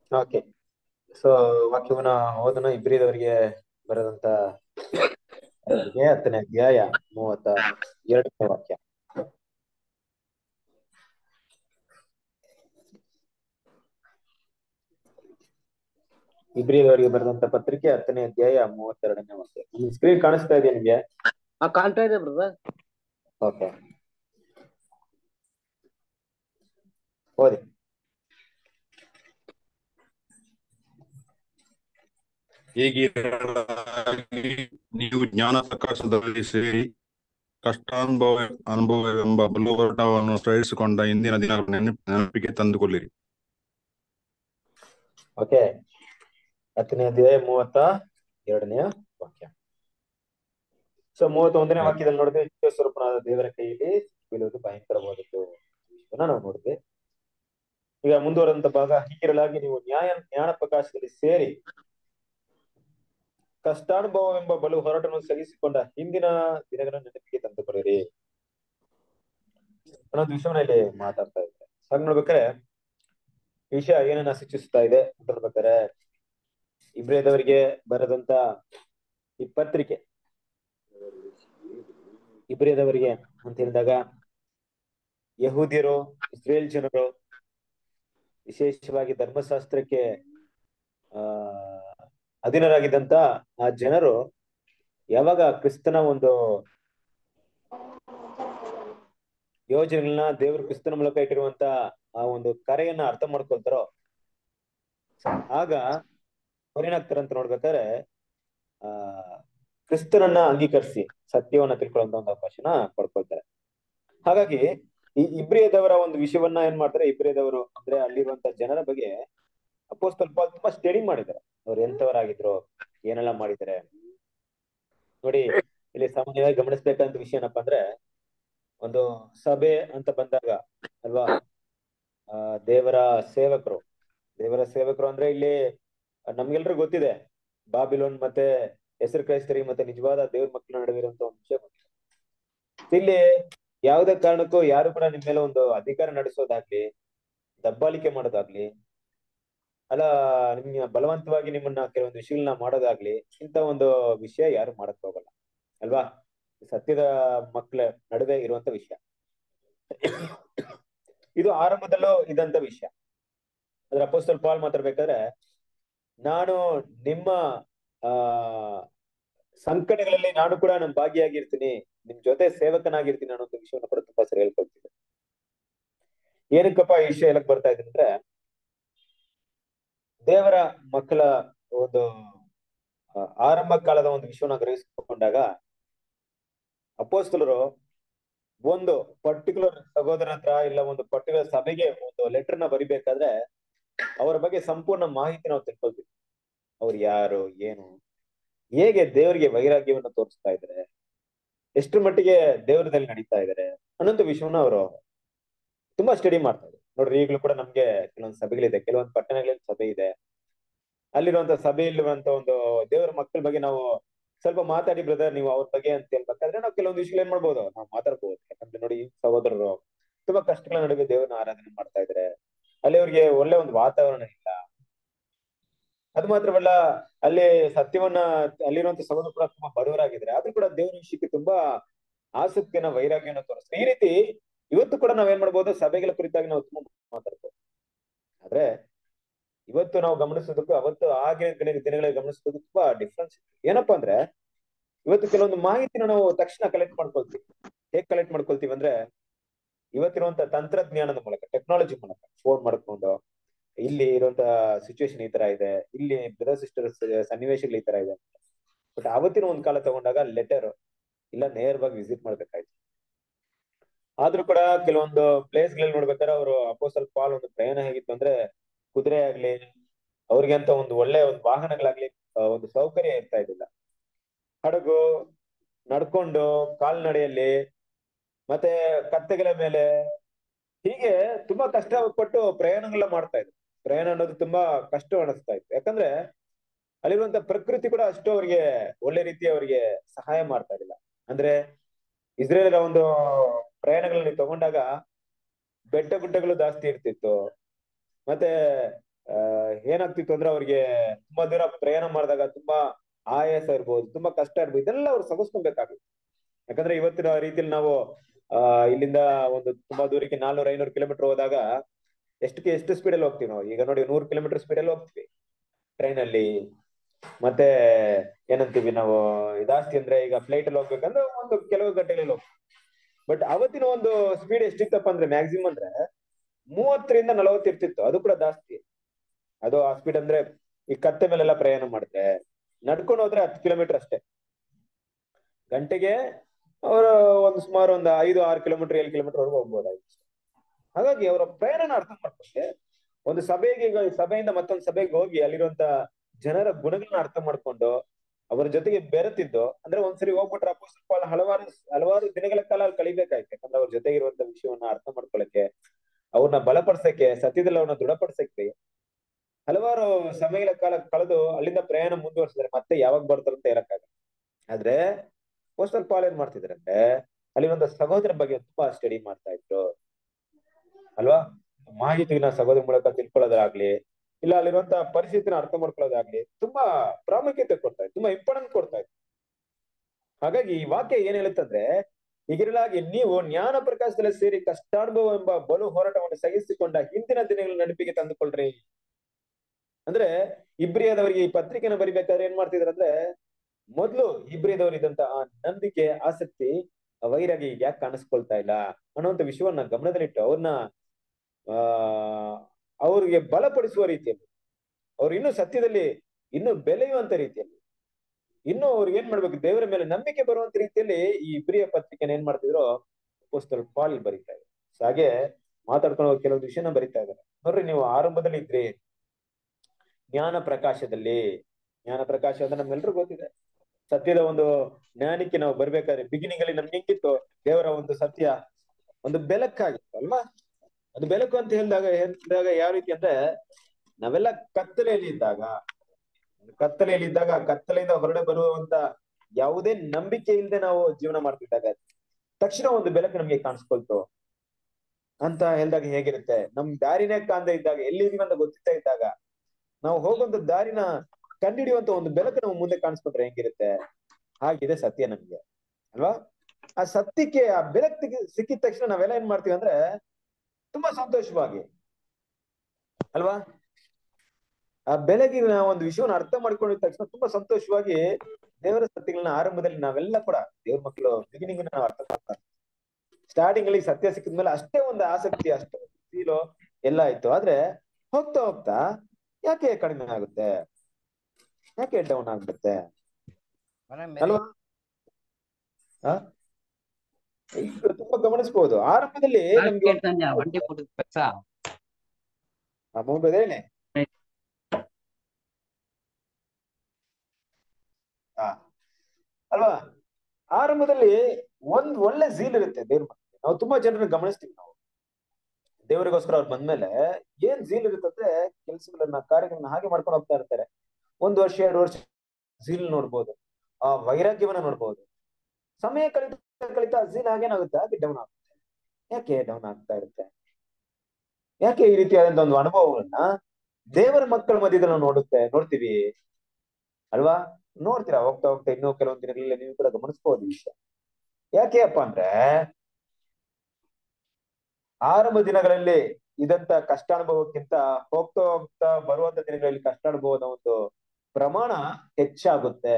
Okay. So ವಾಕ್ಯವನ್ನ ಓದೋಣ. ಇಬ್ರಿದವರಿಗೆ ಬರೆದಂತ ಪತ್ರಿಕೆ 10ನೇ ಅಧ್ಯಾಯ 32ನೇ ವಾಕ್ಯ. ಇಬ್ರಿದವರಿಗೆ ಬರೆದಂತ ಪತ್ರಿಕೆ 10ನೇ ಅಧ್ಯಾಯ 32ನೇ ವಾಕ್ಯ. ನಿಮ್ ಸ್ಕ್ರೀನ್ ಕಾಣಿಸ್ತಾ ಇದೆಯಾ ನಿಮ್ಗೆ? ಕಾಣ್ತಾ ಇದೆ ಬ್ರದರ್. ಓಕೆ, ಓದಿ. ಹೀಗಿರಲಾಗಿ ನೀವು ಜ್ಞಾನ ಪ್ರಕಾಶದಲ್ಲಿ ಸೇರಿ ಅನುಭವವೆಂಬ ಬಲುವರ್ಣವನ್ನು ಸಹಿಸಿಕೊಂಡ ಇಂದಿನ ದಿನಗಳ ನೆನಪಿಗೆ ತಂದುಕೊಳ್ಳಿರಿ. ಓಕೆ, 10ನೇ ಅಧ್ಯಾಯ 32ನೇ ವಾಕ್ಯ. ಸೊ 31ನೇ ವಾಕ್ಯದಲ್ಲಿ ನೋಡಿದ್ರೆ ನಿತ್ಯ ಸ್ವರೂಪನಾದ ದೇವರ ಕೈಯಲ್ಲಿ ಬೀಳುವುದು ಭಯಂಕರವಾದದ್ದು ನಾವು ನೋಡಿದ್ವಿ. ಈಗ ಮುಂದುವರೆದಂತ ಭಾಗ, ಹೀಗಿರಲಾಗಿ ನೀವು ಜ್ಞಾನ ಪ್ರಕಾಶದಲ್ಲಿ ಸೇರಿ ಕಷ್ಟಾನುಭವವೆಂಬ ಬಲು ಹೊರಟನ್ನು ಸಹಿಸಿಕೊಂಡ ಹಿಂದಿನ ದಿನಗಳ ನೆನಪಿಗೆ ತಂದುಕೊಳ್ಳಿರಿ ಅನ್ನೋದು ವಿಷಯವನ್ನ ಇಲ್ಲಿ ಮಾತಾಡ್ತಾ ಇದ್ದಾರೆ. ಹಾಗೆ ನೋಡ್ಬೇಕಾರೆ ವಿಷಯ ಏನನ್ನ ಸೂಚಿಸ್ತಾ ಇದೆ ಅಂತ ನೋಡ್ಬೇಕಾರೆ, ಇಬ್ರಿಯದವರಿಗೆ ಬರೆದಂತ ಈ ಪತ್ರಿಕೆ ಇಬ್ರಿಯದವರಿಗೆ ಅಂತ ಹೇಳಿದಾಗ ಯಹೂದ್ಯರು, ಇಸ್ರೇಲ್ ಜನರು, ವಿಶೇಷವಾಗಿ ಧರ್ಮಶಾಸ್ತ್ರಕ್ಕೆ ಅಧೀನರಾಗಿದ್ದಂತ ಆ ಜನರು ಯಾವಾಗ ಕ್ರಿಸ್ತನ ಒಂದು ಯೋಜನೆಗಳನ್ನ ದೇವರು ಕ್ರಿಸ್ತನ ಮೂಲಕ ಇಟ್ಟಿರುವಂತ ಆ ಒಂದು ಕರೆಯನ್ನ ಅರ್ಥ ಮಾಡ್ಕೊಳ್ತಾರೋ ಆಗ ಅವ್ರೇನಾಗ್ತಾರಂತ ನೋಡ್ಬೇಕಾದ್ರೆ ಕ್ರಿಸ್ತನನ್ನ ಅಂಗೀಕರಿಸಿ ಸತ್ಯವನ್ನ ತಿಳ್ಕೊಳ್ಳುವಂತ ಒಂದು ಅವಕಾಶನ ಪಡ್ಕೊಳ್ತಾರೆ. ಹಾಗಾಗಿ ಈ ಇಬ್ರಿಯದವರ ಒಂದು ವಿಷಯವನ್ನ ಏನ್ ಮಾಡ್ತಾರೆ, ಇಬ್ರಿಯದವರು ಅಂದ್ರೆ ಅಲ್ಲಿರುವಂತ ಜನರ ಬಗ್ಗೆ ಅಪೊಸ್ತಲ ಪೌಲ್ ತುಂಬಾ ಸ್ಟಡಿ ಮಾಡಿದ್ದಾರೆ. ಅವ್ರು ಎಂತವರಾಗಿದ್ರು, ಏನೆಲ್ಲ ಮಾಡಿದ್ದಾರೆ ನೋಡಿ. ಇಲ್ಲಿ ಸಾಮಾನ್ಯವಾಗಿ ಗಮನಿಸ್ಬೇಕಂತ ವಿಷಯ ಏನಪ್ಪಾ ಅಂದ್ರೆ, ಒಂದು ಸಭೆ ಅಂತ ಬಂದಾಗ ಅಲ್ವಾ, ದೇವರ ಸೇವಕರು ಅಂದ್ರೆ ಇಲ್ಲಿ ನಮ್ಗೆಲ್ರಿಗೂ ಗೊತ್ತಿದೆ, ಬಾಬಿಲೋನ್ ಮತ್ತೆ ಹೆಸರು ಕ್ರೈಸ್ತರಿಗೆ ಮತ್ತೆ ನಿಜವಾದ ದೇವ್ರ ಮಕ್ಕಳ ನಡುವೆ ಇರುವಂತ ಒಂದು ವಿಷಯ ಗೊತ್ತಿದೆ. ಇಲ್ಲಿ ಯಾವುದೇ ಕಾರಣಕ್ಕೂ ಯಾರು ಕೂಡ ನಿಮ್ ಮೇಲೆ ಒಂದು ಅಧಿಕಾರ ನಡೆಸೋದಾಗ್ಲಿ, ದಬ್ಬಾಳಿಕೆ ಮಾಡೋದಾಗ್ಲಿ, ಅಲ್ಲ ನಿಮ್ಗೆ ಬಲವಂತವಾಗಿ ನಿಮ್ಮನ್ನ ಕೆಲವೊಂದು ವಿಷಯಗಳನ್ನ ಮಾಡೋದಾಗ್ಲಿ, ಇಂತ ಒಂದು ವಿಷಯ ಯಾರು ಮಾಡಕ್ ಹೋಗಲ್ಲ ಅಲ್ವಾ. ಸತ್ಯದ ಮಕ್ಕಳ ನಡುವೆ ಇರುವಂತ ವಿಷಯ ಇದು ಆರಂಭದಲ್ಲೂ ಇದಂತ ವಿಷಯ. ಅದ್ರ ಅಪೊಸ್ತಲ ಪೌಲ್ ಮಾತಾಡ್ಬೇಕಾದ್ರೆ, ನಾನು ನಿಮ್ಮ ಸಂಕಟಗಳಲ್ಲಿ ನಾನು ಕೂಡ ನಾನು ಭಾಗಿಯಾಗಿರ್ತೀನಿ, ನಿಮ್ ಜೊತೆ ಸೇವಕನಾಗಿರ್ತೀನಿ ಅನ್ನೋ ವಿಷಯವನ್ನ ಕೂಡ ತುಂಬಾ ಸರಿ ಹೇಳ್ಕೊಳ್ತೀನಿ. ಏನಕ್ಕಪ್ಪ ಈ ವಿಷಯ ಹೇಳಕ್ ಬರ್ತಾ ಇದ್ದೀನಿ ಅಂದ್ರೆ, ದೇವರ ಮಕ್ಕಳ ಒಂದು ಆರಂಭ ಕಾಲದ ಒಂದು ವಿಷಯವನ್ನ ಗ್ರಹಿಸಿಕೊಂಡಾಗ ಅಪೊಸ್ತಲರು ಒಂದು ಪರ್ಟಿಕ್ಯುಲರ್ ಸಹೋದರ ಹತ್ರ ಇಲ್ಲ ಒಂದು ಪರ್ಟಿಕ್ಯುಲರ್ ಸಭೆಗೆ ಒಂದು ಲೆಟರ್ನ ಬರಿಬೇಕಾದ್ರೆ ಅವರ ಬಗ್ಗೆ ಸಂಪೂರ್ಣ ಮಾಹಿತಿ ನಾವು ತಿಳ್ಕೊಳ್ತೀವಿ. ಅವ್ರು ಯಾರು, ಏನು, ಹೇಗೆ ದೇವರಿಗೆ ವೈರಾಗ್ಯವನ್ನು ತೋರಿಸ್ತಾ ಇದ್ದಾರೆ, ಎಷ್ಟರ ಮಟ್ಟಿಗೆ ದೇವರದಲ್ಲಿ ನಡೀತಾ ಇದ್ದಾರೆ ಅನ್ನೋಂಥ ವಿಷಯವನ್ನ ಅವರು ತುಂಬಾ ಸ್ಟಡಿ ಮಾಡ್ತಾ ಇದ್ದಾರೆ. ನೋಡ್ರಿ, ಈಗಲೂ ಕೂಡ ನಮ್ಗೆ ಕೆಲವೊಂದು ಸಭೆಗಳಿದೆ, ಕೆಲವೊಂದು ಪಟ್ಟಣಗಳಲ್ಲಿ ಸಭೆ ಇದೆ. ಅಲ್ಲಿರುವಂತ ಸಭೆಯಲ್ಲಿರುವಂತ ಒಂದು ದೇವರ ಮಕ್ಕಳ ಬಗ್ಗೆ ನಾವು ಸ್ವಲ್ಪ ಮಾತಾಡಿ ಬ್ರದರ್ ನೀವು ಅವ್ರ ಬಗ್ಗೆ ಅಂತ ಹೇಳ್ಬೇಕಾದ್ರೆ ನಾವು ಕೆಲವೊಂದು ವಿಷಯ ಏನ್ ಮಾಡ್ಬೋದು, ನಾವು ಮಾತಾಡ್ಬೋದು. ಯಾಕಂದ್ರೆ ನೋಡಿ, ಸಹೋದರರು ತುಂಬಾ ಕಷ್ಟಗಳ ನಡುವೆ ದೇವರನ್ನ ಆರಾಧನೆ ಮಾಡ್ತಾ ಇದ್ದಾರೆ. ಅಲ್ಲಿ ಅವ್ರಿಗೆ ಒಳ್ಳೆ ಒಂದು ವಾತಾವರಣ ಇಲ್ಲ. ಅದು ಮಾತ್ರವಲ್ಲ, ಅಲ್ಲಿ ಸತ್ಯವನ್ನ ಅಲ್ಲಿರುವಂತ ಸಹೋದರರು ಕೂಡ ತುಂಬಾ ಬಡವರಾಗಿದ್ದಾರೆ, ಆದ್ರೂ ಕೂಡ ದೇವರ ವಿಷಯಕ್ಕೆ ತುಂಬಾ ಆಸಕ್ತಿಯನ್ನ ವೈರಾಗ್ಯನ ತೋರಿಸ್ತಾರೆ. ಈ ರೀತಿ ಇವತ್ತು ಕೂಡ ನಾವೇನ್ ಮಾಡ್ಬೋದು, ಸಭೆಗಳ ಕುರಿತಾಗಿ ನಾವು ತುಂಬಾ ಮಾತಾಡ್ಬೋದು. ಆದ್ರೆ ಇವತ್ತು ನಾವು ಗಮನಿಸೋದಕ್ಕೂ ಅವತ್ತು ಆಗಿನ ದಿನಗಳಿಗೆ ಗಮನಿಸೋದಕ್ಕೂ ತುಂಬಾ ಡಿಫ್ರೆನ್ಸ್ ಏನಪ್ಪಾ ಅಂದ್ರೆ, ಇವತ್ತು ಕೆಲವೊಂದು ಮಾಹಿತಿನ ನಾವು ತಕ್ಷಣ ಕಲೆಕ್ಟ್ ಮಾಡ್ಕೊಳ್ತೀವಿ. ಹೇಗ್ ಕಲೆಕ್ಟ್ ಮಾಡ್ಕೊಳ್ತೀವಿ ಅಂದ್ರೆ, ಇವತ್ತಿರುವಂತ ತಂತ್ರಜ್ಞಾನದ ಮೂಲಕ, ಟೆಕ್ನಾಲಜಿ ಮೂಲಕ ಫೋನ್ ಮಾಡ್ಕೊಂಡು ಇಲ್ಲಿ ಇರುವಂತ ಸಿಚುವೇಶನ್ ಈ ತರ ಇದೆ, ಇಲ್ಲಿ ಬ್ರದರ್ ಸಿಸ್ಟರ್ ಸನ್ನಿವೇಶಗಳು ಈ ತರ ಇದೆ. ಬಟ್ ಅವತ್ತಿನ ಒಂದ್ ಕಾಲ ತಗೊಂಡಾಗ ಲೆಟರ್ ಇಲ್ಲ ನೇರವಾಗಿ ವಿಸಿಟ್ ಮಾಡ್ಬೇಕಾಯ್ತು. ಆದ್ರೂ ಕೂಡ ಕೆಲವೊಂದು ಪ್ಲೇಸ್ ಗಳಲ್ಲಿ ನೋಡ್ಬೇಕಾದ್ರೆ ಅವರು ಅಪೊಸ್ತಲ ಪೌಲ್ ಒಂದು ಪ್ರಯಾಣ ಹೇಗಿತ್ತು ಅಂದ್ರೆ, ಕುದುರೆ ಆಗ್ಲಿ, ಅವ್ರಿಗೆ ಅಂತ ಒಂದು ಒಳ್ಳೆ ಒಂದು ವಾಹನಗಳಾಗ್ಲಿ ಒಂದು ಸೌಕರ್ಯ ಇರ್ತಾ ಇರ್ಲಿಲ್ಲ. ಹಡಗು, ನಡ್ಕೊಂಡು ಕಾಲ್ನಡೆಯಲ್ಲಿ, ಮತ್ತೆ ಕತ್ತೆಗಳ ಮೇಲೆ, ಹೀಗೆ ತುಂಬಾ ಕಷ್ಟಪಟ್ಟು ಪ್ರಯಾಣಗಳನ್ನ ಮಾಡ್ತಾ ಇದ್ರು. ಪ್ರಯಾಣ ಅನ್ನೋದು ತುಂಬಾ ಕಷ್ಟ ಅನಿಸ್ತಾ ಇತ್ತು. ಯಾಕಂದ್ರೆ ಅಲ್ಲಿರುವಂತ ಪ್ರಕೃತಿ ಕೂಡ ಅಷ್ಟು ಅವ್ರಿಗೆ ಒಳ್ಳೆ ರೀತಿ ಅವರಿಗೆ ಸಹಾಯ ಮಾಡ್ತಾ ಇರಲಿಲ್ಲ. ಅಂದ್ರೆ ಇಸ್ರೇಲ್ ಒಂದು ಪ್ರಯಾಣಗಳಲ್ಲಿ ತಗೊಂಡಾಗ ಬೆಟ್ಟ ಗುಡ್ಡಗಳು ಜಾಸ್ತಿ ಇರ್ತಿತ್ತು, ಮತ್ತೆ ಏನಾಗ್ತಿತ್ತು ಅಂದ್ರೆ ಅವ್ರಿಗೆ ತುಂಬಾ ದೂರ ಪ್ರಯಾಣ ಮಾಡಿದಾಗ ತುಂಬಾ ಆಯಾಸ ಇರ್ಬೋದು, ತುಂಬಾ ಕಷ್ಟ ಇರ್ಬೋದು, ಇದೆಲ್ಲ ಅವ್ರು ಸಹಿಸ್ಕೊಬೇಕಾಗುತ್ತೆ. ಯಾಕಂದ್ರೆ ಇವತ್ತಿನ ರೀತಿಯಲ್ಲಿ ನಾವು ಇಲ್ಲಿಂದ ಒಂದು ತುಂಬಾ ದೂರಕ್ಕೆ 400-500 ಕಿಲೋಮೀಟರ್ ಹೋದಾಗ ಎಷ್ಟು ಸ್ಪೀಡಲ್ಲಿ ಹೋಗ್ತೀವಿ ನಾವು. ಈಗ ನೋಡಿ 100 ಕಿಲೋಮೀಟರ್ ಸ್ಪೀಡಲ್ಲಿ ಹೋಗ್ತೀವಿ ಟ್ರೈನ್ ಅಲ್ಲಿ. ಮತ್ತೆ ಏನಂತೀವಿ ನಾವು, ಜಾಸ್ತಿ ಅಂದ್ರೆ ಈಗ ಫ್ಲೈಟ್ ಅಲ್ಲಿ ಹೋಗ್ಬೇಕಂದ್ರೆ ಒಂದು ಕೆಲವು ಗಂಟೆಗಳಲ್ಲಿ ಹೋಗ್ತೀವಿ. ಬಟ್ ಅವತ್ತಿನ ಒಂದು ಸ್ಪೀಡ್ ಎಷ್ಟಿತ್ತಪ್ಪ ಅಂದ್ರೆ ಮ್ಯಾಕ್ಸಿಮಮ್ ಅಂದ್ರೆ 30-40 ಇರ್ತಿತ್ತು, ಅದು ಕೂಡ ಜಾಸ್ತಿ. ಅದು ಆ ಸ್ಪೀಡ್ ಅಂದ್ರೆ ಈ ಕತ್ತೆ ಮೇಲೆಲ್ಲ ಪ್ರಯಾಣ ಮಾಡಿದ್ರೆ, ನಡ್ಕೊಂಡು ಹೋದ್ರೆ 10 ಕಿಲೋಮೀಟರ್ ಅಷ್ಟೇ ಗಂಟೆಗೆ. ಅವರು ಒಂದು ಸುಮಾರು ಒಂದು 5-6 ಕಿಲೋಮೀಟರ್ 7 ಕಿಲೋಮೀಟರ್ ವರೆಗೂ ಹೋಗ್ಬೋದಾಗಿತ್ತು. ಹಾಗಾಗಿ ಅವರ ಪ್ರಯಾಣನ ಅರ್ಥ ಮಾಡ್ಕೊಂಡೆ ಒಂದು ಸಭೆಗೆ, ಈಗ ಸಭೆಯಿಂದ ಮತ್ತೊಂದು ಸಭೆಗೆ ಹೋಗಿ ಅಲ್ಲಿರುವಂತ ಜನರ ಗುಣಗಳನ್ನ ಅರ್ಥ ಮಾಡ್ಕೊಂಡು ಅವರ ಜೊತೆಗೆ ಬೆರೆತಿದ್ದು. ಅಂದ್ರೆ ಒಂದ್ಸರಿ ಹೋಗ್ಬಿಟ್ರೆ ಅಪೊಸ್ತಲ ಪೌಲ ಹಲವಾರು ದಿನಗಳ ಕಾಲ ಅಲ್ಲಿ ಕಳಿಬೇಕಾಯ್ತು. ಯಾಕಂದ್ರೆ ಅವ್ರ ಜೊತೆಗೆ ಇರುವಂತ ವಿಷಯವನ್ನ ಅರ್ಥ ಮಾಡ್ಕೊಳಕ್ಕೆ, ಅವ್ರನ್ನ ಬಲಪಡಿಸಕ್ಕೆ, ಸತ್ಯದಲ್ಲಿ ಅವ್ರನ್ನ ದೃಢಪಡಿಸಕ್ಕೆ ಹಲವಾರು ಸಮಯಗಳ ಕಾಲ ಕಳೆದು ಅಲ್ಲಿಂದ ಪ್ರಯಾಣ ಮುಂದುವರ್ಸಿದ್ರೆ ಮತ್ತೆ ಯಾವಾಗ ಬರ್ತಾರಂತ ಹೇಳಕ್ಕಾಗಲ್ಲ. ಆದ್ರೆ ಅಪೊಸ್ತಲ ಪೌಲ ಏನ್ ಮಾಡ್ತಿದ್ರು ಅಂದ್ರೆ ಅಲ್ಲಿ ಒಂದು ಸಹೋದರ ಬಗ್ಗೆ ತುಂಬಾ ಸ್ಟಡಿ ಮಾಡ್ತಾ ಇದ್ರು ಅಲ್ವಾ. ಮಾಹಿತಿನ ಸಹೋದರ ಮೂಲಕ ತಿಳ್ಕೊಳ್ಳೋದಾಗ್ಲಿ, ಇಲ್ಲ ಅಲ್ಲಿರುವಂತ ಪರಿಸ್ಥಿತಿನ ಅರ್ಥ ಮಾಡ್ಕೊಳ್ಳೋದಾಗ್ಲಿ ತುಂಬಾ ಪ್ರಾಮುಖ್ಯತೆ ಕೊಡ್ತಾ ಇತ್ತು, ತುಂಬಾ ಇಂಪಾರ್ಟೆಂಟ್ ಕೊಡ್ತಾ ಇತ್ತು. ಹಾಗಾಗಿ ಈ ವಾಕ್ಯ ಏನ್ ಹೇಳುತ್ತಂದ್ರೆ, ಹೀಗಿರಲಾಗಿ ನೀವು ಜ್ಞಾನ ಪ್ರಕಾಶದಲ್ಲಿ ಸೇರಿ ಕಷ್ಟಾನುಭವ ಎಂಬ ಬಲು ಹೋರಾಟವನ್ನು ಸಹಿಸಿಕೊಂಡ ಹಿಂದಿನ ದಿನಗಳ ನೆನಪಿಗೆ ತಂದುಕೊಳ್ರಿ. ಅಂದ್ರೆ ಇಬ್ರಿಯದವರಿಗೆ ಈ ಪತ್ರಿಕೆನ ಬರಿಬೇಕಾದ್ರೆ ಏನ್ ಮಾಡ್ತಿದ್ರು ಅಂದ್ರೆ, ಮೊದ್ಲು ಇಬ್ರಿಯದವರು ಇದ್ದಂತ ಆ ನಂಬಿಕೆ, ಆಸಕ್ತಿ, ವೈರಾಗ್ಯ ಯಾಕೆ ಕಾಣಿಸ್ಕೊಳ್ತಾ ಇಲ್ಲ ಅನ್ನುವಂತ ವಿಷಯವನ್ನ ಗಮನದಲ್ಲಿಟ್ಟು ಅವ್ರನ್ನ ಅವ್ರಿಗೆ ಬಲಪಡಿಸುವ ರೀತಿಯಲ್ಲಿ, ಅವ್ರು ಇನ್ನೂ ಸತ್ಯದಲ್ಲಿ ಇನ್ನೂ ಬೆಳೆಯುವಂತ ರೀತಿಯಲ್ಲಿ, ಇನ್ನು ಅವ್ರಿಗೆ ಏನ್ ಮಾಡ್ಬೇಕು, ದೇವರ ಮೇಲೆ ನಂಬಿಕೆ ಬರುವಂತ ರೀತಿಯಲ್ಲಿ ಈ ಇಬ್ರಿಯ ಪತ್ರಿಕೆನ ಏನ್ ಮಾಡ್ತಿದ್ರು ಅಪೊಸ್ತಲ ಪೌಲ್ ಬರೀತಾ ಇದ್ರು. ಹಾಗೆ ಮಾತಾಡ್ಕೊಂಡು ಹೋಗಿ ಕೆಲವೊಂದು ವಿಷಯನ ಬರೀತಾ ಇದ್ದಾರೆ ನೋಡ್ರಿ. ನೀವು ಆರಂಭದಲ್ಲಿ ಇದ್ರಿ ಜ್ಞಾನ ಪ್ರಕಾಶದಲ್ಲಿ. ಜ್ಞಾನ ಪ್ರಕಾಶ ಅಂದ್ರೆ ನಮ್ಗೆಲ್ರಿಗೂ ಗೊತ್ತಿದೆ, ಸತ್ಯದ ಒಂದು ಜ್ಞಾನಕ್ಕೆ ನಾವು ಬರ್ಬೇಕಾದ್ರೆ ಬಿಗಿನಿಂಗ್ ಅಲ್ಲಿ ನಮ್ಗೆ ಹೆಂಗಿತ್ತು, ದೇವರ ಒಂದು ಸತ್ಯ ಒಂದು ಬೆಳಕಾಗಿತ್ತು ಅಲ್ವಾ. ಅದು ಬೆಳಕು ಅಂತ ಹೇಳಿದಾಗ ಯಾವ ರೀತಿ ಅಂದ್ರೆ, ನಾವೆಲ್ಲ ಕತ್ತಲೆಯಲ್ಲಿ ಇದ್ದಾಗ, ಕತ್ತಲೆಯಿಂದ ಹೊರಡೆ ಬರುವಂತ ಯಾವುದೇ ನಂಬಿಕೆ ಇಲ್ಲದೆ ನಾವು ಜೀವನ ಮಾಡ್ತಿದ್ದಾಗ ತಕ್ಷಣ ಒಂದು ಬೆಳಕು ನಮ್ಗೆ ಕಾಣಿಸ್ಕೊಳ್ತು ಅಂತ ಹೇಳಿದಾಗ ಹೇಗಿರುತ್ತೆ. ನಮ್ ದಾರಿನೇ ಕಾಣದೇ ಇದ್ದಾಗ, ಎಲ್ಲಿದೀವಿ ಅಂತ ಗೊತ್ತಿತ್ತಾ ಇದ್ದಾಗ, ನಾವು ಹೋಗುವಂತ ದಾರಿನ ಕಂಡಿಡಿಯುವಂತ ಒಂದು ಬೆಳಕು ನಾವು ಮುಂದೆ ಕಾಣಿಸ್ಕೊಂಡ್ರೆ ಹೆಂಗಿರುತ್ತೆ, ಹಾಗಿದೆ ಸತ್ಯ ನಮ್ಗೆ ಅಲ್ವಾ. ಆ ಸತ್ಯಕ್ಕೆ, ಆ ಬೆಳಕಿಗೆ ಸಿಕ್ಕಿದ ತಕ್ಷಣ ನಾವೆಲ್ಲ ಏನ್ ಮಾಡ್ತೀವಿ ಅಂದ್ರೆ ತುಂಬಾ ಸಂತೋಷವಾಗಿ ಅಲ್ವಾ, ಆ ಬೆಳಗಿನ ಒಂದು ವಿಷಯವನ್ನ ಅರ್ಥ ಮಾಡ್ಕೊಂಡಿದ ತಕ್ಷಣ ತುಂಬಾ ಸಂತೋಷವಾಗಿ ದೇವರ ಸತ್ಯಗಳನ್ನ ಆರಂಭದಲ್ಲಿ ನಾವೆಲ್ಲ ಕೂಡ ದೇವ್ರ ಮಕ್ಕಳು ಬಿಗಿನಿಂಗ್ ನಾವು ಅರ್ಥ ಮಾಡ್ತಾರೆ. ಸ್ಟಾರ್ಟಿಂಗ್ ಅಲ್ಲಿ ಸತ್ಯ ಸಿಕ್ಕಿದ್ಮೇಲೆ ಅಷ್ಟೇ ಒಂದು ಆಸಕ್ತಿ, ಅಷ್ಟೇ ಒಂದು ಫೀಲು ಎಲ್ಲ ಆಯ್ತು. ಆದ್ರೆ ಹೋಗ್ತಾ ಹೋಗ್ತಾ ಯಾಕೆ ಕಡಿಮೆ ಆಗುತ್ತೆ, ಯಾಕೆ ಡೌನ್ ಆಗ್ಬಿಡುತ್ತೆ ಅಲ್ವಾ. ಈಗ ತುಂಬಾ ಗಮನಿಸಬಹುದು ಆರಂಭದಲ್ಲಿ ನಮ್ಗೆ ಹೇಳಿ ಅಲ್ವಾ. ಆರಂಭದಲ್ಲಿ ಒಂದ್ ಒಳ್ಳೆ ಝೀಲ್ ಇರುತ್ತೆ ದೇವ್ರ ಬಗ್ಗೆ. ನಾವು ತುಂಬಾ ಜನರನ್ನ ಗಮನಿಸ್ತೀವಿ, ನಾವು ದೇವರಿಗೋಸ್ಕರ ಅವ್ರು ಬಂದ್ಮೇಲೆ ಏನ್ ಝೀಲ್ ಇರುತ್ತಂದ್ರೆ ಕೆಲಸಗಳನ್ನ, ಕಾರ್ಯಗಳನ್ನ ಹಾಗೆ ಮಾಡ್ಕೊಂಡು ಹೋಗ್ತಾ ಇರ್ತಾರೆ. 1 ವರ್ಷ 2 ವರ್ಷ ಝೀಲ್ ನೋಡ್ಬೋದು, ಆ ವೈರಾಗ್ಯವನ್ನ ನೋಡ್ಬೋದು. ಸಮಯ ಕಳಿತಾ ಝೀಲ್ ಹಾಗೇನಾಗುತ್ತೆ, ಹಾಗೆ ಡೌನ್ ಆಗುತ್ತೆ. ಯಾಕೆ ಡೌನ್ ಆಗ್ತಾ ಇರುತ್ತೆ, ಯಾಕೆ ಈ ರೀತಿಯಾದಂತ ಒಂದು ಅನುಭವಗಳನ್ನ ದೇವರ ಮಕ್ಕಳ ಮಧ್ಯದಲ್ಲಿ ನಾವು ನೋಡ್ತೀವಿ ಅಲ್ವಾ. ನೋಡ್ತೀರಾ ಹೋಗ್ತಾ ಹೋಗ್ತಾ ಇನ್ನೂ ಕೆಲವೊಂದು ದಿನಗಳಲ್ಲಿ ನೀವು ಕೂಡ ಗಮನಿಸಬಹುದು ಈ ವಿಷಯ. ಯಾಕೆ ಅಪ್ಪ ಅಂದ್ರೆ ಆರಂಭ ದಿನಗಳಲ್ಲಿ ಇದಂತ ಕಷ್ಟಾನುಭವಕ್ಕಿಂತ ಹೋಗ್ತಾ ಹೋಗ್ತಾ ಬರುವಂತ ದಿನಗಳಲ್ಲಿ ಕಷ್ಟಾನುಭವದ ಒಂದು ಪ್ರಮಾಣ ಹೆಚ್ಚಾಗುತ್ತೆ,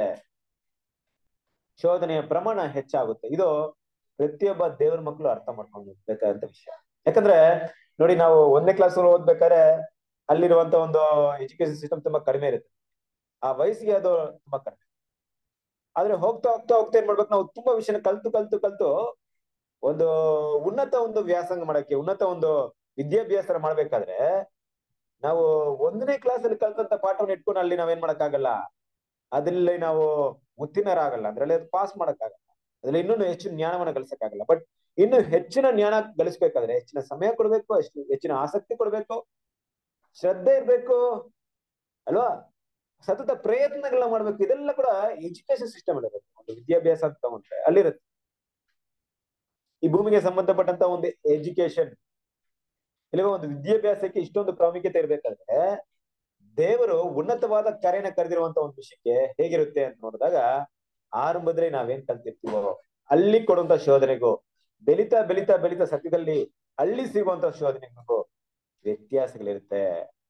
ಶೋಧನೆಯ ಪ್ರಮಾಣ ಹೆಚ್ಚಾಗುತ್ತೆ. ಇದು ಪ್ರತಿಯೊಬ್ಬ ದೇವರ ಮಕ್ಕಳು ಅರ್ಥ ಮಾಡ್ಕೊಂಡು ಬೇಕಾದಂತ ವಿಷಯ. ಯಾಕಂದ್ರೆ ನೋಡಿ, ನಾವು 1ನೇ ಕ್ಲಾಸ್ ಓದ್ಬೇಕಾದ್ರೆ ಅಲ್ಲಿರುವಂತ ಒಂದು ಎಜುಕೇಶನ್ ಸಿಸ್ಟಮ್ ತುಂಬಾ ಕಡಿಮೆ ಇರುತ್ತೆ, ಆ ವಯಸ್ಸಿಗೆ ಅದು ತುಂಬಾ ಕಡಿಮೆ. ಆದ್ರೆ ಹೋಗ್ತಾ ಹೋಗ್ತಾ ಹೋಗ್ತಾ ಏನ್ ಮಾಡ್ಬೇಕು, ನಾವು ತುಂಬಾ ವಿಷಯನ ಕಲ್ತು ಒಂದು ಉನ್ನತ ಒಂದು ವ್ಯಾಸಂಗ ಮಾಡಕ್ಕೆ, ಉನ್ನತ ಒಂದು ವಿದ್ಯಾಭ್ಯಾಸ ಮಾಡ್ಬೇಕಾದ್ರೆ ನಾವು 1ನೇ ಕ್ಲಾಸ್ ಅಲ್ಲಿ ಕಲ್ತಂತ ಪಾಠವನ್ನು ಇಟ್ಕೊಂಡು ಅಲ್ಲಿ ನಾವೇನ್ ಮಾಡಕ್ಕಾಗಲ್ಲ, ಅದ್ರಲ್ಲಿ ನಾವು ಉತ್ತೀರ್ಣರಾಗಲ್ಲ, ಅದ್ರಲ್ಲಿ ಪಾಸ್ ಮಾಡಕ್ಕಾಗಲ್ಲ, ಅದ್ರಲ್ಲಿ ಇನ್ನೂ ಹೆಚ್ಚಿನ ಜ್ಞಾನವನ್ನ ಗಳಿಸಕ್ಕಾಗಲ್ಲ. ಬಟ್ ಇನ್ನು ಹೆಚ್ಚಿನ ಜ್ಞಾನ ಗಳಿಸ್ಬೇಕಾದ್ರೆ ಹೆಚ್ಚಿನ ಸಮಯ ಕೊಡ್ಬೇಕು, ಹೆಚ್ಚಿನ ಆಸಕ್ತಿ ಕೊಡ್ಬೇಕು, ಶ್ರದ್ಧೆ ಇರ್ಬೇಕು ಅಲ್ವಾ, ಸತತ ಪ್ರಯತ್ನಗಳನ್ನ ಮಾಡ್ಬೇಕು. ಇದೆಲ್ಲ ಕೂಡ ಎಜುಕೇಶನ್ ಸಿಸ್ಟಮ್ ಇರುತ್ತೆ. ಒಂದು ವಿದ್ಯಾಭ್ಯಾಸ ಅಂತ ತಗೊಂಡ್ರೆ ಅಲ್ಲಿರುತ್ತೆ. ಈ ಭೂಮಿಗೆ ಸಂಬಂಧಪಟ್ಟಂತ ಒಂದು ಎಜುಕೇಶನ್, ಇಲ್ಲ ಒಂದು ವಿದ್ಯಾಭ್ಯಾಸಕ್ಕೆ ಇಷ್ಟೊಂದು ಪ್ರಾಮುಖ್ಯತೆ ಇರ್ಬೇಕಾದ್ರೆ ದೇವರು ಉನ್ನತವಾದ ಕರೆಯನ್ನ ಕರೆದಿರುವಂತ ಒಂದು ವಿಷಯಕ್ಕೆ ಹೇಗಿರುತ್ತೆ ಅಂತ ನೋಡಿದಾಗ, ಆರಂಭದಲ್ಲಿ ನಾವೇನ್ ಕಲ್ತಿರ್ತೀವೋ ಅಲ್ಲಿ ಕೊಡುವಂತ ಶೋಧನೆಗೂ, ಬೆಳಿತಾ ಬೆಳಿತಾ ಬೆಳಿತಾ ಸತ್ಯದಲ್ಲಿ ಅಲ್ಲಿ ಸಿಗುವಂತ ಶೋಧನೆಗೂ ವ್ಯತ್ಯಾಸಗಳಿರುತ್ತೆ.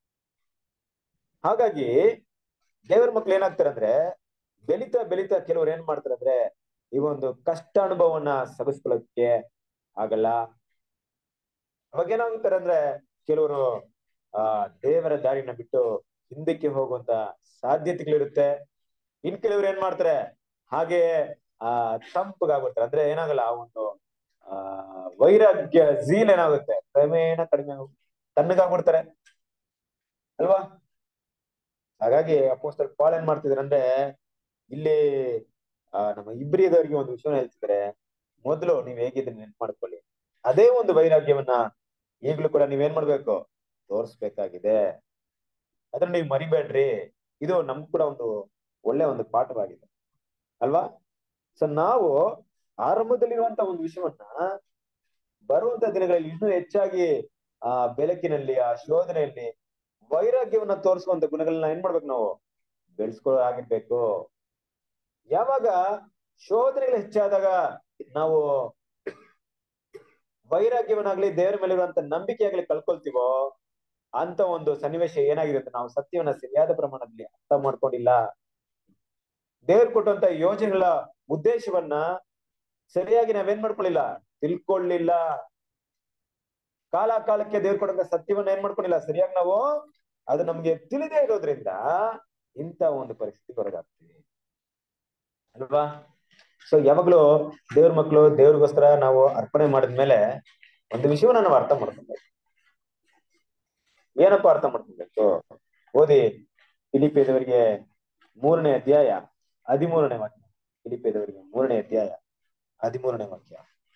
ಹಾಗಾಗಿ ದೇವರ ಮಕ್ಳು ಏನಾಗ್ತಾರೆ ಅಂದ್ರೆ, ಬೆಳಿತಾ ಬೆಳಿತಾ ಕೆಲವ್ರು ಏನ್ ಮಾಡ್ತಾರೆ ಅಂದ್ರೆ, ಈ ಒಂದು ಕಷ್ಟ ಅನುಭವವನ್ನ ಸಗಿಸ್ಕೊಳ್ಳೋಕೆ ಆಗಲ್ಲ. ಅವಾಗ ಏನಾಗುತ್ತಾರೆ ಅಂದ್ರೆ, ಕೆಲವರು ದೇವರ ದಾರಿನ ಬಿಟ್ಟು ಹಿಂದಕ್ಕೆ ಹೋಗುವಂತ ಸಾಧ್ಯತೆಗಳಿರುತ್ತೆ. ಇನ್ ಕೆಲವ್ರು ಏನ್ ಮಾಡ್ತಾರೆ, ಹಾಗೆ ತಂಪಗಾಗ್ಬಿಡ್ತಾರೆ. ಅಂದ್ರೆ ಏನಾಗಲ್ಲ, ಆ ಒಂದು ವೈರಾಗ್ಯ ಝೀಲ್ ಏನಾಗುತ್ತೆ, ಕ್ರಮೇಣ ಕಡಿಮೆ ತಣ್ಣಗಾಗ್ಬಿಡ್ತಾರೆ ಅಲ್ವಾ. ಹಾಗಾಗಿ ಅಪೊಸ್ತಲ ಪೌಲ್ ಏನ್ ಮಾಡ್ತಿದಾರೆ ಅಂದ್ರೆ, ಇಲ್ಲಿ ನಮ್ಮ ಇಬ್ರಿಯದವರಿಗೆ ಒಂದು ವಿಷಯ ಹೇಳ್ತಿದ್ದಾರೆ, ಮೊದಲು ನೀವ್ ಹೇಗಿದ್ರೆ ನೆನ್ಪು ಮಾಡ್ಕೊಳ್ಳಿ, ಅದೇ ಒಂದು ವೈರಾಗ್ಯವನ್ನ ಈಗ್ಲೂ ಕೂಡ ನೀವೇನ್ ಮಾಡ್ಬೇಕು, ತೋರಿಸ್ಬೇಕಾಗಿದೆ. ಅದನ್ನ ನೀವ್ ಮರಿಬೇಡ್ರಿ. ಇದು ನಮ್ಗ್ ಕೂಡ ಒಂದು ಒಳ್ಳೆ ಒಂದು ಪಾಠವಾಗಿದೆ ಅಲ್ವಾ. ಸೊ ನಾವು ಆರಂಭದಲ್ಲಿರುವಂತ ಒಂದು ವಿಷಯವನ್ನ ಬರುವಂತ ದಿನಗಳಲ್ಲಿ ಇನ್ನೂ ಹೆಚ್ಚಾಗಿ ಬೆಳಕಿನಲ್ಲಿ, ಆ ಶೋಧನೆಯಲ್ಲಿ ವೈರಾಗ್ಯವನ್ನ ತೋರಿಸುವಂತ ಗುಣಗಳನ್ನ ಏನ್ ಮಾಡ್ಬೇಕು, ನಾವು ಬೆಳೆಸ್ಕೊಳ್ಳಾಗಿರ್ಬೇಕು. ಯಾವಾಗ ಶೋಧನೆಗಳು ಹೆಚ್ಚಾದಾಗ ನಾವು ವೈರಾಗ್ಯವನ್ನಾಗ್ಲಿ ದೇವರ ಮೇಲೆ ಇರುವಂತ ನಂಬಿಕೆ ಆಗ್ಲಿ ಕಳ್ಕೊಳ್ತೀವೋ, ಅಂತ ಒಂದು ಸನ್ನಿವೇಶ ಏನಾಗಿದೆ ಅಂತ, ನಾವು ಸತ್ಯವನ್ನ ಸರಿಯಾದ ಪ್ರಮಾಣದಲ್ಲಿ ಅರ್ಥ ಮಾಡ್ಕೊಂಡಿಲ್ಲ. ದೇವ್ರು ಕೊಟ್ಟಂತ ಯೋಜನೆಗಳ ಉದ್ದೇಶವನ್ನ ಸರಿಯಾಗಿ ನಾವೇನ್ ಮಾಡ್ಕೊಳ್ಳಿಲ್ಲ, ತಿಳ್ಕೊಳ್ಳಿಲ್ಲ. ಕಾಲ ಕಾಲಕ್ಕೆ ದೇವ್ರು ಕೊಟ್ಟಂತ ಸತ್ಯವನ್ನ ಏನ್ ಮಾಡ್ಕೊಂಡಿಲ್ಲ, ಸರಿಯಾಗಿ ನಾವು ಅದು ನಮ್ಗೆ ತಿಳಿದೇ ಇರೋದ್ರಿಂದ ಇಂಥ ಒಂದು ಪರಿಸ್ಥಿತಿ ಹೊರಗಾಗ್ತೀವಿ ಅಲ್ವಾ. ಸೊ ಯಾವಾಗ್ಲೂ ದೇವ್ರ ಮಕ್ಳು ದೇವ್ರಿಗೋಸ್ಕರ ನಾವು ಅರ್ಪಣೆ ಮಾಡಿದ್ಮೇಲೆ ಒಂದು ವಿಷಯವನ್ನ ನಾವು ಅರ್ಥ ಮಾಡ್ಕೊಬೇಕು. ಏನಪ್ಪಾ ಅರ್ಥ ಮಾಡ್ಕೊಬೇಕು? ಓದಿ ಫಿಲಿಪ್ಪಿಯದವರಿಗೆ 3ನೇ ಅಧ್ಯಾಯ 13ನೇ ವಾಕ್ಯ. ಫಿಲಿಪ್ಪಿಯದವರಿಗೆ 3ನೇ ಅಧ್ಯಾಯ 13ನೇ ವಾಕ್ಯ.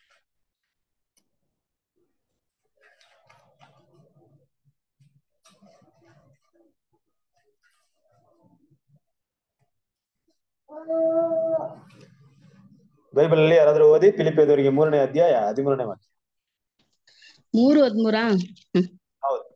ಬೈಬಲ್ ಅಲ್ಲಿ ಯಾರಾದ್ರೂ ಓದಿ, ಫಿಲಿಪ್ಪಿಯದವರಿಗೆ 3ನೇ ಅಧ್ಯಾಯ 13ನೇ ವಾಕ್ಯ. 3:13. ಹೌದು.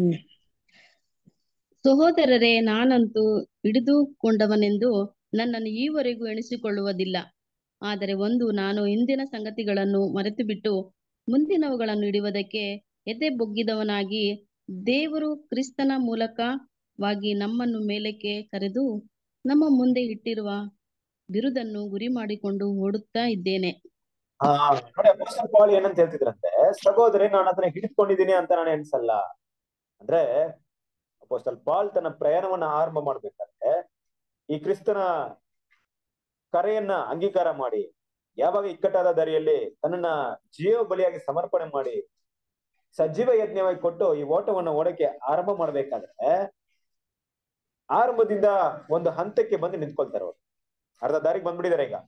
ಸಹೋದರರೇ, ನಾನಂತೂ ಹಿಡಿದುಕೊಂಡವನೆಂದು ನನ್ನನ್ನು ಈವರೆಗೂ ಎಣಿಸಿಕೊಳ್ಳುವುದಿಲ್ಲ. ಆದರೆ ನಾನು ಹಿಂದಿನ ಸಂಗತಿಗಳನ್ನು ಮರೆತು ಬಿಟ್ಟು ಮುಂದಿನವುಗಳನ್ನು ಹಿಡಿಯುವುದಕ್ಕೆ ಎದೆ ಬೊಗ್ಗಿದವನಾಗಿ, ದೇವರು ಕ್ರಿಸ್ತನ ಮೂಲಕವಾಗಿ ನಮ್ಮನ್ನು ಮೇಲಕ್ಕೆ ಕರೆದು ನಮ್ಮ ಮುಂದೆ ಇಟ್ಟಿರುವ ಬಿರುದನ್ನು ಗುರಿ ಮಾಡಿಕೊಂಡು ಓಡುತ್ತಾ ಇದ್ದೇನೆ. ನೋಡಿ, ಅಪೊಸ್ತಲ ಪೌಲ್ ಏನಂತ ಹೇಳ್ತಿದ್ರಂತೆ, ಸಹೋದರೇ ನಾನು ಅದನ್ನ ಹಿಡಿದುಕೊಂಡಿದ್ದೀನಿ ಅಂತ ನಾನು ಎಣಿಸಲ್ಲ. ಅಂದ್ರೆ ಅಪೊಸ್ತಲ ಪೌಲ್ ತನ್ನ ಪ್ರಯಾಣವನ್ನ ಆರಂಭ ಮಾಡ್ಬೇಕಾದ್ರೆ ಈ ಕ್ರಿಸ್ತನ ಕರೆಯನ್ನ ಅಂಗೀಕಾರ ಮಾಡಿ, ಯಾವಾಗ ಇಕ್ಕಟ್ಟಾದ ದಾರಿಯಲ್ಲಿ ತನ್ನನ್ನ ಜೀವ ಬಲಿಯಾಗಿ ಸಮರ್ಪಣೆ ಮಾಡಿ ಸಜೀವ ಯಜ್ಞವಾಗಿ ಕೊಟ್ಟು ಈ ಓಟವನ್ನ ಓಡಕ್ಕೆ ಆರಂಭ ಮಾಡ್ಬೇಕಾದ್ರೆ, ಆರಂಭದಿಂದ ಒಂದು ಹಂತಕ್ಕೆ ಬಂದು ನಿಂತ್ಕೊಳ್ತಾರೆ ಅವರು. ಅರ್ಧ ದಾರಿಗೆ ಬಂದ್ಬಿಟ್ಟಿದ್ದಾರೆ ಈಗ.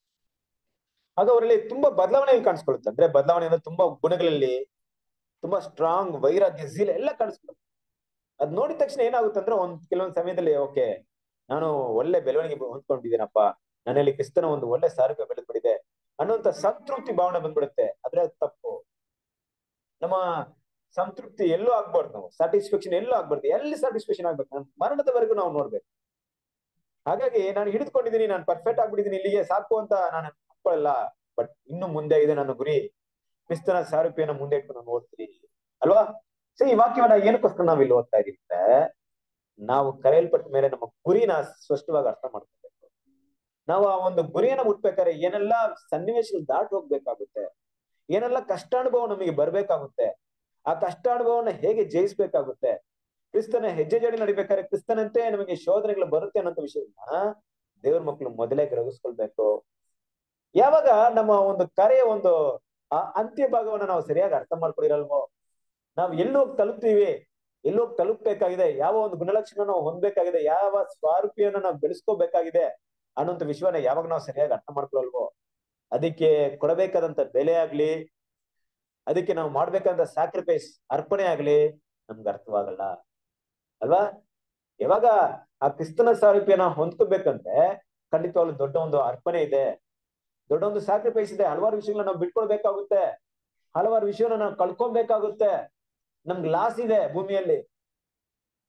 ಆಗ ಅವರಲ್ಲಿ ತುಂಬಾ ಬದಲಾವಣೆ ಕಾಣಿಸ್ಕೊಳ್ಳುತ್ತೆ. ಅಂದ್ರೆ ಬದಲಾವಣೆ ಅಂದ್ರೆ ತುಂಬಾ ಗುಣಗಳಲ್ಲಿ ತುಂಬಾ ಸ್ಟ್ರಾಂಗ್ ವೈರಾಗ್ಯ ಝೀಲ್ ಎಲ್ಲ ಕಾಣಿಸ್ಕೊಳ್ಳುತ್ತೆ. ಅದ್ ನೋಡಿದ ತಕ್ಷಣ ಏನಾಗುತ್ತೆ ಅಂದ್ರೆ, ಕೆಲವೊಂದು ಸಮಯದಲ್ಲಿ ಓಕೆ, ನಾನು ಒಳ್ಳೆ ಬೆಳವಣಿಗೆ ಹೊಂದ್ಕೊಂಡಿದ್ದೀನಪ್ಪ, ನನ್ನಲ್ಲಿ ಕ್ರಿಸ್ತನ ಒಂದು ಒಳ್ಳೆ ಸಾರೂಪ್ಯ ಬೆಳೆದ್ಬಿಟ್ಟಿದೆ ಅನ್ನುವಂತ ಸಂತೃಪ್ತಿ ಭಾವನೆ ಬಂದ್ಬಿಡುತ್ತೆ. ಆದ್ರೆ ಅದು ತಪ್ಪು. ನಮ್ಮ ಸಂತೃಪ್ತಿ ಎಲ್ಲೂ ಆಗ್ಬಾರ್ದು, ನಾವು ಸ್ಯಾಟಿಸ್ಫ್ಯಾಕ್ಷನ್ ಎಲ್ಲೂ ಆಗ್ಬಾರ್ದು. ಎಲ್ಲಿ ಸ್ಯಾಟಿಸ್ಫ್ಯಾಕ್ಷನ್ ಆಗ್ಬೇಕು, ನಾನು ಮರಣದವರೆಗೂ ನಾವು ನೋಡ್ಬೇಕು. ಹಾಗಾಗಿ ನಾನು ಹಿಡಿದುಕೊಂಡಿದ್ದೀನಿ, ನಾನು ಪರ್ಫೆಕ್ಟ್ ಆಗ್ಬಿಟ್ಟಿದ್ದೀನಿ, ಇಲ್ಲಿಗೆ ಸಾಕು ಅಂತ ನಾನು ಅನ್ಕೊಳ್ಳಲ್ಲ. ಬಟ್ ಇನ್ನು ಮುಂದೆ ಇದೆ ನನ್ನ ಗುರಿ, ಕ್ರಿಸ್ತನ ಸಾರೂಪ್ಯನ ಮುಂದೆ ಇಟ್ಕೊಂಡು ನಾನು ಓದ್ತೀನಿ ಅಲ್ವಾ. ಸೊ ಈ ವಾಕ್ಯವನ್ನ ಏನಕ್ಕೋಸ್ಕರ ನಾವ್ ಇಲ್ಲಿ ಓದ್ತಾ ಇದೀವಿ ಅಂದ್ರೆ, ನಾವು ಕರೆಯಲ್ಪಟ್ಟ ಮೇಲೆ ನಮ್ಮ ಗುರಿನ ಸ್ಪಷ್ಟವಾಗಿ ಅರ್ಥ ಮಾಡ್ಕೋಬೇಕು. ನಾವು ಆ ಒಂದು ಗುರಿಯನ್ನ ಮುಟ್ಬೇಕಾದ್ರೆ ಏನೆಲ್ಲ ಸನ್ನಿವೇಶಗಳು ದಾಟಿ ಹೋಗ್ಬೇಕಾಗುತ್ತೆ, ಏನೆಲ್ಲ ಕಷ್ಟಾನುಭವ ನಮಗೆ ಬರ್ಬೇಕಾಗುತ್ತೆ, ಆ ಕಷ್ಟಾನುಭವನ ಹೇಗೆ ಜಯಿಸ್ಬೇಕಾಗುತ್ತೆ, ಕ್ರಿಸ್ತನ ಹೆಜ್ಜೆ ಜಡಿ ನಡಿಬೇಕಾದ್ರೆ ಕ್ರಿಸ್ತನಂತೆ ನಮಗೆ ಶೋಧನೆಗಳು ಬರುತ್ತೆ ಅನ್ನೋ ವಿಷಯವನ್ನ ದೇವ್ರ ಮಕ್ಳು ಮೊದಲೇ ಗ್ರಹಿಸ್ಕೊಳ್ಬೇಕು. ಯಾವಾಗ ನಮ್ಮ ಒಂದು ಕರೆಯ ಒಂದು ಆ ಅಂತ್ಯ ಭಾಗವನ್ನ ನಾವು ಸರಿಯಾಗಿ ಅರ್ಥ ಮಾಡ್ಕೊಂಡಿರಲ್ವೋ, ನಾವು ಎಲ್ಲೋಗಿ ತಲುಪ್ತೀವಿ, ಎಲ್ಲೋಗಿ ತಲುಪಬೇಕಾಗಿದೆ, ಯಾವ ಒಂದು ಗುಣಲಕ್ಷಣ ನಾವು ಹೊಂದ್ಬೇಕಾಗಿದೆ, ಯಾವ ಸ್ವಾರೂಪ್ಯನ ನಾವು ಬೆಳೆಸ್ಕೋಬೇಕಾಗಿದೆ ಅನ್ನೋಂಥ ವಿಷಯವನ್ನ ಯಾವಾಗ ನಾವು ಸರಿಯಾಗಿ ಅರ್ಥ ಮಾಡ್ಕೊಳಲ್ವೋ, ಅದಕ್ಕೆ ಕೊಡಬೇಕಾದಂತ ಬೆಲೆ ಆಗ್ಲಿ, ಅದಕ್ಕೆ ನಾವು ಮಾಡ್ಬೇಕಂತ ಸ್ಯಾಕ್ರಿಫೈಸ್ ಅರ್ಪಣೆ ಆಗ್ಲಿ ನಮ್ಗೆ ಅರ್ಥವಾಗಲ್ಲ ಅಲ್ವಾ. ಯಾವಾಗ ಆ ಕ್ರಿಸ್ತನ ಸಾರೂಪ್ಯನ ಹೊಂದ್ಕೋಬೇಕಂದ್ರೆ ಖಂಡಿತವಾಗ್ಲೂ ದೊಡ್ಡ ಒಂದು ಅರ್ಪಣೆ ಇದೆ, ದೊಡ್ಡ ಒಂದು ಸ್ಯಾಕ್ರಿಫೈಸ್ ಇದೆ. ಹಲವಾರು ವಿಷಯಗಳನ್ನ ನಾವು ಬಿಟ್ಕೊಳ್ಬೇಕಾಗುತ್ತೆ, ಹಲವಾರು ವಿಷಯನ ನಾವು ಕಳ್ಕೊಬೇಕಾಗುತ್ತೆ. ನಮ್ಗೆ ಲಾಸ್ ಇದೆ ಭೂಮಿಯಲ್ಲಿ.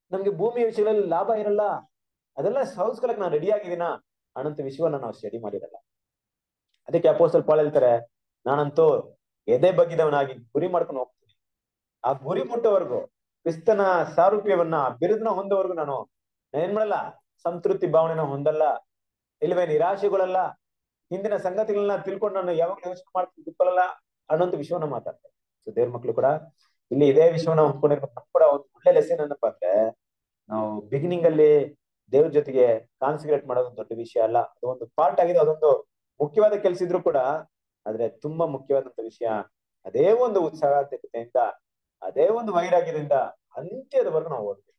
ನಮ್ಗೆ ಭೂಮಿಯ ವಿಷಯಗಳಲ್ಲಿ ಲಾಭ ಇರಲ್ಲ. ಅದೆಲ್ಲ ಸಹಿಸ್ಕೊಳಕ್ ನಾನು ರೆಡಿ ಆಗಿದ್ದೀನ ಅನ್ನಂತ ವಿಷಯವನ್ನ ನಾವು ಸ್ಟಡಿ ಮಾಡಿರಲ್ಲ. ಅದಕ್ಕೆ ಅಪೊಸ್ತಲ ಪೌಲ್ ಹೇಳ್ತಾರೆ, ನಾನಂತೂ ಎದೆ ಬಗ್ಗಿದವನಾಗಿ ಗುರಿ ಮಾಡ್ಕೊಂಡು ಹೋಗ್ತೀನಿ. ಆ ಗುರಿ ಮುಟ್ಟೋವರೆಗೂ ಕ್ರಿಸ್ತನ ಸಾರೂಪ್ಯವನ್ನ ಬಿರುದನ್ನ ಹೊಂದೋವರೆಗೂ ನಾನು ಏನ್ ಮಾಡಲ್ಲ, ಸಂತೃಪ್ತಿ ಭಾವನೆನ ಹೊಂದಲ್ಲ, ಇಲ್ಲವೇ ನಿರಾಶೆಗಳಲ್ಲ, ಹಿಂದಿನ ಸಂಗತಿಗಳನ್ನ ತಿಳ್ಕೊಂಡು ನಾನು ಯಾವಾಗ ಯೋಚನೆ ಮಾಡ್ತೀನಿ ತಿಳ್ಕೊಳ್ಳಲ್ಲ ಅನ್ನೋಂಥ ವಿಷಯವನ್ನ ಮಾತಾಡ್ತಾರೆ. ಸೊ ದೇವ್ರ ಮಕ್ಳು ಕೂಡ ಇಲ್ಲಿ ಇದೇ ವಿಷಯವನ್ನ ಹೊಂದ್ಕೊಂಡಿರ್ಬೇಕು. ನಮ್ ಕೂಡ ಒಂದು ಒಳ್ಳೆ ಲೆಸನ್ ಏನಪ್ಪಾ ಅಂದ್ರೆ, ನಾವು ಬಿಗಿನಿಂಗ್ ಅಲ್ಲಿ ದೇವ್ರ ಜೊತೆಗೆ ಕಾನ್ಸಂಟ್ರೇಟ್ ಮಾಡೋದು ದೊಡ್ಡ ವಿಷಯ ಅಲ್ಲ, ಅದು ಒಂದು ಪಾರ್ಟ್ ಆಗಿದೆ, ಅದೊಂದು ಮುಖ್ಯವಾದ ಕೆಲಸ ಇದ್ರು ಕೂಡ, ಆದ್ರೆ ತುಂಬಾ ಮುಖ್ಯವಾದಂತ ವಿಷಯ ಅದೇ ಒಂದು ಉತ್ಸಾಹತೆಯಿಂದ, ಅದೇ ಒಂದು ವೈರಾಗ್ಯದಿಂದ ಅಂತ್ಯದವರೆಗೂ ನಾವು ಓದ್ಬೇಕು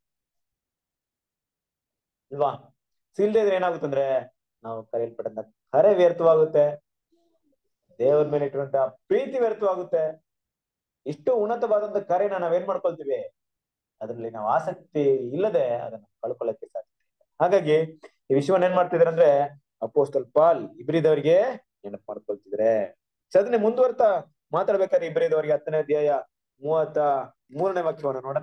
ಅಲ್ವಾ. ಸಿಲ್ದೇ ಇದ್ರೆ ಏನಾಗುತ್ತಂದ್ರೆ ನಾವು ಕರೆಯಲ್ಪಟ್ಟಂತ ಕರೆ ವ್ಯರ್ಥವಾಗುತ್ತೆ, ದೇವರ ಮೇಲೆ ಇಟ್ಟಿರುವಂತ ಪ್ರೀತಿ ವ್ಯರ್ಥವಾಗುತ್ತೆ. ಇಷ್ಟು ಉನ್ನತವಾದಂತ ಕರೆನ ನಾವೇನ್ ಮಾಡ್ಕೊಳ್ತೀವಿ, ಅದ್ರಲ್ಲಿ ನಾವು ಆಸಕ್ತಿ ಇಲ್ಲದೆ ಅದನ್ನ ಕಳ್ಕೊಳ್ಳಕ್ಕೆ ಸಾಧ್ಯ. ಹಾಗಾಗಿ ಈ ವಿಷಯವನ್ನ ಏನ್ ಮಾಡ್ತಿದಾರೆ ಅಂದ್ರೆ ಅಪೊಸ್ತಲ ಪೌಲ್ ಇಬ್ರಿದವರಿಗೆ ನೆನಪು ಮಾಡ್ಕೊಳ್ತಿದ್ರೆ. ಅದನ್ನೇ ಮುಂದುವರ್ತಾ ಮಾತಾಡ್ಬೇಕಾದ್ರೆ ಇಬ್ರಿದವರಿಗೆ 10ನೇ ಅಧ್ಯಾಯ 33ನೇ ವಾಕ್ಯವನ್ನು ನೋಡೋಣ.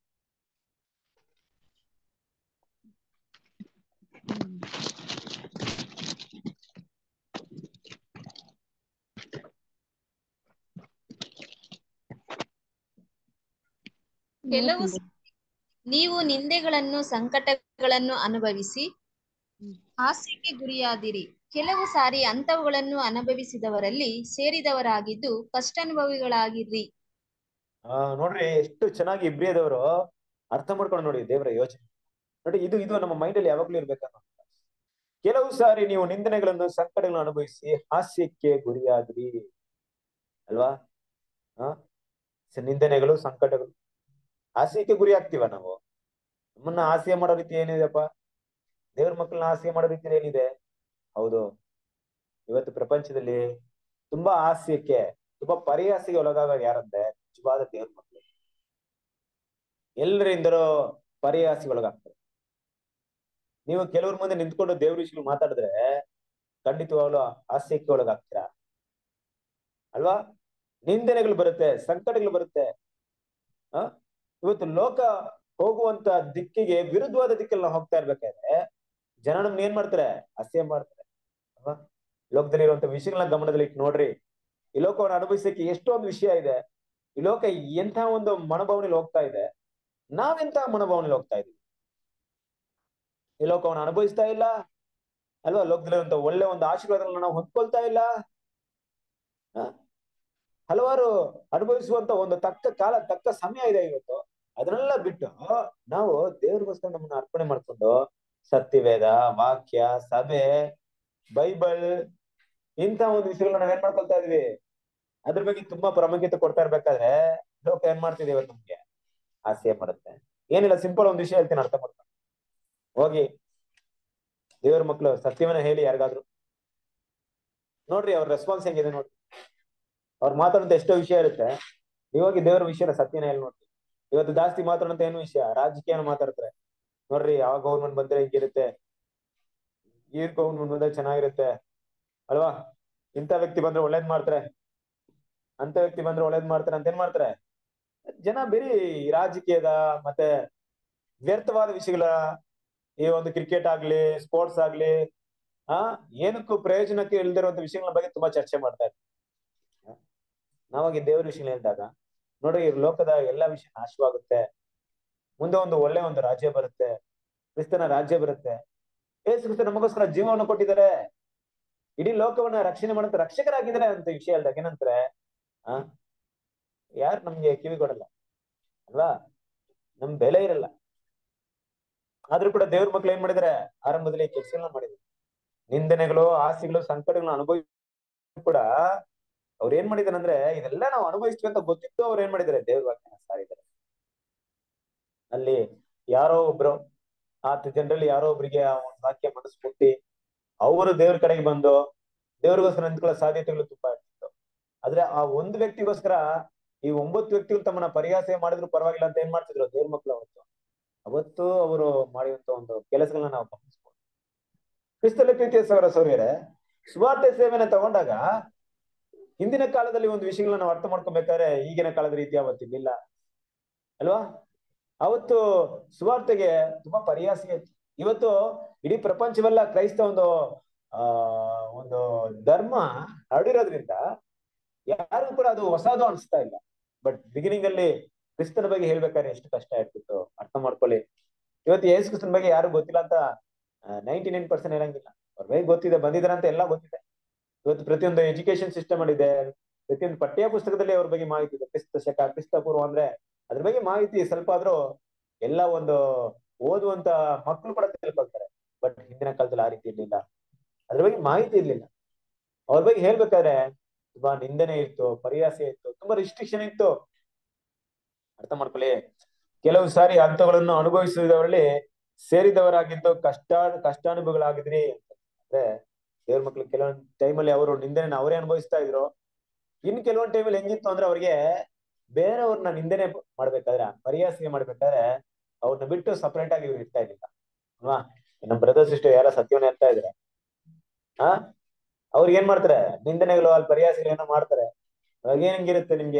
ಕೆಲವು ನೀವು ನಿಂದೆಗಳನ್ನು ಸಂಕಟಗಳನ್ನು ಅನುಭವಿಸಿ ಹಾಸ್ಯಕ್ಕೆ ಗುರಿಯಾದಿರಿ. ಕೆಲವು ಸಾರಿ ಅಂಥವುಗಳನ್ನು ಅನುಭವಿಸಿದವರಲ್ಲಿ ಸೇರಿದವರಾಗಿದ್ದು ಕಷ್ಟಾನುಭವಿಗಳಾಗಿರ್ರಿ. ನೋಡ್ರಿ ಎಷ್ಟು ಚೆನ್ನಾಗಿ ಇಬ್ರಿಯದವರು ಅರ್ಥ ಮಾಡ್ಕೊಂಡು ನೋಡಿ ದೇವರ ಯೋಚನೆ ನೋಡಿ. ಇದು ನಮ್ಮ ಮೈಂಡ್ ಅಲ್ಲಿ ಯಾವಾಗ್ಲೂ ಇರ್ಬೇಕನ್ನೋ. ಕೆಲವು ಸಾರಿ ನೀವು ನಿಂದನೆಗಳನ್ನು ಸಂಕಟಗಳನ್ನು ಅನುಭವಿಸಿ ಹಾಸ್ಯಕ್ಕೆ ಗುರಿಯಾದ್ರಿ ಅಲ್ವಾ. ನಿಂದನೆಗಳು ಸಂಕಟಗಳು ಹಾಸ್ಯಕ್ಕೆ ಗುರಿ ಆಗ್ತೀವ ನಾವು. ನಮ್ಮನ್ನ ಹಾಸ್ಯ ಮಾಡೋ ರೀತಿ ಏನಿದೆಪ್ಪ, ದೇವ್ರ ಮಕ್ಕಳನ್ನ ಹಾಸ್ಯ ಮಾಡೋ ರೀತಿ ಏನಿದೆ? ಹೌದು, ಇವತ್ತು ಪ್ರಪಂಚದಲ್ಲಿ ತುಂಬಾ ಹಾಸ್ಯಕ್ಕೆ, ತುಂಬಾ ಪರಿಹಾಸಕ್ಕೆ ಒಳಗಾಗೋದು ಯಾರಂದ್ರೆ ನಿಜವಾದ ದೇವ್ರ ಮಕ್ಕಳು. ಎಲ್ಲರಿಂದಲೂ ಪರಿಹಾಸಿಗೆ ಒಳಗಾಗ್ತಾರೆ. ನೀವು ಕೆಲವ್ರ ಮುಂದೆ ನಿಂತ್ಕೊಂಡು ದೇವ್ರ ವಿಷಯ ಮಾತಾಡಿದ್ರೆ ಖಂಡಿತವಾಗ್ಲೂ ಹಾಸ್ಯಕ್ಕೆ ಒಳಗಾಗ್ತೀರಾ ಅಲ್ವಾ. ನಿಂದನೆಗಳು ಬರುತ್ತೆ, ಸಂಕಟಗಳು ಬರುತ್ತೆ. ಇವತ್ತು ಲೋಕ ಹೋಗುವಂತ ದಿಕ್ಕಿಗೆ ವಿರುದ್ಧವಾದ ದಿಕ್ಕಲ್ಲಿ ನಾವು ಹೋಗ್ತಾ ಇರ್ಬೇಕಾದ್ರೆ ಜನ ನಮ್ನ ಏನ್ ಮಾಡ್ತಾರೆ, ಹಾಸ್ಯ ಮಾಡ್ತಾರೆ ಅಲ್ವಾ. ಲೋಕದಲ್ಲಿ ಇರುವಂತ ವಿಷಯಗಳನ್ನ ಗಮನದಲ್ಲಿ ಇಟ್ಟು ನೋಡ್ರಿ. ಈ ಲೋಕವನ್ನು ಅನುಭವಿಸಕ್ಕೆ ಎಷ್ಟೊಂದು ವಿಷಯ ಇದೆ. ಈ ಲೋಕ ಎಂಥ ಒಂದು ಮನೋಭಾವನೆಯಲ್ಲಿ ಹೋಗ್ತಾ ಇದೆ, ನಾವೆಂತ ಮನೋಭಾವನೆಯಲ್ಲಿ ಹೋಗ್ತಾ ಇದೀವಿ. ಈ ಲೋಕವನ್ನು ಅನುಭವಿಸ್ತಾ ಇಲ್ಲ ಅಲ್ವಾ. ಲೋಕದಲ್ಲಿರುವಂತ ಒಳ್ಳೆ ಒಂದು ಆಶೀರ್ವಾದಗಳನ್ನ ನಾವು ಹೊಂದ್ಕೊಳ್ತಾ ಇಲ್ಲ. ಹಲವಾರು ಅನುಭವಿಸುವಂತ ಒಂದು ತಕ್ಕ ಕಾಲ, ತಕ್ಕ ಸಮಯ ಇದೆ ಇವತ್ತು. ಅದನ್ನೆಲ್ಲ ಬಿಟ್ಟು ನಾವು ದೇವ್ರಿಗೋಸ್ಕರ ನಮ್ಮನ್ನ ಅರ್ಪಣೆ ಮಾಡ್ಕೊಂಡು ಸತ್ಯವೇದ, ವಾಕ್ಯ, ಸಭೆ, ಬೈಬಲ್ ಇಂಥ ಒಂದು ವಿಷಯಗಳನ್ನ ನಾವೇನ್ ಮಾಡ್ಕೊಳ್ತಾ ಇದೀವಿ, ಅದ್ರ ಬಗ್ಗೆ ತುಂಬಾ ಪ್ರಾಮುಖ್ಯತೆ ಕೊಡ್ತಾ ಇರ್ಬೇಕಾದ್ರೆ ಲೋಕ ಏನ್ ಮಾಡ್ತಿದೆ ಇವತ್ತು ನಮ್ಗೆ ಹಾಸ್ಯ ಮಾಡುತ್ತೆ. ಏನಿಲ್ಲ, ಸಿಂಪಲ್ ಒಂದು ವಿಷಯ ಹೇಳ್ತೀನಿ, ಅರ್ಥ ಮಾಡ್ಕೊಂಡು ಹೋಗಿ ದೇವ್ರ ಮಕ್ಳು ಸತ್ಯವನ್ನ ಹೇಳಿ ಯಾರಿಗಾದ್ರು ನೋಡ್ರಿ, ಅವ್ರ ರೆಸ್ಪಾನ್ಸ್ ಹೆಂಗಿದೆ ನೋಡ್ರಿ. ಅವ್ರು ಮಾತಾಡೋಂತ ಎಷ್ಟೋ ವಿಷಯ ಇರುತ್ತೆ, ಇವಾಗ ದೇವ್ರ ವಿಷಯನ ಸತ್ಯನ ಹೇಳಿ ನೋಡ್ರಿ. ಇವತ್ತು ಜಾಸ್ತಿ ಮಾತಾಡೋಂತ ಏನು ವಿಷಯ, ರಾಜಕೀಯನ ಮಾತಾಡ್ತಾರೆ ನೋಡ್ರಿ. ಯಾವ ಗೌರ್ಮೆಂಟ್ ಬಂದ್ರೆ ಹಿಂಗಿರುತ್ತೆ, ಈ ಗೌರ್ಮೆಂಟ್ ಬಂದ್ರೆ ಚೆನ್ನಾಗಿರುತ್ತೆ ಅಲ್ವಾ. ಇಂಥ ವ್ಯಕ್ತಿ ಬಂದ್ರೆ ಒಳ್ಳೇದ್ ಮಾಡ್ತಾರೆ, ಅಂತ ವ್ಯಕ್ತಿ ಬಂದ್ರೆ ಒಳ್ಳೇದ್ ಮಾಡ್ತಾರೆ ಅಂತ ಏನ್ ಮಾಡ್ತಾರೆ ಜನ. ಬರೀ ರಾಜಕೀಯದ ಮತ್ತೆ ವ್ಯರ್ಥವಾದ ವಿಷಯಗಳ, ಈ ಒಂದು ಕ್ರಿಕೆಟ್ ಆಗ್ಲಿ, ಸ್ಪೋರ್ಟ್ಸ್ ಆಗ್ಲಿ, ಏನಕ್ಕೂ ಪ್ರಯೋಜನಕ್ಕೆ ಇಲ್ದಿರುವಂತ ವಿಷಯಗಳ ಬಗ್ಗೆ ತುಂಬಾ ಚರ್ಚೆ ಮಾಡ್ತಾ ಇರ್ತಾರೆ. ನಾವಾಗಿ ದೇವ್ರ ವಿಷಯ ಹೇಳಿದಾಗ ನೋಡ್ರಿ, ಈ ಲೋಕದ ಎಲ್ಲಾ ವಿಷಯ ನಾಶವಾಗುತ್ತೆ, ಮುಂದೆ ಒಂದು ಒಳ್ಳೆ ಒಂದು ರಾಜ್ಯ ಬರುತ್ತೆ, ಕ್ರಿಸ್ತನ ರಾಜ್ಯ ಬರುತ್ತೆ. ಯೇಸು ಕ್ರಿಸ್ತ ನಮಗೋಸ್ಕರ ಜೀವವನ್ನು ಕೊಟ್ಟಿದ್ದಾರೆ, ಇಡೀ ಲೋಕವನ್ನ ರಕ್ಷಣೆ ಮಾಡಂತ ರಕ್ಷಕರಾಗಿದ್ದಾರೆ ಅಂತ ವಿಷಯ ಹೇಳಿದಾಗ ಏನಂತಾರೆ, ಯಾರು ನಮ್ಗೆ ಕಿವಿ ಕೊಡಲ್ಲ ಅಲ್ವಾ, ನಮ್ ಬೆಲೆ ಇರಲ್ಲ. ಆದ್ರೂ ಕೂಡ ದೇವ್ರ ಮಕ್ಳು ಏನ್ ಮಾಡಿದಾರೆ, ಆರಂಭದಲ್ಲಿ ಕೆಲಸಗಳನ್ನ ಮಾಡಿದ್ರು. ನಿಂದನೆಗಳು, ಆಸೆಗಳು, ಸಂಕಟಗಳನ್ನ ಅನುಭವಿ ಕೂಡ ಅವ್ರು ಏನ್ ಮಾಡಿದಾರೆ ಅಂದ್ರೆ, ಇದೆಲ್ಲ ನಾವು ಅನುಭವಿಸ್ತೀವಿ ಅಂತ ಗೊತ್ತಿತ್ತು ಅವ್ರು ಏನ್ ಮಾಡಿದಾರೆ, ದೇವ್ರ ವಾಕ್ಯನ ಸಾರಿದ್ದಾರೆ. ಅಲ್ಲಿ ಯಾರೋ ಒಬ್ರು, 10 ಜನರಲ್ಲಿ ಯಾರೋ ಒಬ್ರಿಗೆ ಆ ಒಂದು ವಾಕ್ಯ ಮನಸ್ಸು ಮುಟ್ಟಿ ಅವರು ದೇವ್ರ ಕಡೆಗೆ ಬಂದು ದೇವ್ರಿಗೋಸ್ಕರ ನಿಂತ್ಕೊಳ್ಳೋ ಸಾಧ್ಯತೆಗಳು ತುಂಬಾ ಇರ್ತಿತ್ತು. ಆದ್ರೆ ಆ ಒಂದು ವ್ಯಕ್ತಿಗೋಸ್ಕರ ಈ 9 ವ್ಯಕ್ತಿಗಳು ತಮ್ಮನ್ನ ಪರಿಹಾಸ ಮಾಡಿದ್ರು ಪರವಾಗಿಲ್ಲ ಅಂತ ಏನ್ ಮಾಡ್ತಿದ್ರು ದೇವ್ರ ಮಕ್ಳು. ಅವತ್ತು ಅವರು ಮಾಡುವಂತ ಒಂದು ಕೆಲಸಗಳನ್ನ ನಾವು ಗಮನಿಸ್ಬೋದು. ಕ್ರಿಸ್ತಲ್ಲಿ ಪ್ರೀತಿಯ ಸಹೋದರ ಸಹೋದರಿಯರೇ, ಸುವಾರ್ತೆ ಸೇವೆನ ತಗೊಂಡಾಗ ಹಿಂದಿನ ಕಾಲದಲ್ಲಿ ಒಂದು ವಿಷಯಗಳನ್ನ ನಾವು ಅರ್ಥ ಮಾಡ್ಕೊಬೇಕಾದ್ರೆ ಈಗಿನ ಕಾಲದ ರೀತಿ ಅವತ್ತಿರ್ಲಿಲ್ಲ ಅಲ್ವಾ. ಅವತ್ತು ಸುವಾರ್ತೆಗೆ ತುಂಬಾ ಪರಿಹಾಸ ಇತ್ತು. ಇವತ್ತು ಇಡೀ ಪ್ರಪಂಚವೆಲ್ಲ ಕ್ರೈಸ್ತ ಒಂದು ಧರ್ಮ ಹರಡಿರೋದ್ರಿಂದ ಯಾರು ಕೂಡ ಅದು ಹೊಸದು ಅನಿಸ್ತಾ ಇಲ್ಲ. ಬಟ್ ಬಿಗಿನಿಂಗ್ ಅಲ್ಲಿ ಕ್ರಿಸ್ತನ ಬಗ್ಗೆ ಹೇಳ್ಬೇಕಾದ್ರೆ ಎಷ್ಟು ಕಷ್ಟ ಇರ್ತಿತ್ತು ಅರ್ಥ ಮಾಡ್ಕೊಳ್ಳಿ. ಇವತ್ತು ಯೇಸು ಕ್ರಿಸ್ತನ ಬಗ್ಗೆ ಯಾರು ಗೊತ್ತಿಲ್ಲ ಅಂತ 99% ಹೇಳಂಗಿಲ್ಲ. ಅವ್ರ ಬಗ್ಗೆ ಗೊತ್ತಿದೆ, ಬಂದಿದ್ದಾರೆ ಅಂತ ಎಲ್ಲ ಗೊತ್ತಿದೆ. ಇವತ್ತು ಪ್ರತಿಯೊಂದು ಎಜುಕೇಶನ್ ಸಿಸ್ಟಮ್ ಇದೆ, ಪ್ರತಿಯೊಂದು ಪಠ್ಯ ಪುಸ್ತಕದಲ್ಲಿ ಅವ್ರ ಬಗ್ಗೆ ಮಾಹಿತಿ ಇದೆ. ಕ್ರಿಸ್ತ ಶಕ, ಕ್ರಿಸ್ತ ಪೂರ್ವ ಅಂದ್ರೆ ಅದ್ರ ಬಗ್ಗೆ ಮಾಹಿತಿ ಸ್ವಲ್ಪ ಆದ್ರೂ ಎಲ್ಲ ಒಂದು ಓದುವಂತ ಮಕ್ಕಳು ಕೂಡ ತಿಳ್ಕೊಳ್ತಾರೆ. ಬಟ್ ಹಿಂದಿನ ಕಾಲದಲ್ಲಿ ಆ ರೀತಿ ಇರ್ಲಿಲ್ಲ, ಅದ್ರ ಬಗ್ಗೆ ಮಾಹಿತಿ ಇರ್ಲಿಲ್ಲ. ಅವ್ರ ಬಗ್ಗೆ ಹೇಳ್ಬೇಕಾದ್ರೆ ತುಂಬಾ ನಿಂದನೆ ಇತ್ತು, ಪರಿಹಾಸ ಇತ್ತು, ತುಂಬಾ ರಿಸ್ಟ್ರಿಕ್ಷನ್ ಇತ್ತು. ಅರ್ಥ ಮಾಡ್ಕೊಳ್ಳಿ. ಕೆಲವು ಸಾರಿ ಹಂತಗಳನ್ನು ಅನುಭವಿಸಿದವರಲ್ಲಿ ಸೇರಿದವರಾಗಿದ್ದು ಕಷ್ಟಾನುಭವಗಳಾಗಿದ್ರಿ ಅಂದ್ರೆ ದೇವ್ರ ಮಕ್ಳು ಕೆಲವೊಂದು ಟೈಮಲ್ಲಿ ಅವರು ನಿಂದನೆ ಅವರೇ ಅನುಭವಿಸ್ತಾ ಇದ್ರು. ಇನ್ ಕೆಲವೊಂದು ಟೈಮಲ್ಲಿ ಹೆಂಗಿತ್ತು ಅಂದ್ರೆ ಅವ್ರಿಗೆ ಬೇರೆಯವ್ರನ್ನ ನಿಂದನೆ ಮಾಡ್ಬೇಕಾದ್ರೆ, ಪರಿಹಾಸಿಗೆ ಮಾಡ್ಬೇಕಾದ್ರೆ ಅವ್ರನ್ನ ಬಿಟ್ಟು ಸಪರೇಟ್ ಆಗಿ ಇವ್ರು ಇರ್ತಾ ಇರ್ಲಿಲ್ಲ ಅಲ್ವಾ. ನಮ್ಮ ಬ್ರದರ್ ಸಿಸ್ಟರ್ ಯಾರ ಸತ್ಯವನ್ನ ಹೇಳ್ತಾ ಇದ್ರೆ ಅವ್ರಿಗೆ ಏನ್ ಮಾಡ್ತಾರೆ, ನಿಂದನೆಗಳು ಅಲ್ಲಿ ಪರಿಹಾಸಿಗಳು ಏನೋ ಮಾಡ್ತಾರೆ. ಅವಾಗ ಏನ್ ಹೆಂಗಿರುತ್ತೆ ನಿಮ್ಗೆ?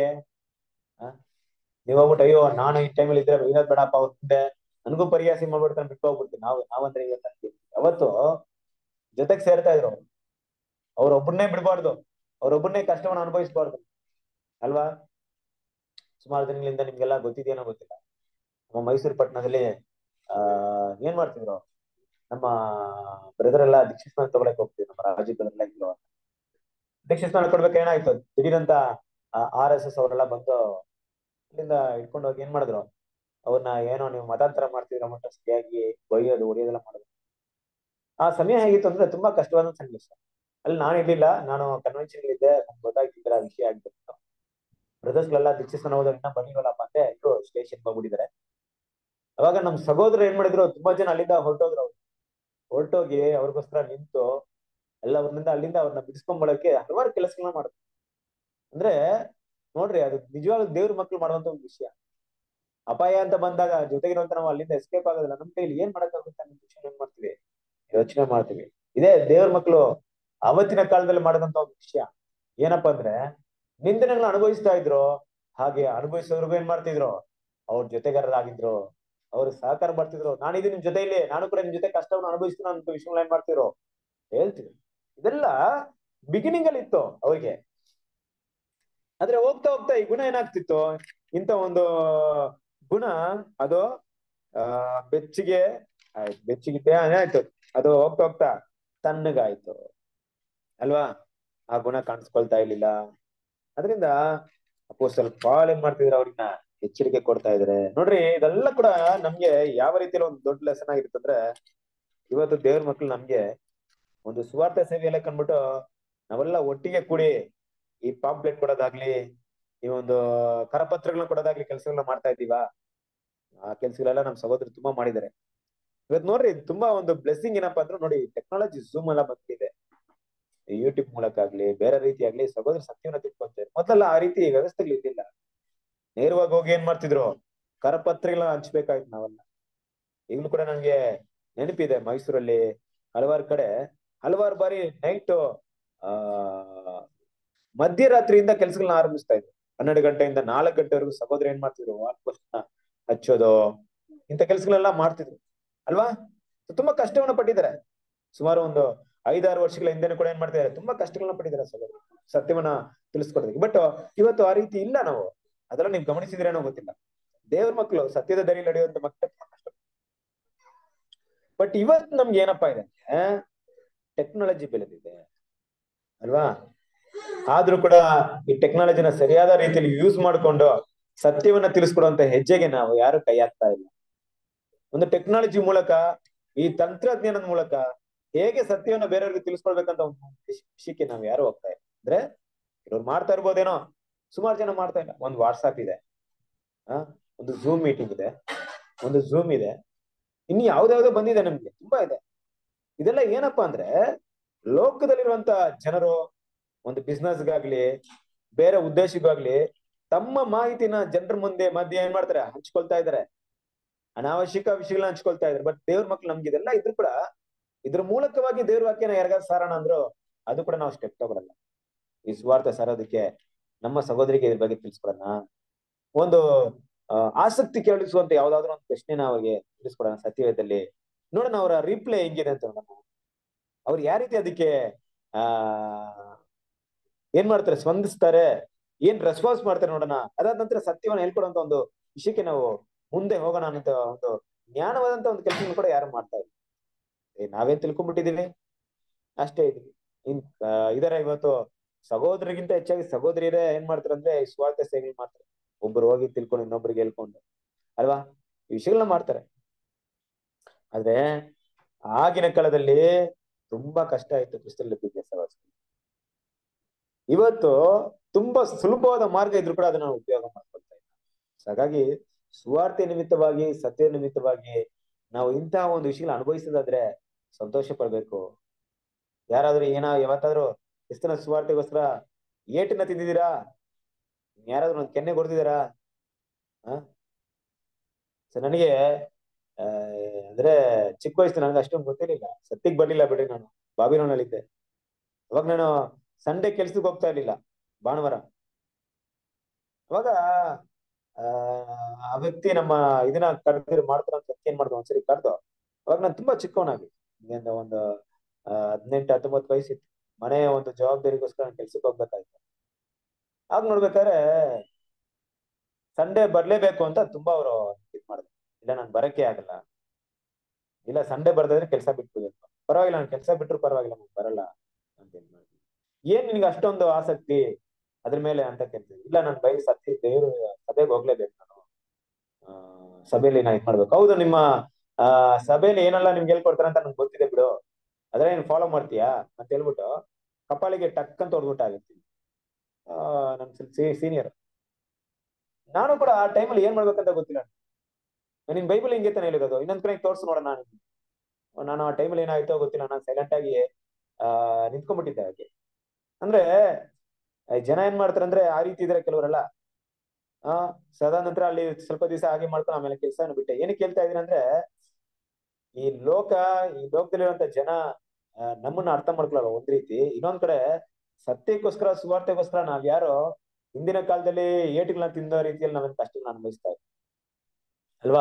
ನೀವ್ ಹೋಗ್ಬಿಟ್ಟು ಅಯ್ಯೋ ನಾನು ಈ ಟೈಮಲ್ಲಿ ಇದ್ರೆ ಇರೋದ್ ಬೇಡಪ್ಪ ಅವ್ರ ಮುಂದೆ ನನಗೂ ಪರಿಹಾಸಿ ಮಾಡ್ಬಿಡ್ತಾನೆ ಬಿಟ್ಟು ಹೋಗ್ಬಿಡ್ತೀನಿ. ನಾವಂದ್ರೆ ಇವತ್ತು ಅವತ್ತು ಜೊತೆಗೆ ಸೇರ್ತಾ ಇದ್ರು. ಅವ್ರೊಬ್ಬರನ್ನೇ ಬಿಡ್ಬಾರ್ದು, ಅವ್ರೊಬ್ಬರನ್ನೇ ಕಷ್ಟವನ್ನ ಅನುಭವಿಸ್ಬಾರ್ದು ಅಲ್ವಾ. ಸುಮಾರು ದಿನಗಳಿಂದ ನಿಮ್ಗೆಲ್ಲ ಗೊತ್ತಿದೆಯೇನೋ ಗೊತ್ತಿಲ್ಲ, ನಮ್ಮ ಮೈಸೂರು ಪಟ್ಟಣದಲ್ಲಿ ಏನ್ ಮಾಡ್ತಿದ್ರು, ನಮ್ಮ ಬ್ರದರ್ ಎಲ್ಲ ದೀಕ್ಷಾಸ್ನಾನ ತಗೊಳಕ್ ಹೋಗ್ತೀವಿ. ನಮ್ಮ ರಾಜು ಬ್ರದರ್ ಎಲ್ಲ ದೀಕ್ಷಾಸ್ನಾನ ಕೊಡ್ಬೇಕು ಏನಾಯ್ತು, ದಿಢೀರಂತ RSS ಅವರೆಲ್ಲ ಬಂದು ಇಲ್ಲಿಂದ ಇಟ್ಕೊಂಡು ಹೋಗಿ ಏನ್ ಮಾಡಿದ್ರು, ಅವ್ರನ್ನ ಏನೋ ನೀವು ಮತಾಂತರ ಮಾಡ್ತಿದ್ರ ಮಟ್ಟ ಸರಿಯಾಗಿ ಬೈಯೋದು ಹೊಡಿಯೋದೆಲ್ಲ ಮಾಡಿದ್ರು. ಆ ಸಮಯ ಹೇಗಿತ್ತು ಅಂದ್ರೆ ತುಂಬಾ ಕಷ್ಟವಾದ ಸನ್ನಿವೇಶ. ಅಲ್ಲಿ ನಾನು ಇರ್ಲಿಲ್ಲ, ನಾನು ಕನ್ವೆನ್ಷನ್ ಇದ್ದೆ. ನಮ್ಗೆ ಗೊತ್ತಾಗ್ತಿದ್ರ ವಿಷಯ ಆಗ್ಬಿಟ್ಟು ಬ್ರದರ್ಸ್ ಗಳೆಲ್ಲ ದೀಕ್ಷಾಸ್ನಾನ ಹೋದನ್ನ ಬಂದಿಲ್ವಲ್ಲಪ್ಪ ಅಂತ ಇದ್ರು ಸ್ಟೇಷನ್ ಹೋಗ್ಬಿಟ್ಟಿದ್ದಾರೆ. ಅವಾಗ ನಮ್ ಸಹೋದರ ಏನ್ ಮಾಡಿದ್ರು, ತುಂಬಾ ಜನ ಅಲ್ಲಿಂದ ಹೊರಟೋದ್ರು. ಅವ್ರು ಹೊರಟೋಗಿ ಅವ್ರಿಗೋಸ್ಕರ ನಿಂತು ಎಲ್ಲ ಅಲ್ಲಿಂದ ಅವ್ರನ್ನ ಬಿಡಿಸ್ಕೊಂಡ್ಬಳಕ್ಕೆ ಹಲವಾರು ಕೆಲಸಗಳನ್ನ ಮಾಡಿದ್ರು. ಅಂದ್ರೆ ನೋಡ್ರಿ, ಅದು ನಿಜವಾಗ್ಲೂ ದೇವ್ರ ಮಕ್ಳು ಮಾಡುವಂತ ಒಂದು ವಿಷಯ. ಅಪಾಯ ಅಂತ ಬಂದಾಗ ಜೊತೆಗಿರುವಂತ ನಾವು ಅಲ್ಲಿಂದ ಎಸ್ಕೇಪ್ ಆಗೋದಿಲ್ಲ. ನಮ್ ಕೈಲಿ ಏನ್ ಮಾಡಕ್ಕಾಗುತ್ತೆ ಅನ್ನೋ ಏನ್ ಮಾಡ್ತೀವಿ, ಯೋಚನೆ ಮಾಡ್ತೀವಿ. ಇದೇ ದೇವ್ರ ಮಕ್ಳು ಅವತ್ತಿನ ಕಾಲದಲ್ಲಿ ಮಾಡಿದಂತ ಒಂದು ವಿಷಯ ಏನಪ್ಪಾ ಅಂದ್ರೆ, ನಿಂದನೆಗಳನ್ನ ಅನುಭವಿಸ್ತಾ ಇದ್ರು. ಹಾಗೆ ಅನುಭವಿಸೋರ್ಗು ಏನ್ ಮಾಡ್ತಿದ್ರು, ಅವ್ರ ಜೊತೆಗಾರರಾಗಿದ್ರು, ಅವ್ರು ಸಹಕಾರ ಮಾಡ್ತಿದ್ರು. ನಾನಿದ್ದೀನಿ ನಿಮ್ ಜೊತೆಯಲ್ಲಿ, ನಾನು ಕೂಡ ನಿಮ್ ಜೊತೆ ಕಷ್ಟವನ್ನು ಅನುಭವಿಸ್ತೀನಿ ಅಂತ ವಿಷಯಗಳನ್ನ ಏನ್ ಮಾಡ್ತಿದ್ರು ಹೇಳ್ತಿದ್ರು. ಇದೆಲ್ಲ ಬಿಗಿನಿಂಗ್ ಅಲ್ಲಿ ಇತ್ತು ಅವ್ರಿಗೆ. ಆದ್ರೆ ಹೋಗ್ತಾ ಹೋಗ್ತಾ ಈ ಗುಣ ಏನಾಗ್ತಿತ್ತು, ಇಂತ ಒಂದು ಗುಣ ಅದು ಬೆಚ್ಚಿಗೆ ಆಯ್ತು, ಅದು ಹೋಗ್ತಾ ಹೋಗ್ತಾ ತಣ್ಣಗಾಯ್ತು ಅಲ್ವಾ. ಆ ಗುಣ ಕಾಣಿಸ್ಕೊಳ್ತಾ ಇರ್ಲಿಲ್ಲ. ಅದರಿಂದ ಅಪೊಸ್ತಲ ಪೌಲ್ ಏನ್ ಮಾಡ್ತಿದ್ರು, ಅವ್ರನ್ನ ಎಚ್ಚರಿಕೆ ಕೊಡ್ತಾ ಇದಾರೆ. ನೋಡ್ರಿ, ಇದೆಲ್ಲ ಕೂಡ ನಮ್ಗೆ ಯಾವ ರೀತಿಯಲ್ಲಿ ಒಂದು ದೊಡ್ಡ ಲೆಸನ್ ಆಗಿರ್ತಂದ್ರೆ, ಇವತ್ತು ದೇವ್ರ ಮಕ್ಳು ನಮ್ಗೆ ಒಂದು ಸುವಾರ್ಥ ಸೇವೆಯಲ್ಲ ಕಂಡ್ಬಿಟ್ಟು ನಾವೆಲ್ಲ ಒಟ್ಟಿಗೆ ಕೂಡಿ ಈ ಪಾಂಪ್ಲೆಟ್ ಕೊಡೋದಾಗ್ಲಿ, ಈ ಒಂದು ಕರಪತ್ರಗಳನ್ನ ಕೊಡೋದಾಗ್ಲಿ ಕೆಲಸಗಳನ್ನ ಮಾಡ್ತಾ ಇದ್ದೀವಾ? ಆ ಕೆಲ್ಸಗಳೆಲ್ಲ ನಮ್ ಸಹೋದರರು ತುಂಬಾ ಮಾಡಿದ್ದಾರೆ. ಇವತ್ತು ನೋಡ್ರಿ, ತುಂಬಾ ಒಂದು ಬ್ಲೆಸ್ಸಿಂಗ್ ಏನಪ್ಪಾ ಅಂದ್ರೆ, ನೋಡಿ ಟೆಕ್ನಾಲಜಿ ಝೂಮ್ ಎಲ್ಲ ಬಂದಿದೆ. ಯೂಟ್ಯೂಬ್ ಮೂಲಕ ಆಗ್ಲಿ ಬೇರೆ ರೀತಿ ಆಗ್ಲಿ ಸಹೋದರ ಸತ್ಯವನ್ನ ತಿಳ್ಕೊಂತಾರೆ. ಮೊದಲೆಲ್ಲ ಆ ರೀತಿ ವ್ಯವಸ್ಥೆಗಳು ಇದ್ದಿಲ್ಲ. ನೇರವಾಗಿ ಹೋಗಿ ಏನ್ ಮಾಡ್ತಿದ್ರು, ಕರಪತ್ರಗಳನ್ನ ಹಂಚ್ಬೇಕಾಯ್ತು ನಾವೆಲ್ಲ. ಈಗಲೂ ಕೂಡ ನಂಗೆ ನೆನಪಿದೆ, ಮೈಸೂರಲ್ಲಿ ಹಲವಾರು ಕಡೆ ಹಲವಾರು ಬಾರಿ ನೈಟ್ ಮಧ್ಯರಾತ್ರಿಯಿಂದ ಕೆಲ್ಸಗಳನ್ನ ಆರಂಭಿಸ್ತಾ ಇದ್ರು. 12 ಗಂಟೆಯಿಂದ 4 ಗಂಟೆವರೆಗೂ ಸಹೋದರ ಏನ್ ಮಾಡ್ತಿದ್ರು, ಹಚ್ಚೋದು, ಇಂಥ ಕೆಲ್ಸಗಳೆಲ್ಲ ಮಾಡ್ತಿದ್ರು ಅಲ್ವಾ. ತುಂಬಾ ಕಷ್ಟವನ್ನ ಪಟ್ಟಿದ್ದಾರೆ. ಸುಮಾರು ಒಂದು 5-6 ವರ್ಷಗಳ ಹಿಂದೆನೂ ಕೂಡ ಏನ್ ಮಾಡ್ತಿದ್ದಾರೆ, ತುಂಬಾ ಕಷ್ಟಗಳನ್ನ ಪಟ್ಟಿದ್ದಾರೆ ಸಹೋದರ ಸತ್ಯವನ್ನ ತಿಳಿಸ್ಕೊಡೋದಕ್ಕೆ. ಬಟ್ ಇವತ್ತು ಆ ರೀತಿ ಇಲ್ಲ. ನಾವು ಅದೆಲ್ಲ ನೀವು ಗಮನಿಸಿದ್ರೇನೋ ಗೊತ್ತಿಲ್ಲ. ದೇವ್ರ ಮಕ್ಕಳು ಸತ್ಯದ ದಾರಿ ನಡೆಯುವಂತ ಮಕ್ಕಳು ಕಷ್ಟ. ಬಟ್ ಇವತ್ತು ನಮ್ಗೆ ಏನಪ್ಪಾ ಇದೆ, ಟೆಕ್ನಾಲಜಿ ಬೆಳೆದಿದೆ ಅಲ್ವಾ. ಆದ್ರೂ ಕೂಡ ಈ ಟೆಕ್ನಾಲಜಿನ ಸರಿಯಾದ ರೀತಿಯಲ್ಲಿ ಯೂಸ್ ಮಾಡ್ಕೊಂಡು ಸತ್ಯವನ್ನ ತಿಳಿಸ್ಕೊಡುವಂತ ಹೆಜ್ಜೆಗೆ ನಾವು ಯಾರು ಕೈ ಹಾಕ್ತಾ ಇಲ್ಲ. ಒಂದು ಟೆಕ್ನಾಲಜಿ ಮೂಲಕ, ಈ ತಂತ್ರಜ್ಞಾನದ ಮೂಲಕ ಹೇಗೆ ಸತ್ಯವನ್ನ ಬೇರೆಯವ್ರಿಗೆ ತಿಳಿಸ್ಕೊಳ್ಬೇಕಂತ ಒಂದು ವಿಷಯಕ್ಕೆ ನಾವ್ ಯಾರು ಹೋಗ್ತಾ ಇಲ್ಲ. ಅಂದ್ರೆ ಇವ್ರು ಮಾಡ್ತಾ ಇರ್ಬೋದೇನೋ, ಸುಮಾರು ಜನ ಮಾಡ್ತಾ ಇಲ್ಲ. ಒಂದು ವಾಟ್ಸಾಪ್ ಇದೆ, ಒಂದು ಝೂಮ್ ಮೀಟಿಂಗ್ ಇದೆ, ಒಂದು ಝೂಮ್ ಇದೆ, ಇನ್ನು ಯಾವ್ದಾವ್ದೋ ಬಂದಿದೆ, ನಮ್ಗೆ ತುಂಬಾ ಇದೆ. ಇದೆಲ್ಲ ಏನಪ್ಪಾ ಅಂದ್ರೆ, ಲೋಕದಲ್ಲಿರುವಂತ ಜನರು ಒಂದು ಬಿಸ್ನೆಸ್ಗಾಗ್ಲಿ ಬೇರೆ ಉದ್ದೇಶಕ್ಕಾಗ್ಲಿ ತಮ್ಮ ಮಾಹಿತಿನ ಜನರ ಮಧ್ಯೆ ಏನ್ ಮಾಡ್ತಾರೆ, ಹಂಚ್ಕೊಳ್ತಾ ಇದಾರೆ. ಅನಾವಶ್ಯಕ ವಿಷಯಗಳನ್ನ ಹಂಚ್ಕೊಳ್ತಾ ಇದಾರೆ. ಬಟ್ ದೇವ್ರ ಮಕ್ಳು ನಮ್ಗೆ ಇದೆಲ್ಲ ಇದ್ರು ಕೂಡ ಇದ್ರ ಮೂಲಕವಾಗಿ ದೇವ್ರ ವಾಕ್ಯನ ಯಾರಿಗಾದ್ರು ಸಾರೋಣ ಅಂದ್ರು ಅದು ಕೂಡ ನಾವು ಸ್ಟೆಪ್ ತಗೊಳಲ್ಲ. ಈ ಸ್ವಾರ್ಥ ಸಾರೋದಕ್ಕೆ ನಮ್ಮ ಸಹೋದರಿಗೆ ಇದ್ರ ಬಗ್ಗೆ ತಿಳಿಸ್ಕೊಡೋಣ. ಒಂದು ಆಸಕ್ತಿ ಕೆರಳಿಸುವಂತ ಯಾವ್ದಾದ್ರು ಒಂದು ಪ್ರಶ್ನೆನ ಅವ್ರಿಗೆ ತಿಳಿಸ್ಕೊಡೋಣ ಸತ್ಯವೇದದಲ್ಲಿ, ನೋಡೋಣ ಅವರ ರಿಪ್ಲೈ ಹೆಂಗಿದೆ ಅಂತ ನೋಡೋಣ. ಅವ್ರು ಯಾವ ರೀತಿ ಅದಕ್ಕೆ ಆ ಏನ್ ಮಾಡ್ತಾರೆ, ಸ್ಪಂದಿಸ್ತಾರೆ, ಏನ್ ರೆಸ್ಪಾನ್ಸ್ ಮಾಡ್ತಾರೆ ನೋಡೋಣ. ಅದಾದ ನಂತರ ಸತ್ಯವನ್ನ ಹೇಳ್ಕೊಡುವಂತ ಒಂದು ವಿಷಯಕ್ಕೆ ನಾವು ಮುಂದೆ ಹೋಗೋಣ ಅನ್ನೋ ಒಂದು ಜ್ಞಾನವಾದಂತ ಒಂದು ಕೆಲಸ ಕೂಡ ಯಾರು ಮಾಡ್ತಾ ಇಲ್ಲ. ನಾವೇನ್ ತಿಳ್ಕೊಂಡ್ಬಿಟ್ಟಿದೀವಿ ಅಷ್ಟೇ ಇದೀವಿ. ಇದರ ಇವತ್ತು ಸಹೋದರಿಗಿಂತ ಹೆಚ್ಚಾಗಿ ಸಹೋದರಿಯರೇ ಏನ್ ಮಾಡ್ತಾರೆ ಅಂದ್ರೆ ಸ್ವಾರ್ಥ ಸೇವೆ ಮಾಡ್ತಾರೆ. ಒಬ್ರು ಹೋಗಿ ತಿಳ್ಕೊಂಡು ಇನ್ನೊಬ್ರಿಗೆ ಹೇಳ್ಕೊಂಡು ಅಲ್ವಾ ಈ ವಿಷಯಗಳನ್ನ ಮಾಡ್ತಾರೆ. ಆದ್ರೆ ಆಗಿನ ಕಾಲದಲ್ಲಿ ತುಂಬಾ ಕಷ್ಟ ಆಯ್ತು ಕ್ರಿಸ್ತನಲ್ಲಿ ಪ್ರೀತಿಯ ಸಹವಾಸ. ಇವತ್ತು ತುಂಬಾ ಸುಲಭವಾದ ಮಾರ್ಗ ಇದ್ರು ಕೂಡ ಅದನ್ನ ನಾವು ಉಪಯೋಗ ಮಾಡ್ಕೊಳ್ತಾ ಇಲ್ಲ. ಹಾಗಾಗಿ ಸುವಾರ್ತೆ ನಿಮಿತ್ತವಾಗಿ, ಸತ್ಯ ನಿಮಿತ್ತವಾಗಿ ನಾವು ಇಂತಹ ಒಂದು ವಿಷಯಗಳ ಅನುಭವಿಸೋದಾದ್ರೆ ಸಂತೋಷ ಪಡ್ಬೇಕು. ಯಾರಾದ್ರೂ ಯಾವತ್ತಾದ್ರೂ ಕ್ರಿಸ್ತನ ಸುವಾರ್ತೆಗೋಸ್ಕರ ಏಟನ್ನ ತಿಂದಿದ್ದೀರಾ? ಯಾರಾದ್ರೂ ಒಂದು ಕೆನ್ನೆ ಕೊಡ್ತಿದ್ದೀರಾ? ನನಗೆ ಅಂದ್ರೆ ಚಿಕ್ಕ ವಯಸ್ಸು ನನಗೆ ಅಷ್ಟೊಂದು ಗೊತ್ತಿರ್ಲಿಲ್ಲ, ಸತ್ಯಕ್ಕೆ ಬರ್ಲಿಲ್ಲ ಬಿಡ್ರಿ. ನಾನು ಬಾಬಿಲೋನಲ್ಲಿದ್ದೆ. ಅವಾಗ ನಾನು ಸಂಡೇ ಕೆಲ್ಸಕ್ಕೆ ಹೋಗ್ತಾ ಇರ್ಲಿಲ್ಲ, ಭಾನುವಾರ. ಅವಾಗ ಆ ವ್ಯಕ್ತಿ ನಮ್ಮ ಇದನ್ನ ಕರೆದು ಮಾಡ್ತಾರಂತ ಏನ್ ಮಾಡ್ದು ಒಂದ್ಸರಿ ಕರೆದು, ಅವಾಗ ನಾನು ತುಂಬಾ ಚಿಕ್ಕವನಾಗಿ ಒಂದು 18-19 ವಯಸ್ಸಿತ್ತು. ಮನೆ ಒಂದು ಜವಾಬ್ದಾರಿಗೋಸ್ಕರ ನಾನು ಕೆಲ್ಸಕ್ಕೆ ಹೋಗ್ಬೇಕಾಯ್ತು. ಆಗ ನೋಡ್ಬೇಕಾದ್ರೆ ಸಂಡೇ ಬರ್ಲೇಬೇಕು ಅಂತ ತುಂಬಾ ಅವರು ಇದ್ ಮಾಡಿದ್ರು. ಇಲ್ಲ ನಾನು ಬರಕ್ಕೆ ಆಗಲ್ಲ, ಇಲ್ಲ ಸಂಡೇ ಬರ್ದಿದ್ರೆ ಕೆಲ್ಸ ಬಿಟ್ಬಿಡಿ. ಪರವಾಗಿಲ್ಲ, ನಾನು ಕೆಲ್ಸ ಬಿಟ್ರು ಪರವಾಗಿಲ್ಲ, ನಾನು ಬರಲ್ಲ ಅಂತ ಏನ್ ಮಾಡಿದ್ವಿ. ಏನ್ ನಿನ್ಗೆ ಅಷ್ಟೊಂದು ಆಸಕ್ತಿ ಅದ್ರ ಮೇಲೆ ಅಂತ ಕೇಳ್ತೀವಿ. ಇಲ್ಲ ನಾನು ಬೈಕ್ ದೇವ್ರು ಸಭೆಗೆ ಹೋಗ್ಲೇಬೇಕು, ನಾನು ಸಭೆಯಲ್ಲಿ ನಾ ಇದ್ ಮಾಡ್ಬೇಕು. ಹೌದು, ನಿಮ್ಮ ಸಭೆಯಲ್ಲಿ ಏನೆಲ್ಲ ನಿಮ್ಗೆ ಹೇಳ್ಕೊಡ್ತಾರೆ ಅಂತ ನನ್ಗೆ ಗೊತ್ತಿದೆ ಬಿಡು, ಅದ್ರ ಏನ್ ಫಾಲೋ ಮಾಡ್ತೀಯಾ ಅಂತ ಹೇಳ್ಬಿಟ್ಟು ಕಪಾಳಿಗೆ ಟಕ್ ಅಂತ ಹೊಡ್ಬಿಟ್ಟು ಆಗಿರ್ತೀನಿ. ನನ್ ಸೀನಿಯರ್. ನಾನು ಕೂಡ ಆ ಟೈಮಲ್ಲಿ ಏನ್ ಮಾಡ್ಬೇಕಂತ ಗೊತ್ತಿಲ್ಲ. ನಿನ್ ಬೈಬಲ್ ಹಿಂಗೆ ತಾನೆ ಹೇಳಿರೋದು, ಇನ್ನೊಂದ್ ಕಡೆ ತೋರ್ಸು ನೋಡೋಣ. ನಾನು ಆ ಟೈಮಲ್ಲಿ ಏನಾಯ್ತೋ ಗೊತ್ತಿಲ್ಲ, ನಾನು ಸೈಲೆಂಟ್ ಆಗಿ ನಿಂತ್ಕೊಂಡ್ಬಿಟ್ಟಿದ್ದೆ. ಹಾಗೆ ಅಂದ್ರೆ ಜನ ಏನ್ ಮಾಡ್ತಾರೆ ಅಂದ್ರೆ ಆ ರೀತಿ ಇದ್ರೆ ಕೆಲವರೆಲ್ಲ ಸದಾ ನಂತರ ಅಲ್ಲಿ ಸ್ವಲ್ಪ ದಿವಸ ಹಾಗೆ ಮಾಡ್ಕೊಂಡು ಆಮೇಲೆ ಕೆಲಸನ ಬಿಟ್ಟೆ. ಏನಕ್ಕೆ ಕೇಳ್ತಾ ಇದೀನಿ ಅಂದ್ರೆ ಈ ಲೋಕದಲ್ಲಿರುವಂತ ಜನ ನಮ್ಮನ್ನ ಅರ್ಥ ಮಾಡ್ಕೊಳ್ಳಲ್ಲ ಒಂದ್ ರೀತಿ. ಇನ್ನೊಂದ್ ಕಡೆ ಸತ್ಯಕ್ಕೋಸ್ಕರ, ಸುವಾರ್ತೆಗೋಸ್ಕರ ನಾವ್ಯಾರೋ ಹಿಂದಿನ ಕಾಲದಲ್ಲಿ ಏಟುಗಳನ್ನ ತಿಂದ ರೀತಿಯಲ್ಲಿ ನಾವೇನ್ ಕಷ್ಟಗಳನ್ನ ಅನುಭವಿಸ್ತಾ ಇದ್ವಿ ಅಲ್ವಾ?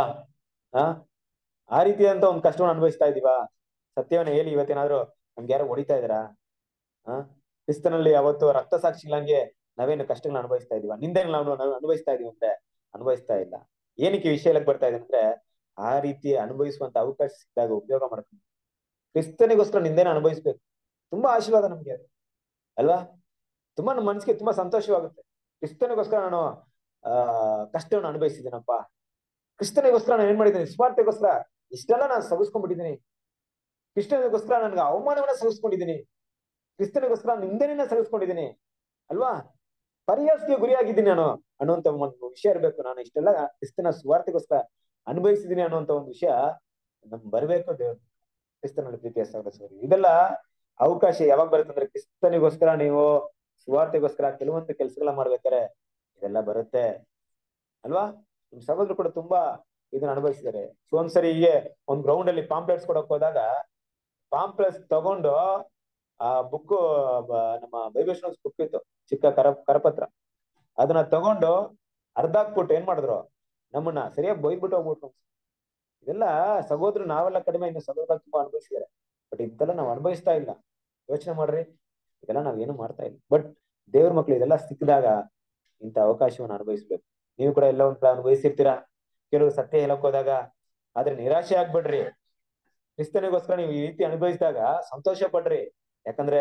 ಆ ರೀತಿಯಾದಂತ ಒಂದು ಕಷ್ಟವನ್ನು ಅನುಭವಿಸ್ತಾ ಇದೀವಾ? ಸತ್ಯವನ್ನ ಹೇಳಿ ಇವತ್ತೇನಾದ್ರು ನಮ್ಗೆ ಯಾರು ಹೊಡಿತಾ ಇದಾರಾ? ಕ್ರಿಸ್ತನಲ್ಲಿ ಅವತ್ತು ರಕ್ತ ಸಾಕ್ಷಿಗಳಂಗೆ ನಾವೇನು ಕಷ್ಟಗಳನ್ನ ಅನುಭವಿಸ್ತಾ ಇದೀವ? ನಿಂದೆಗಳು ನಾವು ಅನುಭವಿಸ್ತಾ ಇದೀವಿ ಅಂದ್ರೆ ಅನುಭವಿಸ್ತಾ ಇಲ್ಲ. ಏನಕ್ಕೆ ವಿಷಯ ಹೇಳಕ್ ಬರ್ತಾ ಇದೆ ಅಂದ್ರೆ ಆ ರೀತಿ ಅನುಭವಿಸುವಂತ ಅವಕಾಶ ಸಿಕ್ಕಿದಾಗ ಉಪಯೋಗ ಮಾಡ್ಕೊಂಡು ಕ್ರಿಸ್ತನಿಗೋಸ್ಕರ ನಿಂದೇನ ಅನುಭವಿಸ್ಬೇಕು. ತುಂಬಾ ಆಶೀರ್ವಾದ ನಮ್ಗೆ ಅದು ಅಲ್ವಾ? ತುಂಬಾ ನಮ್ಮ ಮನಸ್ಸಿಗೆ ತುಂಬಾ ಸಂತೋಷವಾಗುತ್ತೆ. ಕ್ರಿಸ್ತನಿಗೋಸ್ಕರ ನಾನು ಕಷ್ಟವನ್ನು ಅನುಭವಿಸಿದ್ದೀನಪ್ಪ, ಕ್ರಿಸ್ತನಿಗೋಸ್ಕರ ನಾನು ಏನ್ ಮಾಡಿದ್ದೀನಿ, ಸ್ವಾರ್ಥೆಗೋಸ್ಕರ ಇಷ್ಟೆಲ್ಲ ನಾನು ಸಹಿಸ್ಕೊಂಡ್ಬಿಟ್ಟಿದ್ದೀನಿ, ಕ್ರಿಸ್ತನಿಗೋಸ್ಕರ ನನ್ಗೆ ಅವಮಾನವನ್ನ ಸಹಿಸ್ಕೊಂಡಿದ್ದೀನಿ, ಕ್ರಿಸ್ತನಿಗೋಸ್ಕರ ನಿಂದೆನ ಸಹಿಸ್ಕೊಂಡಿದ್ದೀನಿ ಅಲ್ವಾ? ಪರಿಹಾಸಕ್ಕೆ ಗುರಿಯಾಗಿದ್ದೀನಿ ನಾನು ಅನ್ನುವಂತ ಒಂದು ವಿಷಯ ಇರ್ಬೇಕು. ನಾನು ಇಷ್ಟೆಲ್ಲ ಕ್ರಿಸ್ತನ ಸ್ವಾರ್ಥೆಗೋಸ್ಕರ ಅನುಭವಿಸಿದ್ದೀನಿ ಅನ್ನುವಂತ ಒಂದು ವಿಷಯ ನಮ್ಗೆ ಬರ್ಬೇಕು. ದೇವ್ರು ಕ್ರಿಸ್ತನಲ್ಲಿ ಪ್ರೀತಿಯ ಸಹೋದರ, ಇದೆಲ್ಲ ಅವಕಾಶ ಯಾವಾಗ ಬರುತ್ತೆ ಅಂದ್ರೆ ಕ್ರಿಸ್ತನಿಗೋಸ್ಕರ ನೀವು ಸುವಾರ್ತೆಗೋಸ್ಕರ ಕೆಲವೊಂದು ಕೆಲಸಗಳ ಮಾಡ್ಬೇಕಾರೆ ಇದೆಲ್ಲ ಬರುತ್ತೆ ಅಲ್ವಾ? ನಿಮ್ ಸಹೋದರರು ಕೂಡ ತುಂಬಾ ಇದನ್ನ ಅನುಭವಿಸಿದ್ದಾರೆ. ಒಂದ್ಸರಿ ಹೀಗೆ ಒಂದ್ ಗ್ರೌಂಡ್ ಅಲ್ಲಿ ಪಾಂಪ್ಲೆಟ್ಸ್ ಕೊಡಕ್ ಹೋದಾಗ ಪಾಂಪ್ಲೆಟ್ಸ್ ತಗೊಂಡು ಆ ಬುಕ್, ನಮ್ಮ ಬೈಬಲ್ ಬುಕ್ ಇತ್ತು ಚಿಕ್ಕ ಕರಪತ್ರ, ಅದನ್ನ ತಗೊಂಡು ಅರ್ಧಾಕ್ಬಿಟ್ಟು ಏನ್ ಮಾಡಿದ್ರು, ನಮ್ಮನ್ನ ಸರಿಯಾಗಿ ಬೈದ್ಬಿಟ್ಟು ಹೋಗ್ಬಿಟ್ಟು. ಇದೆಲ್ಲ ಸಹೋದರ ನಾವೆಲ್ಲ ಕಡಿಮೆ, ಇನ್ನು ಸಹೋದರ ತುಂಬಾ ಅನುಭವಿಸಿದ್ದಾರೆ. ಬಟ್ ಇದೆಲ್ಲ ನಾವು ಅನುಭವಿಸ್ತಾ ಇಲ್ಲ. ಯೋಚನೆ ಮಾಡ್ರಿ, ಇದೆಲ್ಲ ನಾವೇನು ಮಾಡ್ತಾ ಇಲ್ಲ. ಬಟ್ ದೇವ್ರ ಮಕ್ಳು ಇದೆಲ್ಲ ಸಿಕ್ಕಿದಾಗ ಇಂಥ ಅವಕಾಶವನ್ನು ಅನುಭವಿಸ್ಬೇಕು. ನೀವು ಕೂಡ ಎಲ್ಲ ಒಂದ್ ಅನುಭವಿಸಿರ್ತೀರಾ ಕೆಲವು ಸತ್ಯ ಹೇಳಕ್ ಹೋದಾಗ. ಆದ್ರೆ ನಿರಾಶೆ ಆಗ್ಬಿಡ್ರಿ. ಕ್ರಿಸ್ತನಿಗೋಸ್ಕರ ನೀವು ಈ ರೀತಿ ಅನುಭವಿಸಿದಾಗ ಸಂತೋಷ ಪಡ್ರಿ. ಯಾಕಂದ್ರೆ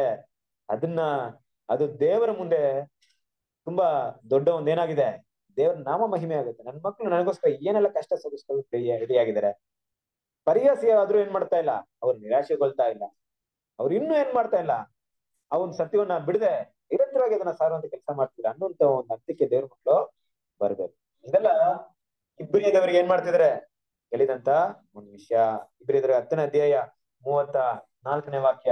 ಅದು ದೇವರ ಮುಂದೆ ತುಂಬಾ ದೊಡ್ಡ ಒಂದ್ ಏನಾಗಿದೆ, ದೇವರ ನಾಮ ಮಹಿಮೆ ಆಗುತ್ತೆ. ನನ್ನ ಮಕ್ಳು ನನಗೋಸ್ಕರ ಏನೆಲ್ಲ ಕಷ್ಟ ಸಹಿಸ್ಕೊಳ್ಳೋಕೆ ರೆಡಿ ಆಗಿದ್ದಾರೆ. ಪರಿಹಾಸಿ ಆದ್ರೂ ಏನ್ ಮಾಡ್ತಾ ಇಲ್ಲ, ಅವ್ರು ನಿರಾಶೆಗೊಳ್ತಾ ಇಲ್ಲ. ಅವ್ರು ಇನ್ನೂ ಏನ್ ಮಾಡ್ತಾ ಇಲ್ಲ, ಆ ಒಂದು ಸತ್ಯವನ್ನ ಬಿಡದೆ ನಿರಂತರವಾಗಿ ಅದನ್ನ ಸಾರುವಂತ ಕೆಲಸ ಮಾಡ್ತಿದ್ದಾರೆ ಅನ್ನುವಂತ ಒಂದು ಅರ್ಥಕ್ಕೆ ದೇವ್ರ ಮಕ್ಳು ಬರ್ಬೇಕು. ಇದೆಲ್ಲ ಇಬ್ರಿಯದವರಿಗೆ ಏನ್ ಮಾಡ್ತಿದ್ರೆ ಹೇಳಿದಂತ ಒಂದು ವಿಷಯ. ಇಬ್ರಿಯದವರ 10ನೇ ಅಧ್ಯಾಯ 34ನೇ ವಾಕ್ಯ.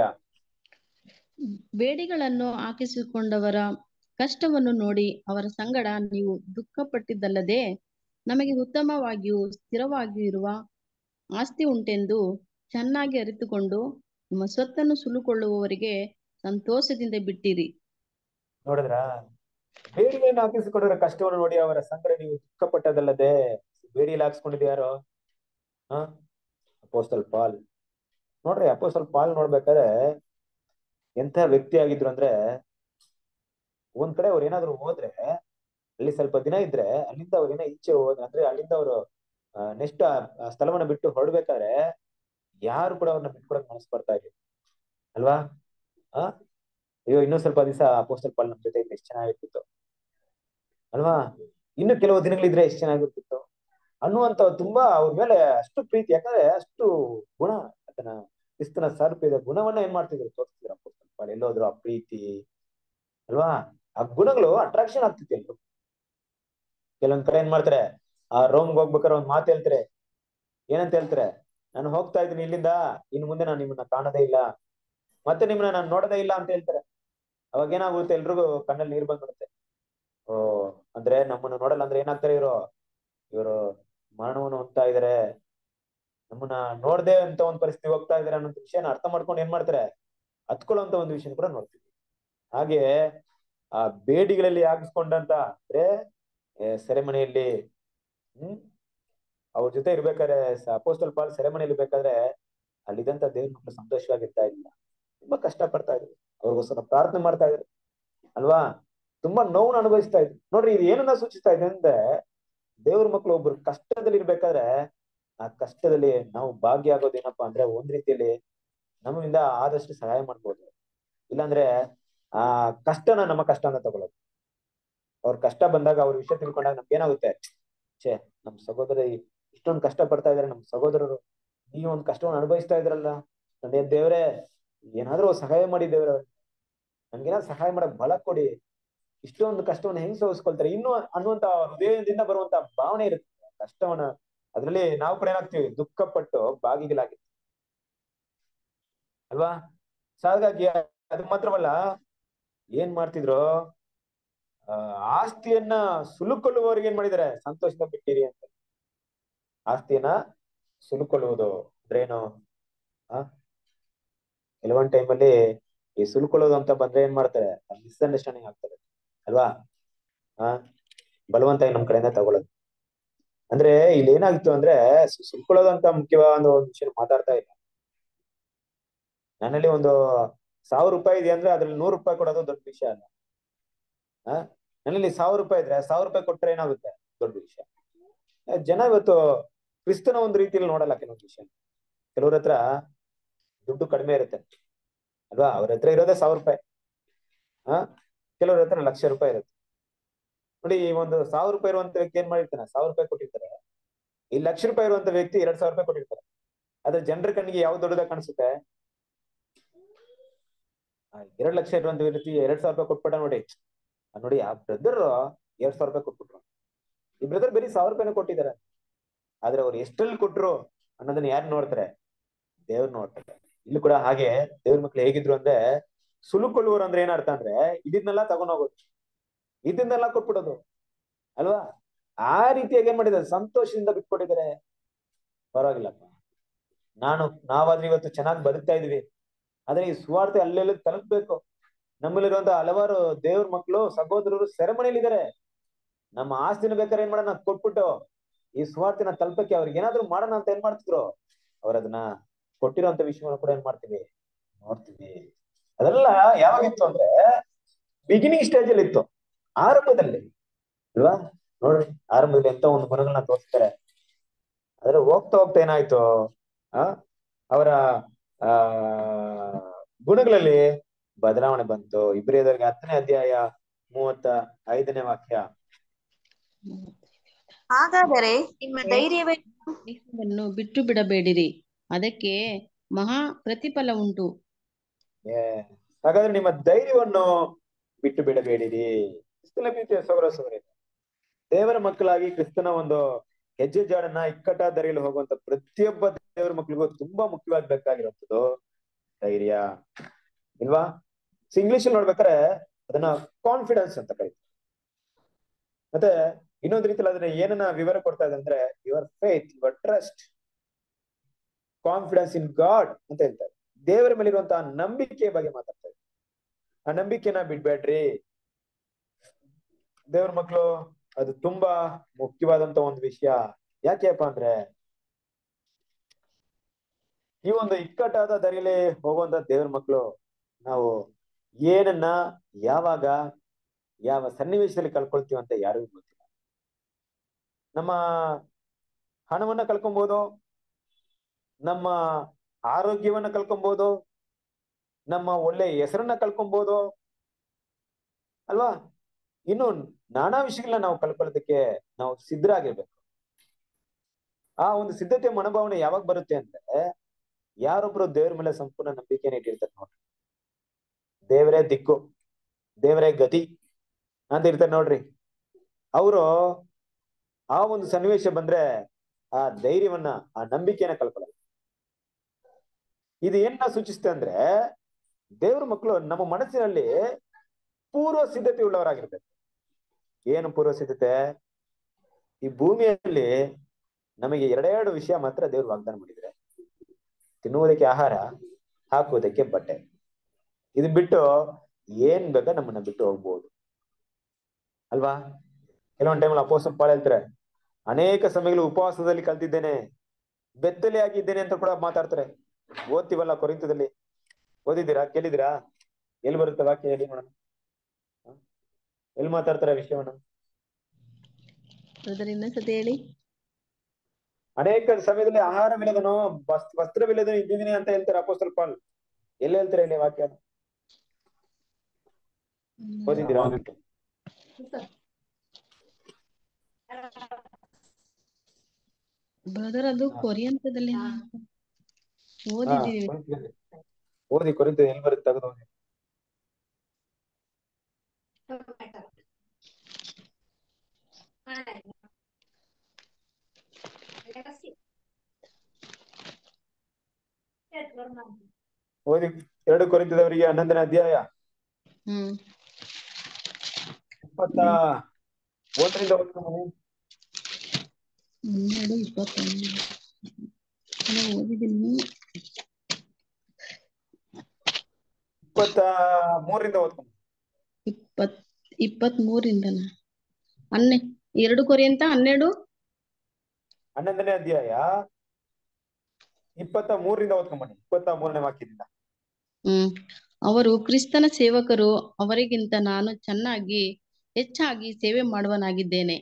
ಬೇಡಿಗಳನ್ನು ಹಾಕಿಸಿಕೊಂಡವರ ಕಷ್ಟವನ್ನು ನೋಡಿ ಅವರ ಸಂಗಡ ನೀವು ದುಃಖಪಟ್ಟಿದ್ದಲ್ಲದೆ ನಮಗೆ ಉತ್ತಮವಾಗಿಯೂ ಸ್ಥಿರವಾಗಿಯೂ ಇರುವ ಆಸ್ತಿ ಉಂಟೆಂದು ಚೆನ್ನಾಗಿ ಅರಿತುಕೊಂಡು ನಿಮ್ಮ ಸ್ವತ್ತನ್ನು ಸುಲುಕೊಳ್ಳುವವರಿಗೆ ಸಂತೋಷದಿಂದ ಬಿಟ್ಟಿರಿ. ನೋಡಿದ್ರ ಬೇಡಿಗೆಯನ್ನು ಹಾಕಿಸಿಕೊಂಡಿರೋ ಕಷ್ಟವನ್ನು ನೋಡಿ ಅವರ ಸಂಕಟ ನೀವು ದುಃಖಪಟ್ಟದಲ್ಲದೆ. ಬೇಡಿಯಲ್ಲಿ ಹಾಕಿಸ್ಕೊಂಡಿದ್ದು ಯಾರು? ಹ ಅಪೋಸ್ತಲ್ ಪಾಲ್. ನೋಡ್ರಿ, ಅಪೋಸ್ತಲ್ ಪಾಲ್ ನೋಡ್ಬೇಕಾದ್ರೆ ಎಂಥ ವ್ಯಕ್ತಿ ಆಗಿದ್ರು ಅಂದ್ರೆ, ಒಂದ್ ಕಡೆ ಅವ್ರು ಏನಾದ್ರು ಹೋದ್ರೆ ಅಲ್ಲಿ ಸ್ವಲ್ಪ ದಿನ ಇದ್ರೆ ಅಲ್ಲಿಂದ ಅವ್ರು ಏನೋ ಈಚೆ ಹೋದ್ರೆ ಅಂದ್ರೆ ಅಲ್ಲಿಂದ ಅವರು ನೆಕ್ಸ್ಟ್ ಆ ಸ್ಥಳವನ್ನ ಬಿಟ್ಟು ಹೊರಡ್ಬೇಕಾದ್ರೆ ಯಾರು ಕೂಡ ಅವ್ರನ್ನ ಬಿಟ್ಕೊಡಕ್ ಮನಸ್ಸು ಬರ್ತಾ ಇದೆ ಅಲ್ವಾ? ಆ ಅಯ್ಯೋ ಇನ್ನೂ ಸ್ವಲ್ಪ ದಿವಸ ಅಪೋಸ್ತಲ್ ಪಾಲ್ ನಮ್ ಜೊತೆ ಇದ್ರೆ ಎಷ್ಟು ಚೆನ್ನಾಗಿರ್ತಿತ್ತು ಅಲ್ವಾ? ಇನ್ನು ಕೆಲವು ದಿನಗಳಿದ್ರೆ ಎಷ್ಟು ಚೆನ್ನಾಗಿರ್ತಿತ್ತು ಅನ್ನುವಂತ ತುಂಬಾ ಅವ್ರ ಮೇಲೆ ಅಷ್ಟು ಪ್ರೀತಿ. ಯಾಕಂದ್ರೆ ಅಷ್ಟು ಗುಣ, ಅದನ್ನ ಕ್ರಿಸ್ತನ ಸಾರೂಪ್ಯದ ಗುಣವನ್ನ ಏನ್ ಮಾಡ್ತಿದ್ರು, ತೋರಿಸ್ತಿದ್ರು ಅಪೋಸ್ತಲ್ ಪಾಲ್. ಎಲ್ಲೋದ್ರು ಆ ಪ್ರೀತಿ ಅಲ್ವಾ, ಆ ಗುಣಗಳು ಅಟ್ರಾಕ್ಷನ್ ಆಗ್ತಿತ್ತು ಎಲ್ರು. ಕೆಲವೊಂದ್ ಕಡೆ ಏನ್ ಮಾಡ್ತಾರೆ, ಆ ರೋಮ್ಗೆ ಹೋಗ್ಬೇಕಾದ್ರೆ ಒಂದ್ ಮಾತು ಹೇಳ್ತಾರೆ. ಏನಂತ ಹೇಳ್ತಾರೆ? ನಾನು ಹೋಗ್ತಾ ಇದ್ದೀನಿ ಇಲ್ಲಿಂದ, ಇನ್ನು ಮುಂದೆ ನಾನು ನಿಮ್ಮನ್ನ ಕಾಣೋದೇ ಇಲ್ಲ, ಮತ್ತೆ ನಿಮ್ಮನ್ನ ನಾನು ನೋಡೋದೇ ಇಲ್ಲ ಅಂತ ಹೇಳ್ತಾರೆ. ಅವಾಗ ಏನಾಗುತ್ತೆ, ಎಲ್ರಿಗೂ ಕಣ್ಣಲ್ಲಿ ನೀರ್ ಬಂದ್ಬಿಡುತ್ತೆ. ಓ, ಅಂದ್ರೆ ನಮ್ಮನ್ನ ನೋಡಲ್ಲ ಅಂದ್ರೆ ಏನಾಗ್ತಾರೆ ಇವರು ಮರಣವನ್ನು ಹೊಂದ್ತಾ ಇದಾರೆ, ನಮ್ಮನ್ನ ನೋಡ್ದೆ ಅಂತ ಒಂದ್ ಪರಿಸ್ಥಿತಿ ಹೋಗ್ತಾ ಇದಾರೆ ಅನ್ನೋ ವಿಷಯನ ಅರ್ಥ ಮಾಡ್ಕೊಂಡು ಏನ್ ಮಾಡ್ತಾರೆ, ಹತ್ಕೊಳ್ಳುವಂತ ಒಂದು ವಿಷಯ ಕೂಡ ನೋಡ್ತೀವಿ. ಹಾಗೆ ಆ ಬೇಡಿಗಳಲ್ಲಿ ಹಾಕಿಸ್ಕೊಂಡಂತ ಅಂದ್ರೆ ಸೆರೆಮನೆಯಲ್ಲಿ ಅವ್ರ ಜೊತೆ ಇರ್ಬೇಕಾದ್ರೆ, ಅಪೋಸ್ತಲ್ ಪಾಲ್ ಸೆರೆಮನೆಯಲ್ಲಿ ಇರ್ಬೇಕಾದ್ರೆ ಅಲ್ಲಿದ್ದಂತ ದೇವ್ರ ಮಕ್ಕಳು ಸಂತೋಷವಾಗಿರ್ತಾ ಇರ್ಲಿಲ್ಲ, ತುಂಬಾ ಕಷ್ಟ ಪಡ್ತಾ ಇದ್ರು, ಅವ್ರಿಗೋಸ್ಕರ ಪ್ರಾರ್ಥನೆ ಮಾಡ್ತಾ ಇದ್ರು ಅಲ್ವಾ? ತುಂಬಾ ನೋವನ್ನು ಅನುಭವಿಸ್ತಾ ಇದ್ರು. ನೋಡ್ರಿ, ಇದು ಏನನ್ನ ಸೂಚಿಸ್ತಾ ಇದೆ ಅಂದ್ರೆ, ದೇವ್ರ ಮಕ್ಕಳು ಒಬ್ರು ಕಷ್ಟದಲ್ಲಿ ಇರ್ಬೇಕಾದ್ರೆ ಆ ಕಷ್ಟದಲ್ಲಿ ನಾವು ಭಾಗಿಯಾಗೋದೇನಪ್ಪಾ ಅಂದ್ರೆ, ಒಂದ್ ರೀತಿಯಲ್ಲಿ ನಮ್ಮಿಂದ ಆದಷ್ಟು ಸಹಾಯ ಮಾಡ್ಬೋದು. ಇಲ್ಲಾಂದ್ರೆ ಆ ಕಷ್ಟನ ನಮ್ಮ ಕಷ್ಟ ಅಂತ ತಗೊಳ್ಳೋದು. ಅವ್ರ ಕಷ್ಟ ಬಂದಾಗ ಅವ್ರ ವಿಷಯ ತಿಳ್ಕೊಂಡಾಗ ನಮ್ಗೆ ಏನಾಗುತ್ತೆ, ಛೇ ನಮ್ ಸಹೋದರ ಇಷ್ಟೊಂದು ಕಷ್ಟ ಪಡ್ತಾ ಇದಾರೆ, ನಮ್ ಸಹೋದರರು ಈ ಒಂದು ಕಷ್ಟವನ್ನು ಅನುಭವಿಸ್ತಾ ಇದ್ರಲ್ಲ, ತಂದೆ ದೇವ್ರೆ ಏನಾದ್ರೂ ಸಹಾಯ ಮಾಡಿ, ದೇವ್ರ ನನ್ಗೇನಾದ್ರು ಸಹಾಯ ಮಾಡಕ್ ಬಲ ಕೊಡಿ, ಇಷ್ಟೊಂದು ಕಷ್ಟವನ್ನ ಹೆಂಗ್ ಸಹಿಸ್ಕೊಳ್ತಾರೆ ಇನ್ನು ಅನ್ನುವಂತ ಹೃದಯದಿಂದ ಬರುವಂತ ಭಾವನೆ ಇರುತ್ತೆ. ಕಷ್ಟವನ್ನ ಅದ್ರಲ್ಲಿ ನಾವು ಕೂಡ ಏನಾಗ್ತೀವಿ, ದುಃಖಪಟ್ಟು ಬಾಗಿಗಳಾಗಿ ಅಲ್ವಾ? ಸೊ ಹಾಗಾಗಿ ಅದು ಮಾತ್ರವಲ್ಲ, ಏನ್ ಮಾಡ್ತಿದ್ರು, ಆಸ್ತಿಯನ್ನ ಸುಲುಕೊಳ್ಳುವವರಿಗೆ ಏನ್ ಮಾಡಿದಾರೆ, ಸಂತೋಷದ ಬಿಟ್ಟಿರಿ ಅಂತ. ಆಸ್ತಿಯನ್ನ ಸುಲುಕೊಳ್ಳುವುದು ಅಂದ್ರೇನು? ಕೆಲವೊಂದ್ ಟೈಮಲ್ಲಿ ಈ ಸುಲ್ಕೊಳ್ಳೋದು ಅಂತ ಬಂದ್ರೆ ಏನ್ ಮಾಡ್ತಾರೆ, ಮಿಸ್ಅಂಡರ್ಸ್ಟ್ಯಾಂಡಿಂಗ್ ಆಗ್ತದೆ ಅಲ್ವಾ? ಬಲವಂತ ನಮ್ ಕಡೆಯಿಂದ ತಗೊಳ್ಳೋದು. ಅಂದ್ರೆ ಇಲ್ಲಿ ಏನಾಗಿತ್ತು ಅಂದ್ರೆ, ಸುಲ್ಕೊಳ್ಳೋದು ಅಂತ ಮುಖ್ಯವಾದ ಒಂದು ವಿಷಯ ಮಾತಾಡ್ತಾ ಇಲ್ಲ. ನನ್ನಲ್ಲಿ ಒಂದು 1000 ರೂಪಾಯಿ ಇದೆ ಅಂದ್ರೆ ಅದ್ರಲ್ಲಿ 100 ರೂಪಾಯಿ ಕೊಡೋದು ದೊಡ್ಡ ವಿಷಯ ಅಲ್ಲ. ನನ್ನಲ್ಲಿ 1000 ರೂಪಾಯಿ ಇದ್ರೆ 1000 ರೂಪಾಯಿ ಕೊಟ್ರೆ ಏನಾಗುತ್ತೆ, ದೊಡ್ಡ ವಿಷಯ. ಜನ ಇವತ್ತು ಕ್ರಿಸ್ತನ ಒಂದು ರೀತಿಯಲ್ಲಿ ನೋಡಲ್ಲ ಕೆಲವೊಂದು ವಿಷಯ. ಕೆಲವ್ರ ಹತ್ರ ದುಡ್ಡು ಕಡಿಮೆ ಇರುತ್ತೆ ಅಲ್ವಾ, ಅವ್ರ ಹತ್ರ ಇರೋದೇ 1000 ರೂಪಾಯಿ. ಕೆಲವ್ರ ಹತ್ರ 1,00,000 ರೂಪಾಯಿ ಇರುತ್ತೆ. ನೋಡಿ, ಈ ಒಂದು 1000 ರೂಪಾಯಿ ಇರುವಂತ ವ್ಯಕ್ತಿ ಏನ್ ಮಾಡಿರ್ತಾನೆ, 1000 ರೂಪಾಯಿ ಕೊಟ್ಟಿರ್ತಾರೆ. ಈ 1,00,000 ರೂಪಾಯಿ ಇರುವಂತ ವ್ಯಕ್ತಿ 2,000 ರೂಪಾಯಿ ಕೊಟ್ಟಿರ್ತಾರೆ. ಆದ್ರೆ ಜನರ ಕಣ್ಣಿಗೆ ಯಾವ್ದು ದೊಡ್ಡದಾಗ ಕಾಣಿಸುತ್ತೆ? 2 ಲಕ್ಷ ಇರುವಂತ ವ್ಯಕ್ತಿ 2,000 ರೂಪಾಯಿ ಕೊಟ್ಬಿಟ್ಟ ನೋಡಿ. ನೋಡಿ, ಆ ಬ್ರದರ್ 2,000 ರೂಪಾಯಿ ಕೊಟ್ಬಿಟ್ರು. ಈ ಬ್ರದರ್ ಬರೀ 1,000 ರೂಪಾಯಿನ ಕೊಟ್ಟಿದ್ದಾರೆ. ಆದ್ರೆ ಅವ್ರು ಎಷ್ಟಲ್ಲಿ ಕೊಟ್ರು ಅನ್ನೋದನ್ನ ಯಾರು ನೋಡ್ತಾರೆ? ದೇವ್ರು ನೋಡ್ತಾರೆ. ಇಲ್ಲಿ ಕೂಡ ಹಾಗೆ ದೇವ್ರ ಮಕ್ಳು ಹೇಗಿದ್ರು ಅಂದ್ರೆ, ಸುಲುಕೊಳ್ಳುವರು ಅಂದ್ರೆ ಏನರ್ಥ ಅಂದ್ರೆ, ಇದನ್ನೆಲ್ಲ ತಗೊಂಡೋಗೋದು, ಇದನ್ನೆಲ್ಲ ಕೊಟ್ಬಿಡೋದು ಅಲ್ವಾ? ಆ ರೀತಿಯಾಗಿ ಏನ್ ಮಾಡಿದ್ದಾರೆ, ಸಂತೋಷದಿಂದ ಬಿಟ್ಕೊಟ್ಟಿದ್ದಾರೆ. ಪರವಾಗಿಲ್ಲಪ್ಪ, ನಾವಾದ್ರೆ ಇವತ್ತು ಚೆನ್ನಾಗಿ ಬದುಕ್ತಾ ಇದೀವಿ, ಆದ್ರೆ ಈ ಸುವಾರ್ತೆ ಅಲ್ಲೆಲ್ಲ ತಲುಪ್ಬೇಕು. ನಮ್ಮಲ್ಲಿರುವಂತಹ ಹಲವಾರು ದೇವ್ರ ಮಕ್ಕಳು ಸಹೋದರರು ಸೆರೆಮನೆಯಲ್ಲಿ ಇದಾರೆ. ನಮ್ಮ ಆಸ್ತಿನ ಬೇಕಾದ್ರೆ ಏನ್ ಮಾಡೋಣ, ಕೊಟ್ಬಿಟ್ಟು ಈ ಸುವಾರ್ತೆನ ತಲುಪಕ್ಕೆ ಅವ್ರಿಗೆ ಏನಾದ್ರು ಮಾಡೋಣ ಅಂತ ಏನ್ ಮಾಡ್ತಿದ್ರು, ಅವ್ರ ಅದನ್ನ ಕೊಟ್ಟಿರೋಂತ ವಿಷಯವನ್ನು ಕೂಡ ಏನ್ ಮಾಡ್ತೀವಿ, ನೋಡ್ತೀವಿ. ಅದೆಲ್ಲ ಯಾವಾಗಿತ್ತು ಅಂದ್ರೆ, ಬಿಗಿನಿಂಗ್ ಸ್ಟೇಜ್ ಅಲ್ಲಿ ಇತ್ತು, ಆರಂಭದಲ್ಲಿ ಅಲ್ವಾ? ನೋಡ್ರಿ, ಆರಂಭದಲ್ಲಿ ಎಂತ ಒಂದು ಗುಣಗಳನ್ನ ತೋರಿಸ್ತಾರೆ. ಆದ್ರೆ ಹೋಗ್ತಾ ಹೋಗ್ತಾ ಏನಾಯ್ತು, ಅವರ ಆ ಗುಣಗಳಲ್ಲಿ ಬದಲಾವಣೆ ಬಂತು. ಇಬ್ರಿಯದವರಿಗೆ 10ನೇ ಅಧ್ಯಾಯ 35ನೇ ವಾಕ್ಯ. ಹಾಗಾದರೆ ನಿಮ್ಮ ಧೈರ್ಯವನ್ನು ಬಿಟ್ಟು ಬಿಡಬೇಡಿರಿ, ಅದಕ್ಕೆ ಮಹಾ ಪ್ರತಿಫಲ ಉಂಟು. ಹಾಗಾದ್ರೆ ನಿಮ್ಮ ಧೈರ್ಯವನ್ನು ಬಿಟ್ಟು ಬಿಡಬೇಡಿರಿ. ಸಹೋದರ, ದೇವರ ಮಕ್ಕಳಾಗಿ ಕ್ರಿಸ್ತನ ಒಂದು ಹೆಜ್ಜೆ ಜಾಡನ್ನ ಇಕ್ಕಟ್ಟಾದ ದಾರಿಯಲ್ಲಿ ಹೋಗುವಂತ ಪ್ರತಿಯೊಬ್ಬ ದೇವರ ಮಕ್ಕಳಿಗೂ ತುಂಬಾ ಮುಖ್ಯವಾಗಿ ಬೇಕಾಗಿರುವಂತದ್ದು ಧೈರ್ಯ, ಇಲ್ವಾ? ಇಂಗ್ಲಿಷ್ ಅಲ್ಲಿ ನೋಡ್ಬೇಕಾದ್ರೆ ಅದನ್ನ ಕಾನ್ಫಿಡೆನ್ಸ್ ಅಂತ ಕರೀತಾರೆ. ಮತ್ತೆ ಇನ್ನೊಂದು ರೀತಿಯಲ್ಲಿ ಅದನ್ನ ಏನನ್ನ ವಿವರ ಕೊಡ್ತಾ ಇದೆ ಅಂದ್ರೆ, your faith, your trust, confidence in God ಅಂತ ಹೇಳ್ತಾರೆ. ದೇವರ ಮೇಲಿರುವಂತಹ ನಂಬಿಕೆ ಬಗ್ಗೆ ಮಾತಾಡ್ತಾರೆ. ಆ ನಂಬಿಕೆನ ಬಿಡ್ಬೇಡ್ರಿ. ದೇವ್ರ ಮಕ್ಕಳು, ಅದು ತುಂಬಾ ಮುಖ್ಯವಾದಂತ ಒಂದು ವಿಷಯ. ಯಾಕೆಪ್ಪ ಅಂದ್ರೆ ಈ ಒಂದು ಇಕ್ಕಟ್ಟಾದ ದಾರಿಯಲ್ಲಿ ಹೋಗುವಂತ ದೇವ್ರ ಮಕ್ಕಳು, ನಾವು ಏನನ್ನ ಯಾವಾಗ ಯಾವ ಸನ್ನಿವೇಶದಲ್ಲಿ ಕಳ್ಕೊಳ್ತೀವಿ ಅಂತ ಯಾರಿಗೂ ಗೊತ್ತಿಲ್ಲ. ನಮ್ಮ ಹಣವನ್ನ ಕಳ್ಕೊಬಹುದು, ನಮ್ಮ ಆರೋಗ್ಯವನ್ನ ಕಳ್ಕೊಬಹುದು, ನಮ್ಮ ಒಳ್ಳೆ ಹೆಸರನ್ನ ಕಳ್ಕೊಬಹುದು ಅಲ್ವಾ. ಇನ್ನು ನಾನಾ ವಿಷಯಗಳನ್ನ ನಾವು ಕಳ್ಕೊಳ್ಳೋದಕ್ಕೆ ನಾವು ಸಿದ್ಧರಾಗಿರ್ಬೇಕು. ಆ ಒಂದು ಸಿದ್ಧತೆ ಮನೋಭಾವನೆ ಯಾವಾಗ ಬರುತ್ತೆ ಅಂದ್ರೆ, ಯಾರೊಬ್ರು ದೇವ್ರ ಮೇಲೆ ಸಂಪೂರ್ಣ ನಂಬಿಕೆನ ಇಟ್ಟಿರ್ತಾರೆ ನೋಡ್ರಿ, ದೇವರೇ ದಿಕ್ಕು, ದೇವರೇ ಗತಿ ಅಂತ ಇರ್ತಾರೆ ನೋಡ್ರಿ, ಅವರು ಆ ಒಂದು ಸನ್ನಿವೇಶ ಬಂದ್ರೆ ಆ ಧೈರ್ಯವನ್ನ, ಆ ನಂಬಿಕೆನ ಕಳ್ಕೊಳ್ಳಲ್ಲ. ಇದು ಏನ ಸೂಚಿಸುತ್ತೆ ಅಂದ್ರೆ, ದೇವ್ರ ಮಕ್ಕಳು ನಮ್ಮ ಮನಸ್ಸಿನಲ್ಲಿ ಪೂರ್ವ ಸಿದ್ಧತೆ ಉಳ್ಳವರಾಗಿರ್ಬೇಕು. ಏನು ಪೂರ್ವ ಸಿದ್ಧತೆ? ಈ ಭೂಮಿಯಲ್ಲಿ ನಮಗೆ ಎರಡೆರಡು ವಿಷಯ ಮಾತ್ರ ದೇವ್ರು ವಾಗ್ದಾನ ಮಾಡಿದ್ರೆ, ತಿನ್ನುವುದಕ್ಕೆ ಆಹಾರ, ಹಾಕುವುದಕ್ಕೆ ಬಟ್ಟೆ. ಇದು ಬಿಟ್ಟು ಏನ್ ಬೇಕಾ ನಮ್ಮನ್ನ ಬಿಟ್ಟು ಹೋಗ್ಬೋದು ಅಲ್ವಾ. ಕೆಲವೊಂದು ಟೈಮಲ್ಲಿ ಅಪೊಸ್ತಲ ಪೌಲ ಹೇಳ್ತಾರೆ, ಅನೇಕ ಸಮಯಗಳು ಉಪವಾಸದಲ್ಲಿ ಕಲ್ತಿದ್ದೇನೆ, ಬೆತ್ತಲೆ ಆಗಿದ್ದೇನೆ ಅಂತ ಕೂಡ ಮಾತಾಡ್ತಾರೆ. ಓದ್ತೀವಲ್ಲ ಕೊರಿಂಥದಲ್ಲಿ, ಓದಿದ್ದೀರಾ? ಕೇಳಿದಿರಾ? ಎಲ್ಲಿ ಬರುತ್ತೆ ವಾಕ್ಯ ಹೇಳಿ ನೋಡೋಣ. ಎಲ್ಲಿ ಮಾತಾಡ್ತಾರೆ ವಿಷಯವನ್ನ? ಇನ್ನೊಂದ್ಸತಿ ಹೇಳಿ. ಅನೇಕ ಸಮಯದಲ್ಲಿ ಆಹಾರವಿಲ್ಲದನೋ ವಸ್ತ್ರವಿಲ್ಲದನೋ ಇದ್ದಿದ್ದೀನಿ ಅಂತ ಹೇಳ್ತಾರೆ ಅಪೊಸ್ತಲ ಪೌಲ. ಎಲ್ಲಿ ಹೇಳ್ತಾರೆ ಇಲ್ಲಿ ವಾಕ್ಯ? ಓದಿದ್ದೀರಾ? ಬ್ರದರ್, ಅದು ಕೊರಿಯಂತದಲ್ಲಿ ಓದಿದ್ದೀವಿ. ಓದಿ ಕೊರಿಂಥ ಎಲ್ಲಿ ಬರುತ್ತೆ ತೆಗೆದು ಓದಿ. ಓದಿ 2 ಕೊರಿಂಥದವರಿಗೆ 11ನೇ ಅಧ್ಯಾಯ 21ರಿಂದ ಓದ್ಕೊಂಡು. 12:21 ಓದಿದ್ದೀನಿ. 23ರಿಂದ ಓದ್ಕೊಂಡು. 23ರಿಂದ 2 ಕೊರಿಂಥ 12 11ನೇ ಅಧ್ಯಾಯ 23ರಿಂದ ಓದ್ಕೊಂಬನ್ನಿ. 23ನೇ ವಾಕ್ಯದಿಂದ. ಅವರು ಕ್ರಿಸ್ತನ ಸೇವಕರು, ಅವರಿಗಿಂತ ನಾನು ಹೆಚ್ಚಾಗಿ ಸೇವೆ ಮಾಡುವನಾಗಿದ್ದೇನೆ.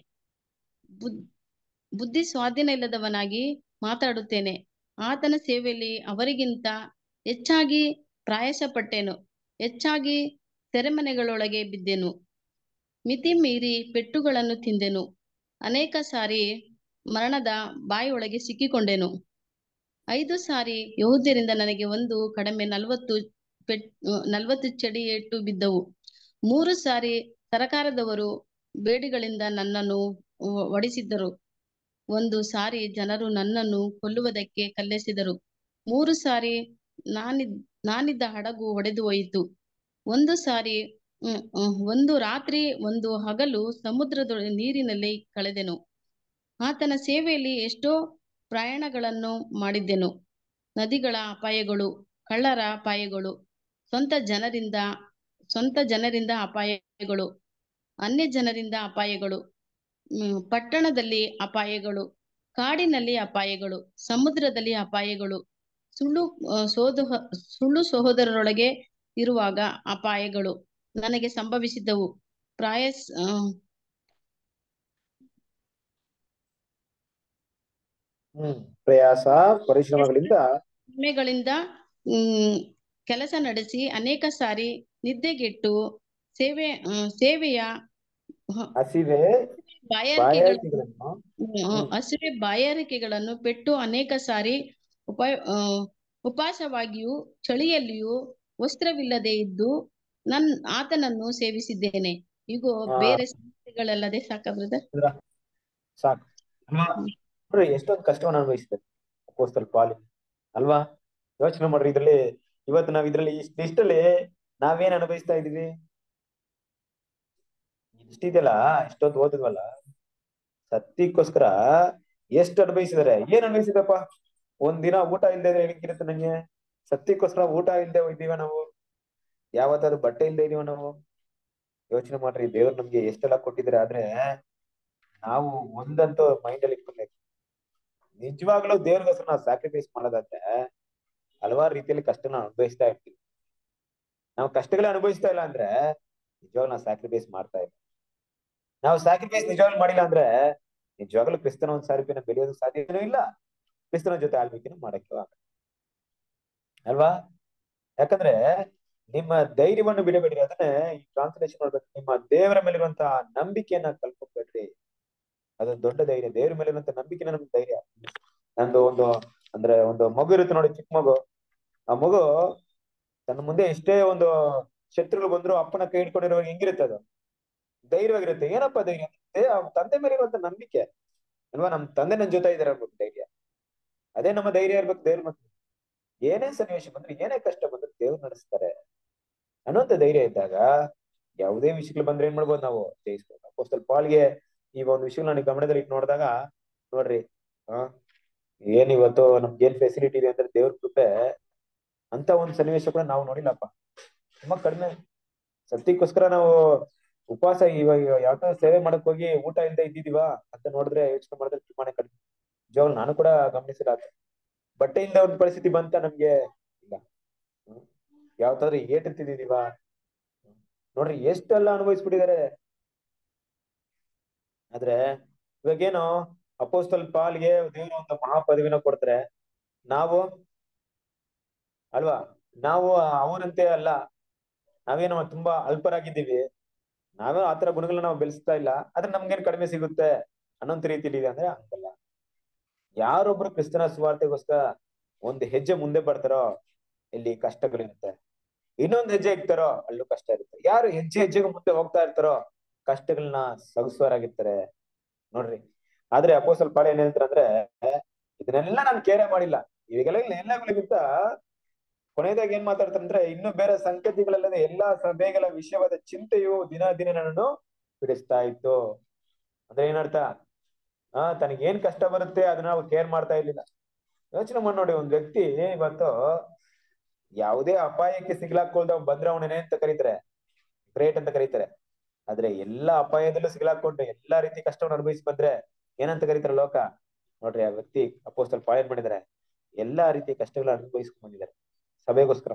ಬುದ್ಧಿ ಸ್ವಾಧೀನ ಇಲ್ಲದವನಾಗಿ ಮಾತಾಡುತ್ತೇನೆ. ಆತನ ಸೇವೆಯಲ್ಲಿ ಅವರಿಗಿಂತ ಹೆಚ್ಚಾಗಿ ಪ್ರಯಾಸಪಟ್ಟೆನು, ಹೆಚ್ಚಾಗಿ ಸೆರೆಮನೆಗಳೊಳಗೆ ಬಿದ್ದೆನು, ಮಿತಿ ಮೀರಿ ಪೆಟ್ಟುಗಳನ್ನು ತಿಂದೆನು, ಅನೇಕ ಸಾರಿ ಮರಣದ ಬಾಯಿಯೊಳಗೆ ಸಿಕ್ಕಿಕೊಂಡೆನು. 5 ಸಾರಿ ಯಹೂದ್ಯರಿಂದ ನನಗೆ ಒಂದು ಕಡಿಮೆ 40 ಚಡಿ ಏಟು ಬಿದ್ದವು. 3 ಸಾರಿ ಸರಕಾರದವರು ಬೇಡಿಗಳಿಂದ ನನ್ನನ್ನು ಹೊಡೆಸಿದ್ದರು. 1 ಸಾರಿ ಜನರು ನನ್ನನ್ನು ಕೊಲ್ಲುವುದಕ್ಕೆ ಕಲ್ಲೆಸೆದರು. 3 ಸಾರಿ ನಾನಿದ್ದ ಹಡಗು ಒಡೆದು ಹೋಯಿತು. 1 ಸಾರಿ 1 ರಾತ್ರಿ 1 ಹಗಲು ಸಮುದ್ರದ ನೀರಿನಲ್ಲಿ ಕಳೆದೆನು. ಆತನ ಸೇವೆಯಲ್ಲಿ ಎಷ್ಟೋ ಪ್ರಯಾಣಗಳನ್ನು ಮಾಡಿದ್ದೆನು. ನದಿಗಳ ಅಪಾಯಗಳು, ಕಳ್ಳರ ಅಪಾಯಗಳು, ಸ್ವಂತ ಜನರಿಂದ ಅಪಾಯಗಳು, ಅನ್ಯ ಜನರಿಂದ ಅಪಾಯಗಳು, ಪಟ್ಟಣದಲ್ಲಿ ಅಪಾಯಗಳು, ಕಾಡಿನಲ್ಲಿ ಅಪಾಯಗಳು, ಸಮುದ್ರದಲ್ಲಿ ಅಪಾಯಗಳು, ಸುಳ್ಳು ಸಹೋದರರೊಳಗೆ ಇರುವಾಗ ಅಪಾಯಗಳು ನನಗೆ ಸಂಭವಿಸಿದ್ದವು. ಪ್ರಯಾಸ ಪರಿಶ್ರಮಗಳಿಂದ ಕೆಲಸ ನಡೆಸಿ ಅನೇಕ ಸಾರಿ ನಿದ್ದೆಗೆಟ್ಟು ಸೇವೆಯ ಹಸಿವೆ ಬಾಯಾರಿಕೆಗಳನ್ನು ಪೆಟ್ಟು ಅನೇಕ ಸಾರಿ ಉಪವಾಸವಾಗಿಯೂ ಚಳಿಯಲ್ಲಿಯೂ ವಸ್ತ್ರವಿಲ್ಲದೆ ಇದ್ದು ಆತನನ್ನು ಸೇವಿಸಿದ್ದೇನೆ. ಈಗ ಬೇರೆ ಸಮಸ್ಯೆಗಳಲ್ಲದೆ ಸಾಕು ಎಷ್ಟೊಂದು ಕಷ್ಟವನ್ನು ಅನುಭವಿಸಿದ್ದಾರೆ ಅಪೊಸ್ತಲ ಪೌಲ ಅಲ್ವಾ. ಯೋಚನೆ ಮಾಡ್ರಿ, ಇದ್ರಲ್ಲಿ ಇವತ್ತು ನಾವ್ ಇದ್ರಲ್ಲಿ ಇಷ್ಟಲ್ಲಿ ನಾವೇನ್ ಅನುಭವಿಸ್ತಾ ಇದೀವಿ? ಇಷ್ಟಿದೆಯಲ್ಲ, ಇಷ್ಟೊಂದು ಓದಿದ್ವಲ್ಲ, ಸತ್ಯಕ್ಕೋಸ್ಕರ ಎಷ್ಟು ಅನುಭವಿಸಿದಾರೆ. ಏನ್ ಅನುಭವಿಸಿದಪ್ಪ? ಒಂದಿನ ಊಟ ಇಲ್ದೇ ಹೇಳಿರುತ್ತೆ ನಂಗೆ. ಸತ್ಯಕ್ಕೋಸ್ಕರ ಊಟ ಇಲ್ದೆ ಇದ್ದೀವ ನಾವು? ಯಾವತ್ತಾದ್ರು ಬಟ್ಟೆ ಇಲ್ದೇ ಇದೀವ ನಾವು? ಯೋಚನೆ ಮಾಡ್ರಿ, ದೇವ್ರು ನಮ್ಗೆ ಎಷ್ಟೆಲ್ಲ ಕೊಟ್ಟಿದ್ರೆ, ಆದ್ರೆ ನಾವು ಒಂದಂತೂ ಮೈಂಡ್ ಅಲ್ಲಿ ಇಟ್ಕೊಬೇಕು, ನಿಜವಾಗ್ಲೂ ದೇವ್ರಿಗೋಸ್ಕರ ನಾವು ಸ್ಯಾಕ್ರಿಫೈಸ್ ಮಾಡೋದಾದ್ರೆ ಹಲವಾರು ರೀತಿಯಲ್ಲಿ ಕಷ್ಟನ ಅನುಭವಿಸ್ತಾ ಇರ್ತೀವಿ. ನಾವು ಕಷ್ಟಗಳೇ ಅನುಭವಿಸ್ತಾ ಇಲ್ಲ ಅಂದ್ರೆ ನಿಜವಾಗ್ಲೂ ನಾವು ಸ್ಯಾಕ್ರಿಫೈಸ್ ಮಾಡ್ತಾ ಇಲ್ಲ. ನಾವು ಸ್ಯಾಕ್ರಿಫೈಸ್ ನಿಜವಾಗ್ಲೂ ಮಾಡಿಲ್ಲ ಅಂದ್ರೆ ನಿಜವಾಗ್ಲೂ ಕ್ರಿಸ್ತನ ಒಂದ್ ಸಾರಿಪಿನ ಬೆಳೆಯೋದಕ್ಕೆ ಸಾಧ್ಯನೂ ಇಲ್ಲ, ಕ್ರಿಸ್ತನ ಜೊತೆ ಆಳ್ವಿಕೆನೂ ಮಾಡಕ್ಕೆ ಆಗಲ್ಲ ಅಲ್ವಾ? ಯಾಕಂದ್ರೆ ನಿಮ್ಮ ಧೈರ್ಯವನ್ನು ಬಿಡಬೇಡ್ರಿ. ಅದನ್ನೇ ಈ ಟ್ರಾನ್ಸ್ಲೇಷನ್ ನೋಡ್ಬೇಕು, ನಿಮ್ಮ ದೇವರ ಮೇಲಿರುವಂತಹ ನಂಬಿಕೆಯನ್ನ ಕಳ್ಕೊಬೇಡ್ರಿ. ಅದೊಂದು ದೊಡ್ಡ ಧೈರ್ಯ, ದೇವ್ರ ಮೇಲಿರುವಂತ ನಂಬಿಕೆನ ನಮ್ಗೆ ಧೈರ್ಯ. ನಂದು ಒಂದು ಮಗು ಇರುತ್ತೆ ನೋಡಿ, ಚಿಕ್ಕ ಮಗು. ಆ ಮಗು ತನ್ನ ಮುಂದೆ ಎಷ್ಟೇ ಒಂದು ಶತ್ರುಗಳು ಬಂದ್ರು ಅಪ್ಪನ ಕೈ ಹಿಡ್ಕೊಂಡಿರುವಾಗ ಹೆಂಗಿರುತ್ತೆ, ಅದು ಧೈರ್ಯವಾಗಿರುತ್ತೆ. ಏನಪ್ಪಾ ಧೈರ್ಯ ಅಂದ್ರೆ ಅವ್ನ ತಂದೆ ಮೇಲೆ ಇರುವಂತ ನಂಬಿಕೆ ಅಲ್ವಾ? ನಮ್ ತಂದೆ ನನ್ ಜೊತೆ ಇದಾರೆ ಅನ್ಬೇಕು ಧೈರ್ಯ. ಅದೇ ನಮ್ಮ ಧೈರ್ಯ ಇರ್ಬೇಕು. ದೇವ್ರ ಮಕ್ಳು ಏನೇ ಸನ್ನಿವೇಶ ಬಂದ್ರೆ, ಏನೇ ಕಷ್ಟ ಬಂದ್ರೆ ದೇವ್ರು ನಡೆಸ್ತಾರೆ ಅನ್ನೋಂತ ಧೈರ್ಯ ಇದ್ದಾಗ ಯಾವುದೇ ವಿಷಯಗಳು ಬಂದ್ರೆ ಏನ್ ಮಾಡ್ಬೋದು, ನಾವು ಜಯಿಸ್ಬೋದು. ಅಪೊಸ್ತಲ ಪಾಲ್ಗೆ ಈ ಒಂದು ವಿಷಯ ನಾನು ಗಮನದಲ್ಲಿ ಇಟ್ಟು ನೋಡಿದಾಗ ನೋಡ್ರಿ, ಏನ್ ಇವತ್ತು ನಮ್ಗೆ ಏನ್ ಫೆಸಿಲಿಟಿ ಇದೆ ಅಂದ್ರೆ ದೇವ್ರ ಕೃಪೆ. ಅಂತ ಒಂದ್ ಸನ್ನಿವೇಶ ಕೂಡ ನಾವು ನೋಡಿಲ್ಲಪ್ಪ, ತುಂಬಾ ಕಡಿಮೆ. ಸತ್ಯಕ್ಕೋಸ್ಕರ ನಾವು ಉಪವಾಸ ಇವಾಗ ಯಾವ ಸೇವೆ ಮಾಡಕ್ ಹೋಗಿ ಊಟ ಇಲ್ಲದೆ ಇದ್ದಿದೀವ ಅಂತ ನೋಡಿದ್ರೆ, ಯೋಚನೆ ಮಾಡಿದ್ರೆ ತುಂಬಾನೇ ಕಡಿಮೆ. ನಿಜವಾಗ್ಲೂ ನಾನು ಕೂಡ ಗಮನಿಸಿಲ್ಲ. ಬಟ್ಟೆಯಿಂದ ಒಂದು ಪರಿಸ್ಥಿತಿ ಬಂತ ನಮ್ಗೆ ಇಲ್ಲ. ಯಾವತ್ತಾದ್ರೂ ಏಟ್ ತಿಂದಿದೀವ ನೋಡ್ರಿ, ಎಷ್ಟೆಲ್ಲ ಅನುಭವಿಸ್ಬಿಟ್ಟಿದ್ದಾರೆ. ಆದ್ರೆ ಇವಾಗೇನು ಅಪೊಸ್ತಲ ಪಾಲ್ಗೆ ದೇವ್ರು ಒಂದು ಮಹಾ ಪದವಿನ ಕೊಡ್ತಾರೆ, ನಾವು ಅಲ್ವಾ, ನಾವು ಅವನಂತೆ ಅಲ್ಲ, ನಾವೇನೋ ತುಂಬಾ ಅಲ್ಪರಾಗಿದ್ದೀವಿ, ನಾವೇ ಆತರ ಗುಣಗಳನ್ನ ನಾವು ಬೆಳೆಸ್ತಾ ಇಲ್ಲ, ಆದ್ರೆ ನಮ್ಗೇನ್ ಕಡಿಮೆ ಸಿಗುತ್ತೆ ಅನ್ನೋಂತ ರೀತಿಲಿ ಇದೆ ಅಂದ್ರೆ ಹಂಗಲ್ಲ. ಯಾರೊಬ್ರು ಕ್ರಿಸ್ತನ ಸುವಾರ್ತೆಗೋಸ್ಕರ ಒಂದು ಹೆಜ್ಜೆ ಮುಂದೆ ಬರ್ತಾರೋ ಇಲ್ಲಿ ಕಷ್ಟಗಳಿರುತ್ತೆ, ಇನ್ನೊಂದು ಹೆಜ್ಜೆ ಇಕ್ತಾರೋ ಅಲ್ಲೂ ಕಷ್ಟ ಇರುತ್ತೆ. ಯಾರು ಹೆಜ್ಜೆ ಹೆಜ್ಜೆಗೂ ಮುಂದೆ ಹೋಗ್ತಾ ಇರ್ತಾರೋ ಕಷ್ಟಗಳನ್ನ ಸಹಿಸುವರಾಗಿರ್ತಾರೆ ನೋಡ್ರಿ. ಆದ್ರೆ ಅಪೊಸ್ತಲ ಪಾಲ್ ಏನ್ ಹೇಳ್ತಾರೆ ಅಂದ್ರೆ, ಇದನ್ನೆಲ್ಲ ನಾನು ಕೇರೆ ಮಾಡಿಲ್ಲ, ಇವಾಗೆಲ್ಲ ಎಲ್ಲಗಳಿಗಿಂತ ಕೊನೆಯದಾಗಿ ಏನ್ ಮಾತಾಡ್ತಾರೆ ಅಂದ್ರೆ, ಇನ್ನು ಬೇರೆ ಸಂಗತಿಗಳಲ್ಲದೆ ಎಲ್ಲಾ ಸಭೆಗಳ ವಿಷಯವಾದ ಚಿಂತೆಯು ದಿನ ದಿನ ನನ್ನನ್ನು ಬಿಡಿಸ್ತಾ ಇತ್ತು. ಅಂದ್ರೆ ಏನರ್ಥ? ತನಗೆ ಏನ್ ಕಷ್ಟ ಬರುತ್ತೆ ಅದನ್ನ ನಾವು ಕೇರ್ ಮಾಡ್ತಾ ಇರ್ಲಿಲ್ಲ. ಯೋಚನೆ ಮಾಡಿ ನೋಡಿ, ಒಂದ್ ವ್ಯಕ್ತಿ ಇವತ್ತು ಯಾವುದೇ ಅಪಾಯಕ್ಕೆ ಸಿಗ್ಲಾಕೊಳ್ದ ಬಂದ್ರೆ ಅವನೇನೆ ಅಂತ ಕರೀತಾರೆ, ಗ್ರೇಟ್ ಅಂತ ಕರೀತಾರೆ. ಆದ್ರೆ ಎಲ್ಲಾ ಅಪಾಯದಲ್ಲೂ ಸಿಗ್ಲಾಕೊಂಡು ಎಲ್ಲಾ ರೀತಿ ಕಷ್ಟವನ್ನು ಅನುಭವಿಸಿ ಬಂದ್ರೆ ಏನಂತ ಕರೀತಾರೆ ಲೋಕ? ನೋಡ್ರಿ, ಆ ವ್ಯಕ್ತಿ ಅಪೊಸ್ತಲ ಪಾಲ್ ಏನ್ ಮಾಡಿದಾರೆ, ಎಲ್ಲಾ ರೀತಿ ಕಷ್ಟಗಳನ್ನ ಅನುಭವಿಸ್ಕೊಂಡ್ ಬಂದಿದ್ದಾರೆ ಸಭೆಗೋಸ್ಕರ.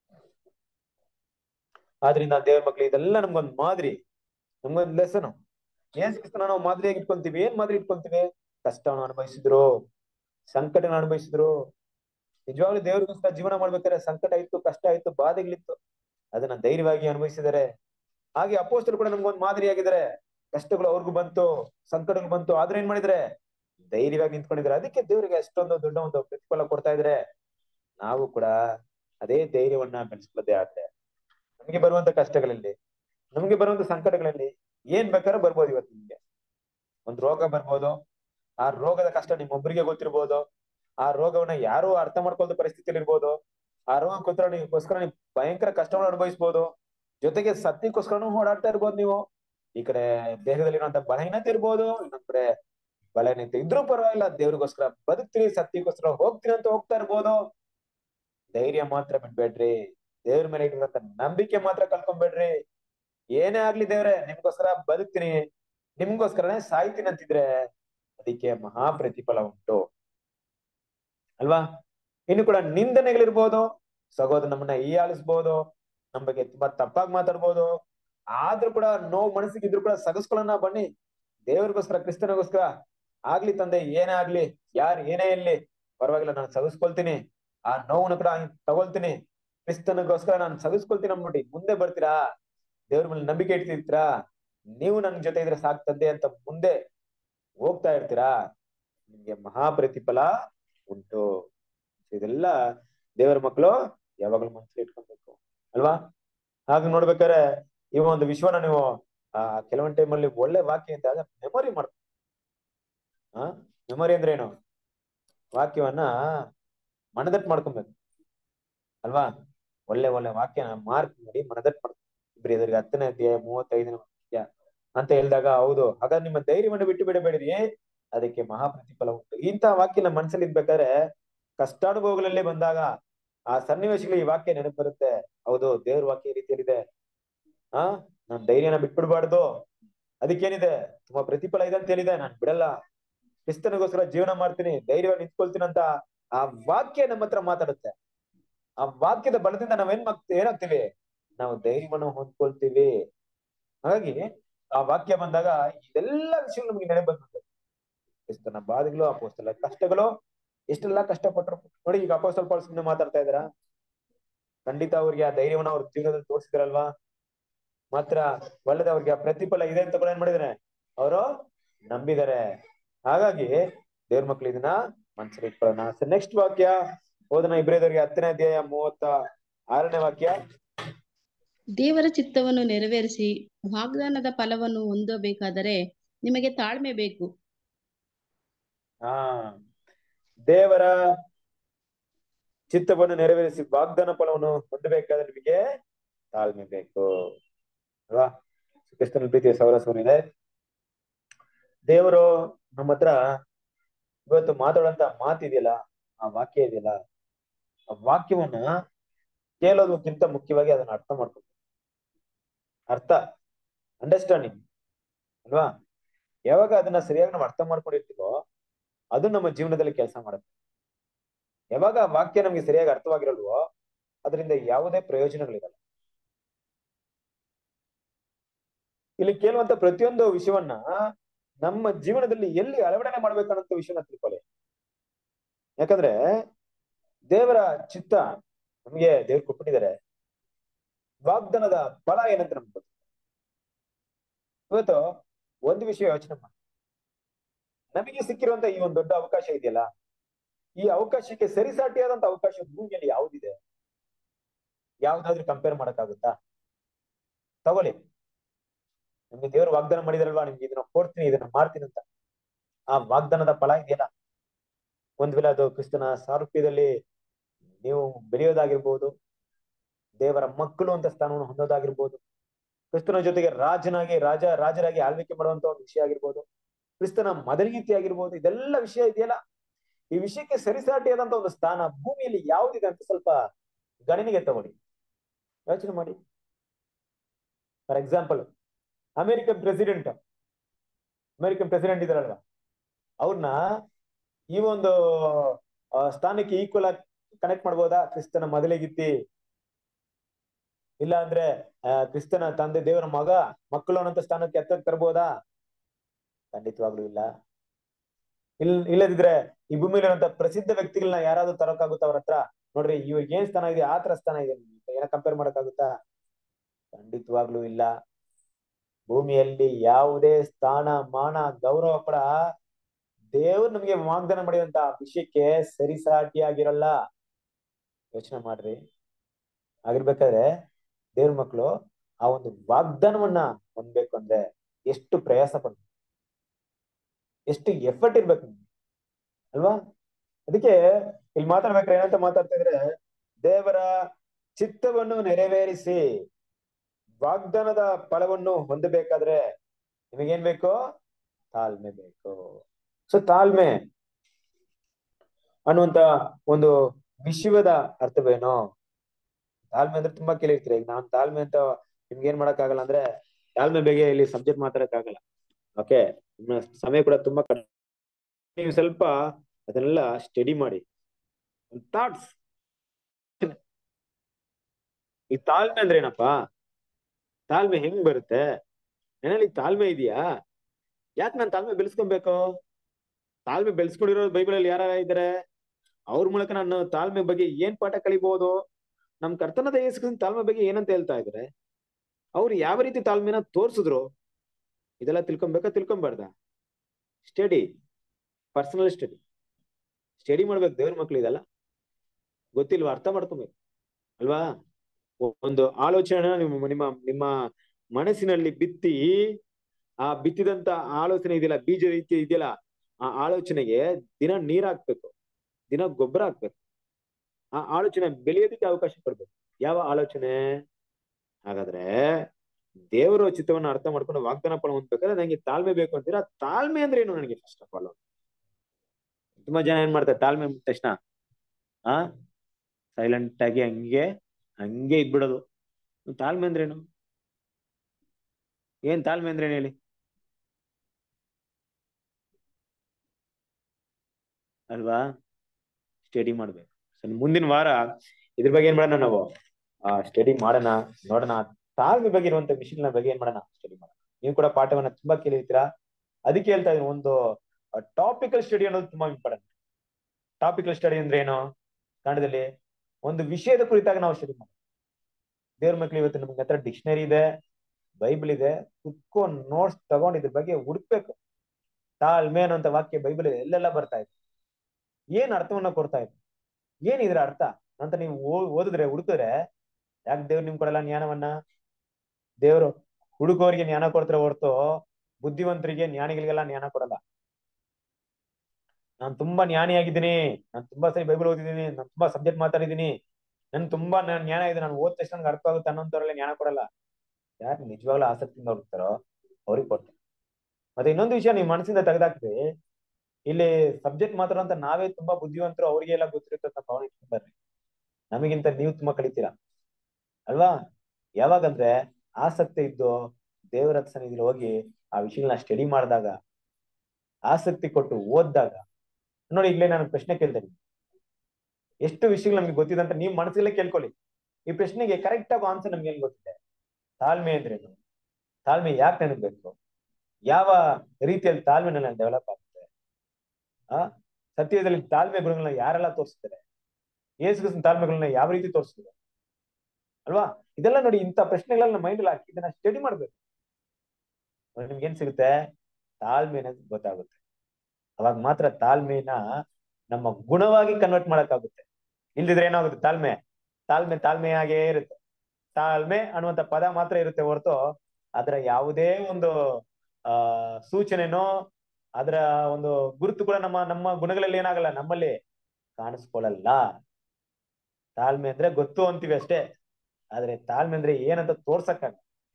ಆದ್ರಿಂದ ದೇವ್ರ ಮಕ್ಳು ಇದೆಲ್ಲ ನಮ್ಗೊಂದ್ ಮಾದರಿ, ನಮ್ಗೊಂದ್ ಲೆಸನ್. ಏನ್ ಕ್ರಿಸ್ತನ ನಾವು ಮಾದರಿಯಾಗಿ ಇಟ್ಕೊಂತೀವಿ. ಏನ್ ಮಾದರಿ ಇಟ್ಕೊಂತೀವಿ? ಕಷ್ಟವನ್ನು ಅನುಭವಿಸಿದ್ರು, ಸಂಕಟನ ಅನುಭವಿಸಿದ್ರು. ನಿಜವಾಗ್ಲೂ ದೇವ್ರಿಗೋಸ್ಕರ ಜೀವನ ಮಾಡ್ಬೇಕಾದ್ರೆ ಸಂಕಟ ಇತ್ತು, ಕಷ್ಟ ಇತ್ತು, ಬಾಧೆಗಳಿತ್ತು, ಅದನ್ನ ಧೈರ್ಯವಾಗಿ ಅನುಭವಿಸಿದ್ದಾರೆ. ಹಾಗೆ ಅಪೊಸ್ತಲರು ಕೂಡ ನಮ್ಗೊಂದು ಮಾದರಿಯಾಗಿದ್ದಾರೆ. ಕಷ್ಟಗಳು ಅವ್ರಿಗೂ ಬಂತು, ಸಂಕಟಗಳು ಬಂತು, ಆದ್ರೆ ಏನ್ ಮಾಡಿದ್ರೆ ಧೈರ್ಯವಾಗಿ ನಿಂತ್ಕೊಂಡಿದ್ದಾರೆ. ಅದಕ್ಕೆ ದೇವರಿಗೆ ಅಷ್ಟೊಂದು ದೊಡ್ಡ ಒಂದು ಪ್ರತಿಫಲ ಕೊಡ್ತಾ ಇದ್ರೆ ನಾವು ಕೂಡ ಅದೇ ಧೈರ್ಯವನ್ನ ಬೆಳೆಸ್ಕೊಳ್ಳದೆ ಆದ್ರೆ ನಮ್ಗೆ ಬರುವಂತ ಕಷ್ಟಗಳಲ್ಲಿ, ನಮ್ಗೆ ಬರುವಂತ ಸಂಕಟಗಳಲ್ಲಿ ಏನ್ ಬೇಕಾದ್ರೂ ಬರ್ಬೋದು. ಇವತ್ತು ನಿಮ್ಗೆ ಒಂದ್ ರೋಗ ಬರ್ಬೋದು, ಆ ರೋಗದ ಕಷ್ಟ ನಿಮ್ಮೊಬ್ಬರಿಗೆ ಗೊತ್ತಿರ್ಬೋದು, ಆ ರೋಗವನ್ನ ಯಾರು ಅರ್ಥ ಮಾಡ್ಕೊಳ್ಳೋ ಪರಿಸ್ಥಿತಿಯಲ್ಲಿ ಇರ್ಬೋದು, ಆ ರೋಗಕ್ಕೋಸ್ಕರ ನೀವು ಭಯಂಕರ ಕಷ್ಟವನ್ನು ಅನುಭವಿಸ್ಬೋದು. ಜೊತೆಗೆ ಸತ್ಯಕ್ಕೋಸ್ಕರನೂ ಓಡಾಡ್ತಾ ಇರ್ಬೋದು. ನೀವು ಈ ಕಡೆ ದೇಹದಲ್ಲಿರುವಂತ ಬಲಹೀನತೆ ಇರ್ಬೋದು, ಇನ್ನೊಂದ್ ಕಡೆ ಬಲಹೀನತೆ ಇದ್ರೂ ಪರವಾಗಿಲ್ಲ, ದೇವ್ರಿಗೋಸ್ಕರ ಬದುಕ್ತೀನಿ, ಸತ್ಯಕ್ಕೋಸ್ಕರ ಹೋಗ್ತೀನಿ ಅಂತ ಹೋಗ್ತಾ ಇರ್ಬೋದು. ಧೈರ್ಯ ಮಾತ್ರ ಬಿಡ್ಬೇಡ್ರಿ, ದೇವ್ರ ಮೇಲೆ ಇರುವಂತ ನಂಬಿಕೆ ಮಾತ್ರ ಕಳ್ಕೊಂಬೇಡ್ರಿ. ಏನೇ ಆಗ್ಲಿ ದೇವ್ರೆ ನಿಮ್ಗೋಸ್ಕರ ಬದುಕ್ತೀನಿ, ನಿಮ್ಗೋಸ್ಕರನೇ ಸಾಯ್ತೀನಿ ಅಂತಿದ್ರೆ ಅದಕ್ಕೆ ಮಹಾ ಪ್ರತಿಫಲ ಉಂಟು ಅಲ್ವಾ? ಇನ್ನು ಕೂಡ ನಿಂದನೆಗಳಿರ್ಬೋದು, ಸಹೋದರ ನಮ್ಮನ್ನ ಹೀಯಾಳಿಸ್ಬೋದು, ನಮ್ ಬಗ್ಗೆ ತುಂಬಾ ತಪ್ಪಾಗಿ ಮಾತಾಡ್ಬೋದು. ಆದ್ರೂ ಕೂಡ ನೋವು ಮನಸ್ಸಿಗೆ ಇದ್ರು ಕೂಡ ಸಗಸ್ಕೊಳ್ಳೋಣ ಬನ್ನಿ. ದೇವ್ರಿಗೋಸ್ಕರ, ಕ್ರಿಸ್ತನಿಗೋಸ್ಕರ ಆಗ್ಲಿ ತಂದೆ, ಏನೇ ಆಗ್ಲಿ, ಯಾರು ಏನೇ ಇರ್ಲಿ ಪರವಾಗಿಲ್ಲ, ನಾನು ಸಗಿಸ್ಕೊಳ್ತೀನಿ, ಆ ನೋವನ್ನು ಕೂಡ ತಗೊಳ್ತೀನಿ, ಕ್ರಿಸ್ತನಿಗೋಸ್ಕರ ನಾನು ಸಗಿಸ್ಕೊಳ್ತೀನಿ ಅಂದ್ಬಿಟ್ಟು ಮುಂದೆ ಬರ್ತೀರಾ, ದೇವ್ರ ಮೇಲೆ ನಂಬಿಕೆ ಇಡ್ತಿರ್ತೀರಾ, ನೀವು ನನ್ ಜೊತೆ ಇದ್ರೆ ಸಾಕ್ ತಂದೆ ಅಂತ ಮುಂದೆ ಹೋಗ್ತಾ ಇರ್ತೀರಾ, ನಿಮ್ಗೆ ಮಹಾ ಪ್ರತಿಫಲ ಉಂಟು. ಇದೆಲ್ಲ ದೇವರ ಮಕ್ಕಳು ಯಾವಾಗ್ಲೂ ಮನಸ್ಸಲ್ಲಿ ಇಟ್ಕೊಬೇಕು ಅಲ್ವಾ? ಹಾಗೆ ನೋಡ್ಬೇಕಾದ್ರೆ ಈ ಒಂದು ವಿಶ್ವನ ನೀವು ಕೆಲವೊಂದ್ ಟೈಮಲ್ಲಿ ಒಳ್ಳೆ ವಾಕ್ಯ ಅಂತ ಮೆಮೊರಿ ಮಾಡ್ಕೊ. ಮೆಮೊರಿ ಅಂದ್ರೆ ಏನು? ವಾಕ್ಯವನ್ನ ಮನದಟ್ಟು ಮಾಡ್ಕೊಬೇಕು ಅಲ್ವಾ? ಒಳ್ಳೆ ಒಳ್ಳೆ ವಾಕ್ಯನ ಮಾರ್ಕ್ ಮಾಡಿ ಮನದಟ್ಟು ಮಾಡ್ಕೊ. ಇಬ್ರು ಎದುರಿಗೆ 10ನೇ ಅಧ್ಯಾಯ 35ನೇ ವಾಕ್ಯ ಅಂತ ಹೇಳಿದಾಗ, ಹೌದು, ಹಾಗಾದ್ರೆ ನಿಮ್ಮ ಧೈರ್ಯವನ್ನು ಬಿಟ್ಟು ಬಿಡಬೇಡಿರಿ, ಅದಕ್ಕೆ ಮಹಾ ಪ್ರತಿಫಲ ಉಂಟು. ಇಂತಹ ವಾಕ್ಯ ನಮ್ಮ ಮನಸ್ಸಲ್ಲಿ ಇರ್ಬೇಕಾದ್ರೆ ಕಷ್ಟಾನುಭವಗಳಲ್ಲಿ ಬಂದಾಗ ಆ ಸನ್ನಿವೇಶಗಳು ಈ ವಾಕ್ಯ ನೆನಪು ಬರುತ್ತೆ. ಹೌದು, ದೇವ್ರ ವಾಕ್ಯ ಈ ರೀತಿಯಲ್ಲಿದೆ. ನಾನ್ ಧೈರ್ಯನ ಬಿಟ್ಬಿಡ್ಬಾರ್ದು, ಅದಕ್ಕೇನಿದೆ ತುಂಬಾ ಪ್ರತಿಫಲ ಇದೆ ಅಂತ ಹೇಳಿದೆ, ನಾನ್ ಬಿಡಲ್ಲ, ಕ್ರಿಸ್ತನಿಗೋಸ್ಕರ ಜೀವನ ಮಾಡ್ತೀನಿ, ಧೈರ್ಯವಾಗಿ ನಿಂತ್ಕೊಳ್ತೀನಿ ಅಂತ ಆ ವಾಕ್ಯ ನಮ್ಮ ಹತ್ರ ಮಾತಾಡುತ್ತೆ. ಆ ವಾಕ್ಯದ ಬಲದಿಂದ ಏನಾಗ್ತೀವಿ, ನಾವು ಧೈರ್ಯವನ್ನು ಹೊಂದ್ಕೊಳ್ತೀವಿ. ಹಾಗಾಗಿ ಆ ವಾಕ್ಯ ಬಂದಾಗ ಇದೆಲ್ಲ ವಿಷಯಗಳು ನಮಗೆ ನೆನಪು ಬಂದ್ಬಿಡ್ತದೆ. ಕ್ರಿಸ್ತನ ಬಾಧೆಗಳು, ಅಪೊಸ್ತಲರ ಕಷ್ಟಗಳು, ಎಷ್ಟೆಲ್ಲಾ ಕಷ್ಟಪಟ್ಟರು ನೋಡಿ. ಈಗ ಅಪೊಸ್ತಲ ಪೌಲ್ ಸುಮ್ಮನೆ ಮಾತಾಡ್ತಾ ಇದಾರ? ಖಂಡಿತ ಅವ್ರಿಗೆ ಆ ಧೈರ್ಯವನ್ನ ಅವ್ರ ಜೀವನದಲ್ಲಿ ತೋರಿಸಿದ್ರಲ್ವಾ? ಮಾತ್ರ ಒಳ್ಳೇದು, ಅವ್ರಿಗೆ ಆ ಪ್ರತಿಫಲ ಇದೆ ಅಂತ ಕೂಡ ಏನ್ ಮಾಡಿದಾರೆ, ಅವರು ನಂಬಿದ್ದಾರೆ. ಹಾಗಾಗಿ ದೇವ್ರ ಮಕ್ಳು ಇದನ್ನ ಮನಸ್ಸಲ್ಲಿ ಇಟ್ಕೊಳ್ಳೋಣ. ನೆಕ್ಸ್ಟ್ ವಾಕ್ಯ ಓದೋಣ, ಇಬ್ರಿಯದವರಿಗೆ 10ನೇ ಅಧ್ಯಾಯ 36ನೇ ವಾಕ್ಯ. ದೇವರ ಚಿತ್ತವನ್ನು ನೆರವೇರಿಸಿ ವಾಗ್ದಾನದ ಫಲವನ್ನು ಹೊಂದಬೇಕಾದರೆ ನಿಮಗೆ ತಾಳ್ಮೆ ಬೇಕು. ಹಾ, ದೇವರ ಚಿತ್ತವನ್ನು ನೆರವೇರಿಸಿ ವಾಗ್ದಾನ ಫಲವನ್ನು ಹೊಂದಬೇಕಾದ್ರೆ ನಿಮಗೆ ತಾಳ್ಮೆ ಬೇಕು ಅಲ್ವಾ? ಕ್ರಿಸ್ತನ ಪ್ರೀತಿಯ ಸೌರಸ್ವನಿದೆ. ದೇವರು ನಮ್ಮ ಹತ್ರ ಇವತ್ತು ಮಾತಾಡೋಂತ ಮಾತಿದೆಯಲ್ಲ, ಆ ವಾಕ್ಯ ಇದೆಯಲ್ಲ, ಆ ವಾಕ್ಯವನ್ನ ಕೇಳೋದಕ್ಕಿಂತ ಮುಖ್ಯವಾಗಿ ಅದನ್ನ ಅರ್ಥ ಮಾಡ್ಬೇಕು. ಅಂಡರ್ಸ್ಟ್ಯಾಂಡಿಂಗ್ ಅಲ್ವಾ? ಯಾವಾಗ ಅದನ್ನ ಸರಿಯಾಗಿ ನಾವು ಅರ್ಥ ಮಾಡ್ಕೊಂಡಿರ್ತೀವೋ ಅದು ನಮ್ಮ ಜೀವನದಲ್ಲಿ ಕೆಲಸ ಮಾಡುತ್ತೆ. ಯಾವಾಗ ಆ ವಾಕ್ಯ ನಮ್ಗೆ ಸರಿಯಾಗಿ ಅರ್ಥವಾಗಿರಲ್ವೋ ಅದರಿಂದ ಯಾವುದೇ ಪ್ರಯೋಜನಗಳಿರಲ್ಲ. ಇಲ್ಲಿ ಕೇಳುವಂತ ಪ್ರತಿಯೊಂದು ವಿಷಯವನ್ನ ನಮ್ಮ ಜೀವನದಲ್ಲಿ ಎಲ್ಲಿ ಅಳವಡನೆ ಮಾಡ್ಬೇಕನ್ನೋ ವಿಷಯನ ತಿಳ್ಕೊಳ್ಳಿ. ಯಾಕಂದ್ರೆ ದೇವರ ಚಿತ್ತ ನಮ್ಗೆ ದೇವ್ರು ಕೊಟ್ಬಿಟ್ಟಿದ್ದಾರೆ. ವಾಗ್ದಾನದ ಫಲ ಏನಂತ ನಮ್ಗೆ ಗೊತ್ತು. ಇವತ್ತು ಒಂದು ವಿಷಯ ಯೋಚನೆ ಮಾಡಿ, ನಮಗೆ ಸಿಕ್ಕಿರುವಂತ ಈ ಒಂದು ದೊಡ್ಡ ಅವಕಾಶ ಇದೆಯಲ್ಲ, ಈ ಅವಕಾಶಕ್ಕೆ ಸರಿಸಾಟಿಯಾದಂತ ಅವಕಾಶ ಭೂಮಿಯಲ್ಲಿ ಯಾವುದಿದೆ? ಯಾವ್ದಾದ್ರು ಕಂಪೇರ್ ಮಾಡಕ್ಕಾಗುತ್ತಾ? ತಗೊಳ್ಳಿ, ನಮ್ಗೆ ದೇವ್ರು ವಾಗ್ದಾನ ಮಾಡಿದಾರಲ್ವಾ, ನಿಮ್ಗೆ ಇದನ್ನ ಕೊಡ್ತೀನಿ, ಇದನ್ನ ಮಾಡ್ತೀನಿ ಅಂತ. ಆ ವಾಗ್ದಾನದ ಫಲ ಇದೆಯಲ್ಲ, ಒಂದ್ ವೇಳೆ ಅದು ಕ್ರಿಸ್ತನ ಸಾರೂಪ್ಯದಲ್ಲಿ ನೀವು ಬೆಳೆಯೋದಾಗಿರ್ಬೋದು, ದೇವರ ಮಕ್ಕಳು ಅಂತ ಸ್ಥಾನವನ್ನು ಹೊಂದೋದಾಗಿರ್ಬೋದು, ಕ್ರಿಸ್ತನ ಜೊತೆಗೆ ರಾಜರಾಗಿ ಆಳ್ವಿಕೆ ಮಾಡುವಂತ ಒಂದು ವಿಷಯ ಆಗಿರ್ಬೋದು, ಕ್ರಿಸ್ತನ ಮದನಗೀತಿ ಆಗಿರ್ಬೋದು, ಇದೆಲ್ಲ ವಿಷಯ ಇದೆಯಲ್ಲ, ಈ ವಿಷಯಕ್ಕೆ ಸರಿಸಾಟಿಯಾದಂತ ಒಂದು ಸ್ಥಾನ ಭೂಮಿಯಲ್ಲಿ ಯಾವುದಿದೆ ಅಂತ ಸ್ವಲ್ಪ ಗಣನೆಗೆ ತಗೊಳ್ಳಿ, ಯೋಚನೆ ಮಾಡಿ. ಫಾರ್ ಎಕ್ಸಾಂಪಲ್, ಅಮೆರಿಕನ್ ಪ್ರೆಸಿಡೆಂಟ್ ಇದಾರಲ್ವಾ, ಅವ್ರನ್ನ ಈ ಒಂದು ಸ್ಥಾನಕ್ಕೆ ಈಕ್ವಲ್ ಆಗಿ ಕನೆಕ್ಟ್ ಮಾಡ್ಬೋದಾ? ಕ್ರಿಸ್ತನ ಮೊದಲಿಗಿತ್ತಿ, ಇಲ್ಲ ಅಂದ್ರೆ ಕ್ರಿಸ್ತನ ತಂದೆ ದೇವರ ಮಕ್ಕಳು ಅನ್ನೋಂಥ ಸ್ಥಾನಕ್ಕೆ ಎತ್ತಕ್ಕೆ ತರ್ಬೋದಾ? ಖಂಡಿತವಾಗ್ಲೂ ಇಲ್ಲ. ಇಲ್ಲದಿದ್ರೆ ಈ ಭೂಮಿಲಿ ಇರುವಂತ ಪ್ರಸಿದ್ಧ ವ್ಯಕ್ತಿಗಳನ್ನ ಯಾರಾದ್ರೂ ತರೋಕ್ಕಾಗುತ್ತಾ ಅವ್ರ ಹತ್ರ? ನೋಡ್ರಿ ಇವ್ರಿಗೆ ಏನ್ ಸ್ಥಾನ ಇದೆ, ಆ ತರ ಸ್ಥಾನ ಇದೆ, ಏನ ಕಂಪೇರ್ ಮಾಡಕ್ಕಾಗುತ್ತಾ? ಖಂಡಿತವಾಗ್ಲೂ ಇಲ್ಲ. ಭೂಮಿಯಲ್ಲಿ ಯಾವುದೇ ಸ್ಥಾನ, ಮಾನ, ಗೌರವ ಕೂಡ ದೇವ್ರು ನಮ್ಗೆ ವಾಗ್ದಾನ ಮಾಡಿದಂತ ವಿಷಯಕ್ಕೆ ಸರಿಸಾಟಿಯಾಗಿರಲ್ಲ. ಯೋಚನೆ ಮಾಡ್ರಿ. ಆಗಿರ್ಬೇಕಾದ್ರೆ ದೇವ್ರ ಮಕ್ಕಳು ಆ ಒಂದು ವಾಗ್ದಾನವನ್ನ ಹೊಂದ್ಬೇಕು ಅಂದ್ರೆ ಎಷ್ಟು ಪ್ರಯಾಸ ಪಡ್ಬೇಕು, ಎಷ್ಟು ಎಫರ್ಟ್ ಇರ್ಬೇಕು ಅಲ್ವಾ? ಅದಕ್ಕೆ ಇಲ್ಲಿ ಮಾತಾಡ್ಬೇಕಾದ್ರೆ ಏನಂತ ಮಾತಾಡ್ತಾ ಇದ್ರೆ, ದೇವರ ಚಿತ್ತವನ್ನು ನೆರವೇರಿಸಿ ವಾಗ್ದಾನದ ಫಲವನ್ನು ಹೊಂದಬೇಕಾದ್ರೆ ನಿಮಗೇನ್ ಬೇಕು? ತಾಳ್ಮೆ ಬೇಕು. ಸೊ ತಾಳ್ಮೆ ಅನ್ನುವಂತ ಒಂದು ವಿಷಯದ ಅರ್ಥವೇನು? ತಾಳ್ಮೆ ಅಂದ್ರೆ ತುಂಬಾ ಕೇಳಿರ್ತೀರಿ. ಈಗ ನಾನ್ ತಾಳ್ಮೆ ಅಂತ ನಿಮ್ಗೆ ಏನ್ ಮಾಡಕ್ ಆಗಲ್ಲ ಅಂದ್ರೆ, ತಾಳ್ಮೆ ಬಗ್ಗೆ ಇಲ್ಲಿ ಸಬ್ಜೆಕ್ಟ್ ಮಾತಾಡಕ್ ಆಗಲ್ಲ. ಓಕೆ, ಸಮಯ ಕೂಡ ತುಂಬಾ ಕಡಿಮೆ. ನೀವು ಸ್ವಲ್ಪ ಅದನ್ನೆಲ್ಲ ಸ್ಟಡಿ ಮಾಡಿ. ಥಾಟ್ಸ್, ಈ ತಾಳ್ಮೆ ಅಂದ್ರೆ ಏನಪ್ಪಾ? ತಾಳ್ಮೆ ಹೆಂಗ್ ಬರುತ್ತೆ? ನನ್ನಲ್ಲಿ ತಾಳ್ಮೆ ಇದೆಯಾ? ಯಾಕೆ ನಾನು ತಾಳ್ಮೆ ಬೆಳೆಸ್ಕೊಬೇಕು? ತಾಳ್ಮೆ ಬೆಳೆಸ್ಕೊಂಡಿರೋರು ಬೈಬಲಲ್ಲಿ ಯಾರ ಇದ್ದಾರೆ? ಅವ್ರ ಮೂಲಕ ನಾನು ತಾಳ್ಮೆ ಬಗ್ಗೆ ಏನ್ ಪಾಠ ಕಲಿಬಹುದು? ನಮ್ ಕರ್ತನದ ಯೇಸು ತಾಳ್ಮೆ ಬಗ್ಗೆ ಏನಂತ ಹೇಳ್ತಾ ಇದ್ರೆ, ಅವ್ರು ಯಾವ ರೀತಿ ತಾಳ್ಮೆನ ತೋರ್ಸಿದ್ರು, ಇದೆಲ್ಲ ತಿಳ್ಕೊಂಬಾರ್ದ? ಸ್ಟಡಿ, ಪರ್ಸನಲ್ ಸ್ಟಡಿ ಮಾಡ್ಬೇಕು. ದೇವ್ರ ಮಕ್ಳು ಇದೆಲ್ಲ ಗೊತ್ತಿಲ್ವಾ? ಅರ್ಥ ಮಾಡ್ಕೊಬೇಕು ಅಲ್ವಾ? ಒಂದು ಆಲೋಚನೆ ನಿಮ್ಮ ಮನಸ್ಸಿನಲ್ಲಿ ಬಿತ್ತಿ, ಆ ಬಿತ್ತಿದಂತ ಆಲೋಚನೆ ಇದೆಯಲ್ಲ, ಬೀಜ ರೀತಿ ಇದೆಯಲ್ಲ, ಆ ಆಲೋಚನೆಗೆ ದಿನ ನೀರ್ ಹಾಕ್ಬೇಕು, ದಿನ ಗೊಬ್ಬರ ಹಾಕ್ಬೇಕು. ಆ ಆಲೋಚನೆ ಬೆಳೆಯೋದಕ್ಕೆ ಅವಕಾಶ ಕೊಡ್ಬೇಕು. ಯಾವ ಆಲೋಚನೆ? ಹಾಗಾದ್ರೆ ದೇವರ ಚಿತ್ತವನ್ನ ಅರ್ಥ ಮಾಡ್ಕೊಂಡು ವಾಗ್ದಾನ ಫಲ ಹೊಂದ್ಬೇಕಾದ್ರೆ ನಂಗೆ ತಾಳ್ಮೆ ಬೇಕು ಅಂತೀರಾ? ತಾಳ್ಮೆ ಅಂದ್ರೆ ಏನು ನನಗೆ ಫಸ್ಟ್ ಆಫ್ ಆಲ್? ತುಂಬಾ ಜನ ಏನ್ ಮಾಡ್ತಾರೆ, ತಾಳ್ಮೆ ಅಂದ ತಕ್ಷಣ ಸೈಲೆಂಟ್ ಆಗಿ ಹಂಗೆ ಇದ್ಬಿಡೋದು. ತಾಳ್ಮೆ ಅಂದ್ರೇನು? ಏನ್ ತಾಳ್ಮೆ ಅಂದ್ರೆ ಏನ್ ಹೇಳಿ ಅಲ್ವಾ? ಸ್ಟಡಿ ಮಾಡ್ಬೇಕು. ಮುಂದಿನ ವಾರ ಇದ್ರ ಬಗ್ಗೆ ಏನ್ ಮಾಡೋಣ ನಾವು? ಸ್ಟಡಿ ಮಾಡೋಣ, ನೋಡೋಣ. ತಾಳ್ಮೆ ಬಗ್ಗೆ ಇರುವಂತ ವಿಷಯಗಳ ಬಗ್ಗೆ ಏನ್ ಮಾಡೋಣ? ಸ್ಟಡಿ ಮಾಡೋಣ. ನೀವು ಕೂಡ ಪಾಠವನ್ನ ತುಂಬಾ ಕೇಳಿರ್ತೀರಾ. ಅದಕ್ಕೆ ಹೇಳ್ತಾ ಇದೀನಿ, ಒಂದು ಟಾಪಿಕಲ್ ಸ್ಟಡಿ ಅನ್ನೋದು ತುಂಬಾ ಇಂಪಾರ್ಟೆಂಟ್. ಟಾಪಿಕಲ್ ಸ್ಟಡಿ ಅಂದ್ರೆ ಏನು? ಕನ್ನಡದಲ್ಲಿ ಒಂದು ವಿಷಯದ ಕುರಿತಾಗಿ ನಾವು ಸ್ಟಡಿ ಮಾಡೋಣ. ದೇವ್ರ ಮಕ್ಳು, ಇವತ್ತು ನಮ್ಗೆ ಹತ್ರ ಡಿಕ್ಷನರಿ ಇದೆ, ಬೈಬಲ್ ಇದೆ, ಕುತ್ಕೊಂಡು ನೋಟ್ಸ್ ತಗೊಂಡು ಇದ್ರ ಬಗ್ಗೆ ಹುಡುಕ್ಬೇಕು. ತಾಳ್ಮೆ ಅನ್ನೋಂತ ವಾಕ್ಯ ಬೈಬಲ್ ಎಲ್ಲೆಲ್ಲ ಬರ್ತಾ ಇದೆ, ಏನ್ ಅರ್ಥವನ್ನ ಕೊಡ್ತಾ ಇದೆ, ಏನ್ ಇದ್ರ ಅರ್ಥ ಅಂತ ನೀವು ಓದಿದ್ರೆ, ಹುಡುಕಿದ್ರೆ, ಯಾಕೆ ದೇವ್ರು ನಿಮ್ ಕೊಡಲ್ಲ ಜ್ಞಾನವನ್ನ? ದೇವ್ರು ಹುಡುಕೋರಿಗೆ ಜ್ಞಾನ ಕೊಡ್ತಾರೆ ಹೊರತು ಬುದ್ಧಿವಂತರಿಗೆ, ಜ್ಞಾನಿಗಳಿಗೆಲ್ಲ ಜ್ಞಾನ ಕೊಡಲ್ಲ. ನಾನ್ ತುಂಬಾ ಜ್ಞಾನಿಯಾಗಿದ್ದೀನಿ, ನಾನು ತುಂಬಾ ಸರಿ ಬೈಬಲ್ ಓದಿದ್ದೀನಿ, ನಾನು ತುಂಬಾ ಸಬ್ಜೆಕ್ಟ್ ಮಾತಾಡಿದ್ದೀನಿ, ನನ್ ತುಂಬಾ ಜ್ಞಾನ ಇದೆ, ನಾನು ಓದ್ ತಕ್ಷಣ ನನ್ಗೆ ಅರ್ಥ ಆಗುತ್ತೆ ಅನ್ನೋಂಥವ್ರೆಲ್ಲ ಜ್ಞಾನ ಕೊಡಲ್ಲ. ಯಾರು ನಿಜವಾಗ್ಲೂ ಆಸಕ್ತಿಯಿಂದ ಹುಡುಕ್ತಾರೋ ಅವ್ರಿಗೆ ಕೊಡ್ತಾರೆ. ಮತ್ತೆ ಇನ್ನೊಂದು ವಿಷಯ ನೀವು ಮನಸ್ಸಿಂದ ತೆಗೆದಾಕ್ರಿ, ಇಲ್ಲಿ ಸಬ್ಜೆಕ್ಟ್ ಮಾತಾಡುವಂತ ನಾವೇ ತುಂಬಾ ಬುದ್ಧಿವಂತರು, ಅವ್ರಿಗೆ ಎಲ್ಲ ಗೊತ್ತಿರುತ್ತೆ ಅಂತ ಭಾವನೆ ಬರ್ರಿ. ನಮಗಿಂತ ನೀವು ತುಂಬಾ ಕಲಿತೀರಾ ಅಲ್ವಾ? ಯಾವಾಗಂದ್ರೆ ಆಸಕ್ತಿ ಇದ್ದು ದೇವರ ಸನ್ನಿಧಿಲಿ ಹೋಗಿ ಆ ವಿಷಯಗಳನ್ನ ಸ್ಟಡಿ ಮಾಡಿದಾಗ, ಆಸಕ್ತಿ ಕೊಟ್ಟು ಓದಿದಾಗ. ನೋಡಿ, ಈಗಲೇ ನಾನು ಪ್ರಶ್ನೆ ಕೇಳ್ತೇನೆ, ಎಷ್ಟು ವಿಷಯಗಳು ನಮ್ಗೆ ಗೊತ್ತಿದೆ ಅಂತ ನೀವು ಮನಸ್ಸಲ್ಲೇ ಕೇಳ್ಕೊಳ್ಳಿ. ಈ ಪ್ರಶ್ನೆಗೆ ಕರೆಕ್ಟ್ ಆಗಿ ಆನ್ಸರ್ ನಮ್ಗೆ ಏನ್ ಗೊತ್ತಿದೆ? ತಾಳ್ಮೆ ಅಂದ್ರೇನು? ತಾಳ್ಮೆ ಯಾಕೆ ನನಗೆ ಬೇಕು? ಯಾವ ರೀತಿಯಲ್ಲಿ ತಾಳ್ಮೆ ನನ್ನ ಡೆವಲಪ್ ಆಗುತ್ತೆ? ಸತ್ಯದಲ್ಲಿ ತಾಳ್ಮೆ ಗುಣಗಳನ್ನ ಯಾರೆಲ್ಲ ತೋರಿಸ್ತಾರೆ? ಯೇಸು ಕ್ರಿಸ್ತನ ತಾಳ್ಮೆ ಗುಣಗಳನ್ನ ಯಾವ ರೀತಿ ತೋರಿಸ್ತಾರೆ ಅಲ್ವಾ? ಇದೆಲ್ಲ ನೋಡಿ, ಇಂಥ ಪ್ರಶ್ನೆಗಳನ್ನ ಮೈಂಡ್ ಹಾಕಿ ಇದನ್ನ ಸ್ಟಡಿ ಮಾಡ್ಬೇಕು. ನಿಮ್ಗೆ ಏನ್ ಸಿಗುತ್ತೆ? ತಾಳ್ಮೆ ಅನ್ನೋದು ಗೊತ್ತಾಗುತ್ತೆ. ಅವಾಗ ಮಾತ್ರ ತಾಳ್ಮೆನ ನಮ್ಮ ಗುಣವಾಗಿ ಕನ್ವರ್ಟ್ ಮಾಡಕ್ಕಾಗುತ್ತೆ. ಇಲ್ದಿದ್ರೆ ಏನಾಗುತ್ತೆ? ತಾಳ್ಮೆ ತಾಳ್ಮೆ ತಾಳ್ಮೆಯಾಗೇ ಇರುತ್ತೆ. ತಾಳ್ಮೆ ಅನ್ನುವಂತ ಪದ ಮಾತ್ರ ಇರುತ್ತೆ ಹೊರತು ಅದರ ಯಾವುದೇ ಒಂದು ಸೂಚನೆನೋ ಅದರ ಒಂದು ಗುರುತು ಕೂಡ ನಮ್ಮ ಗುಣಗಳಲ್ಲಿ ಏನಾಗಲ್ಲ, ನಮ್ಮಲ್ಲಿ ಕಾಣಿಸ್ಕೊಳ್ಳಲ್ಲ. ತಾಳ್ಮೆ ಅಂದ್ರೆ ಗೊತ್ತು ಅಂತೀವಿ ಅಷ್ಟೇ, ಆದ್ರೆ ತಾಳ್ಮೆ ಅಂದ್ರೆ ಏನಂತ ತೋರ್ಸಕ್ಕಾಗ.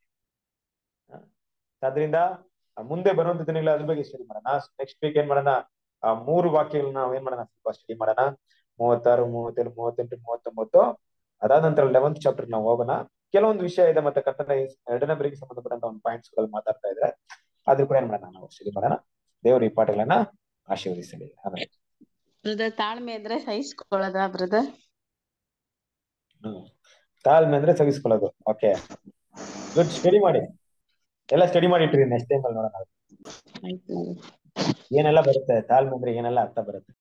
ಅದ್ರಿಂದ ಮುಂದೆ ಬರುವಂತ ದಿನಗಳ ಅದ್ರ ಬಗ್ಗೆ ಸ್ಟಡಿ ಮಾಡೋಣ. ನೆಕ್ಸ್ಟ್ ವೀಕ್ ಏನ್ ಮಾಡೋಣ? 3 ವಾಕ್ಯಗಳನ್ನ ನಾವ್ ಏನ್ ಮಾಡೋಣ? ಸ್ವಲ್ಪ ಸ್ಟಡಿ ಮಾಡೋಣ. 36, 37, 38, 39. ಅದಾದ ನಂತರ 11th ಚಾಪ್ಟರ್ ನಾವು ಹೋಗೋಣ. ಕೆಲವೊಂದು ವಿಷಯ ಇದೆ, ಮತ್ತೆ ಕರ್ತನ 2ನೇ ಬರಿಗೆ ಸಂಬಂಧಪಟ್ಟಂತ ಒಂದು ಪಾಯಿಂಟ್ಸ್ ಗಳು ಮಾತಾಡ್ತಾ ಇದ್ರೆ ಅದ್ರ ಕೂಡ ಏನ್ ಮಾಡೋಣ? ನಾವು ಸ್ಟಡಿ ಮಾಡೋಣ. ದೇವರು ಈ ಪಾಠಗಳನ್ನ ಆಶೀರ್ವದಿಸಲಿ. ಆಮೇಲೆ ಬ್ರದರ್, ತಾಳ್ಮೆ ಅಂದ್ರೆ ಸಹಿಸ್ಕೊಳ್ಳೋದ ಬ್ರದರ್? ತಾಳ್ಮೆ ಅಂದ್ರೆ ಸಹಿಸ್ಕೊಳ್ಳೋದು. Okay, good. ಸ್ಟಡಿ ಮಾಡಿ, ಎಲ್ಲ ಸ್ಟಡಿ ಮಾಡಿ ಇಟ್ರಿ. ನೆಕ್ಸ್ಟ್ ಟೈಮ್ ಅಲ್ಲಿ ನೋಡೋಣ ಆಯ್ತು. ಏನೆಲ್ಲ ಬರುತ್ತೆ, ತಾಳ್ಮೆ ಅಂದ್ರೆ ಏನೆಲ್ಲ ಅರ್ಥ ಬರುತ್ತೆ.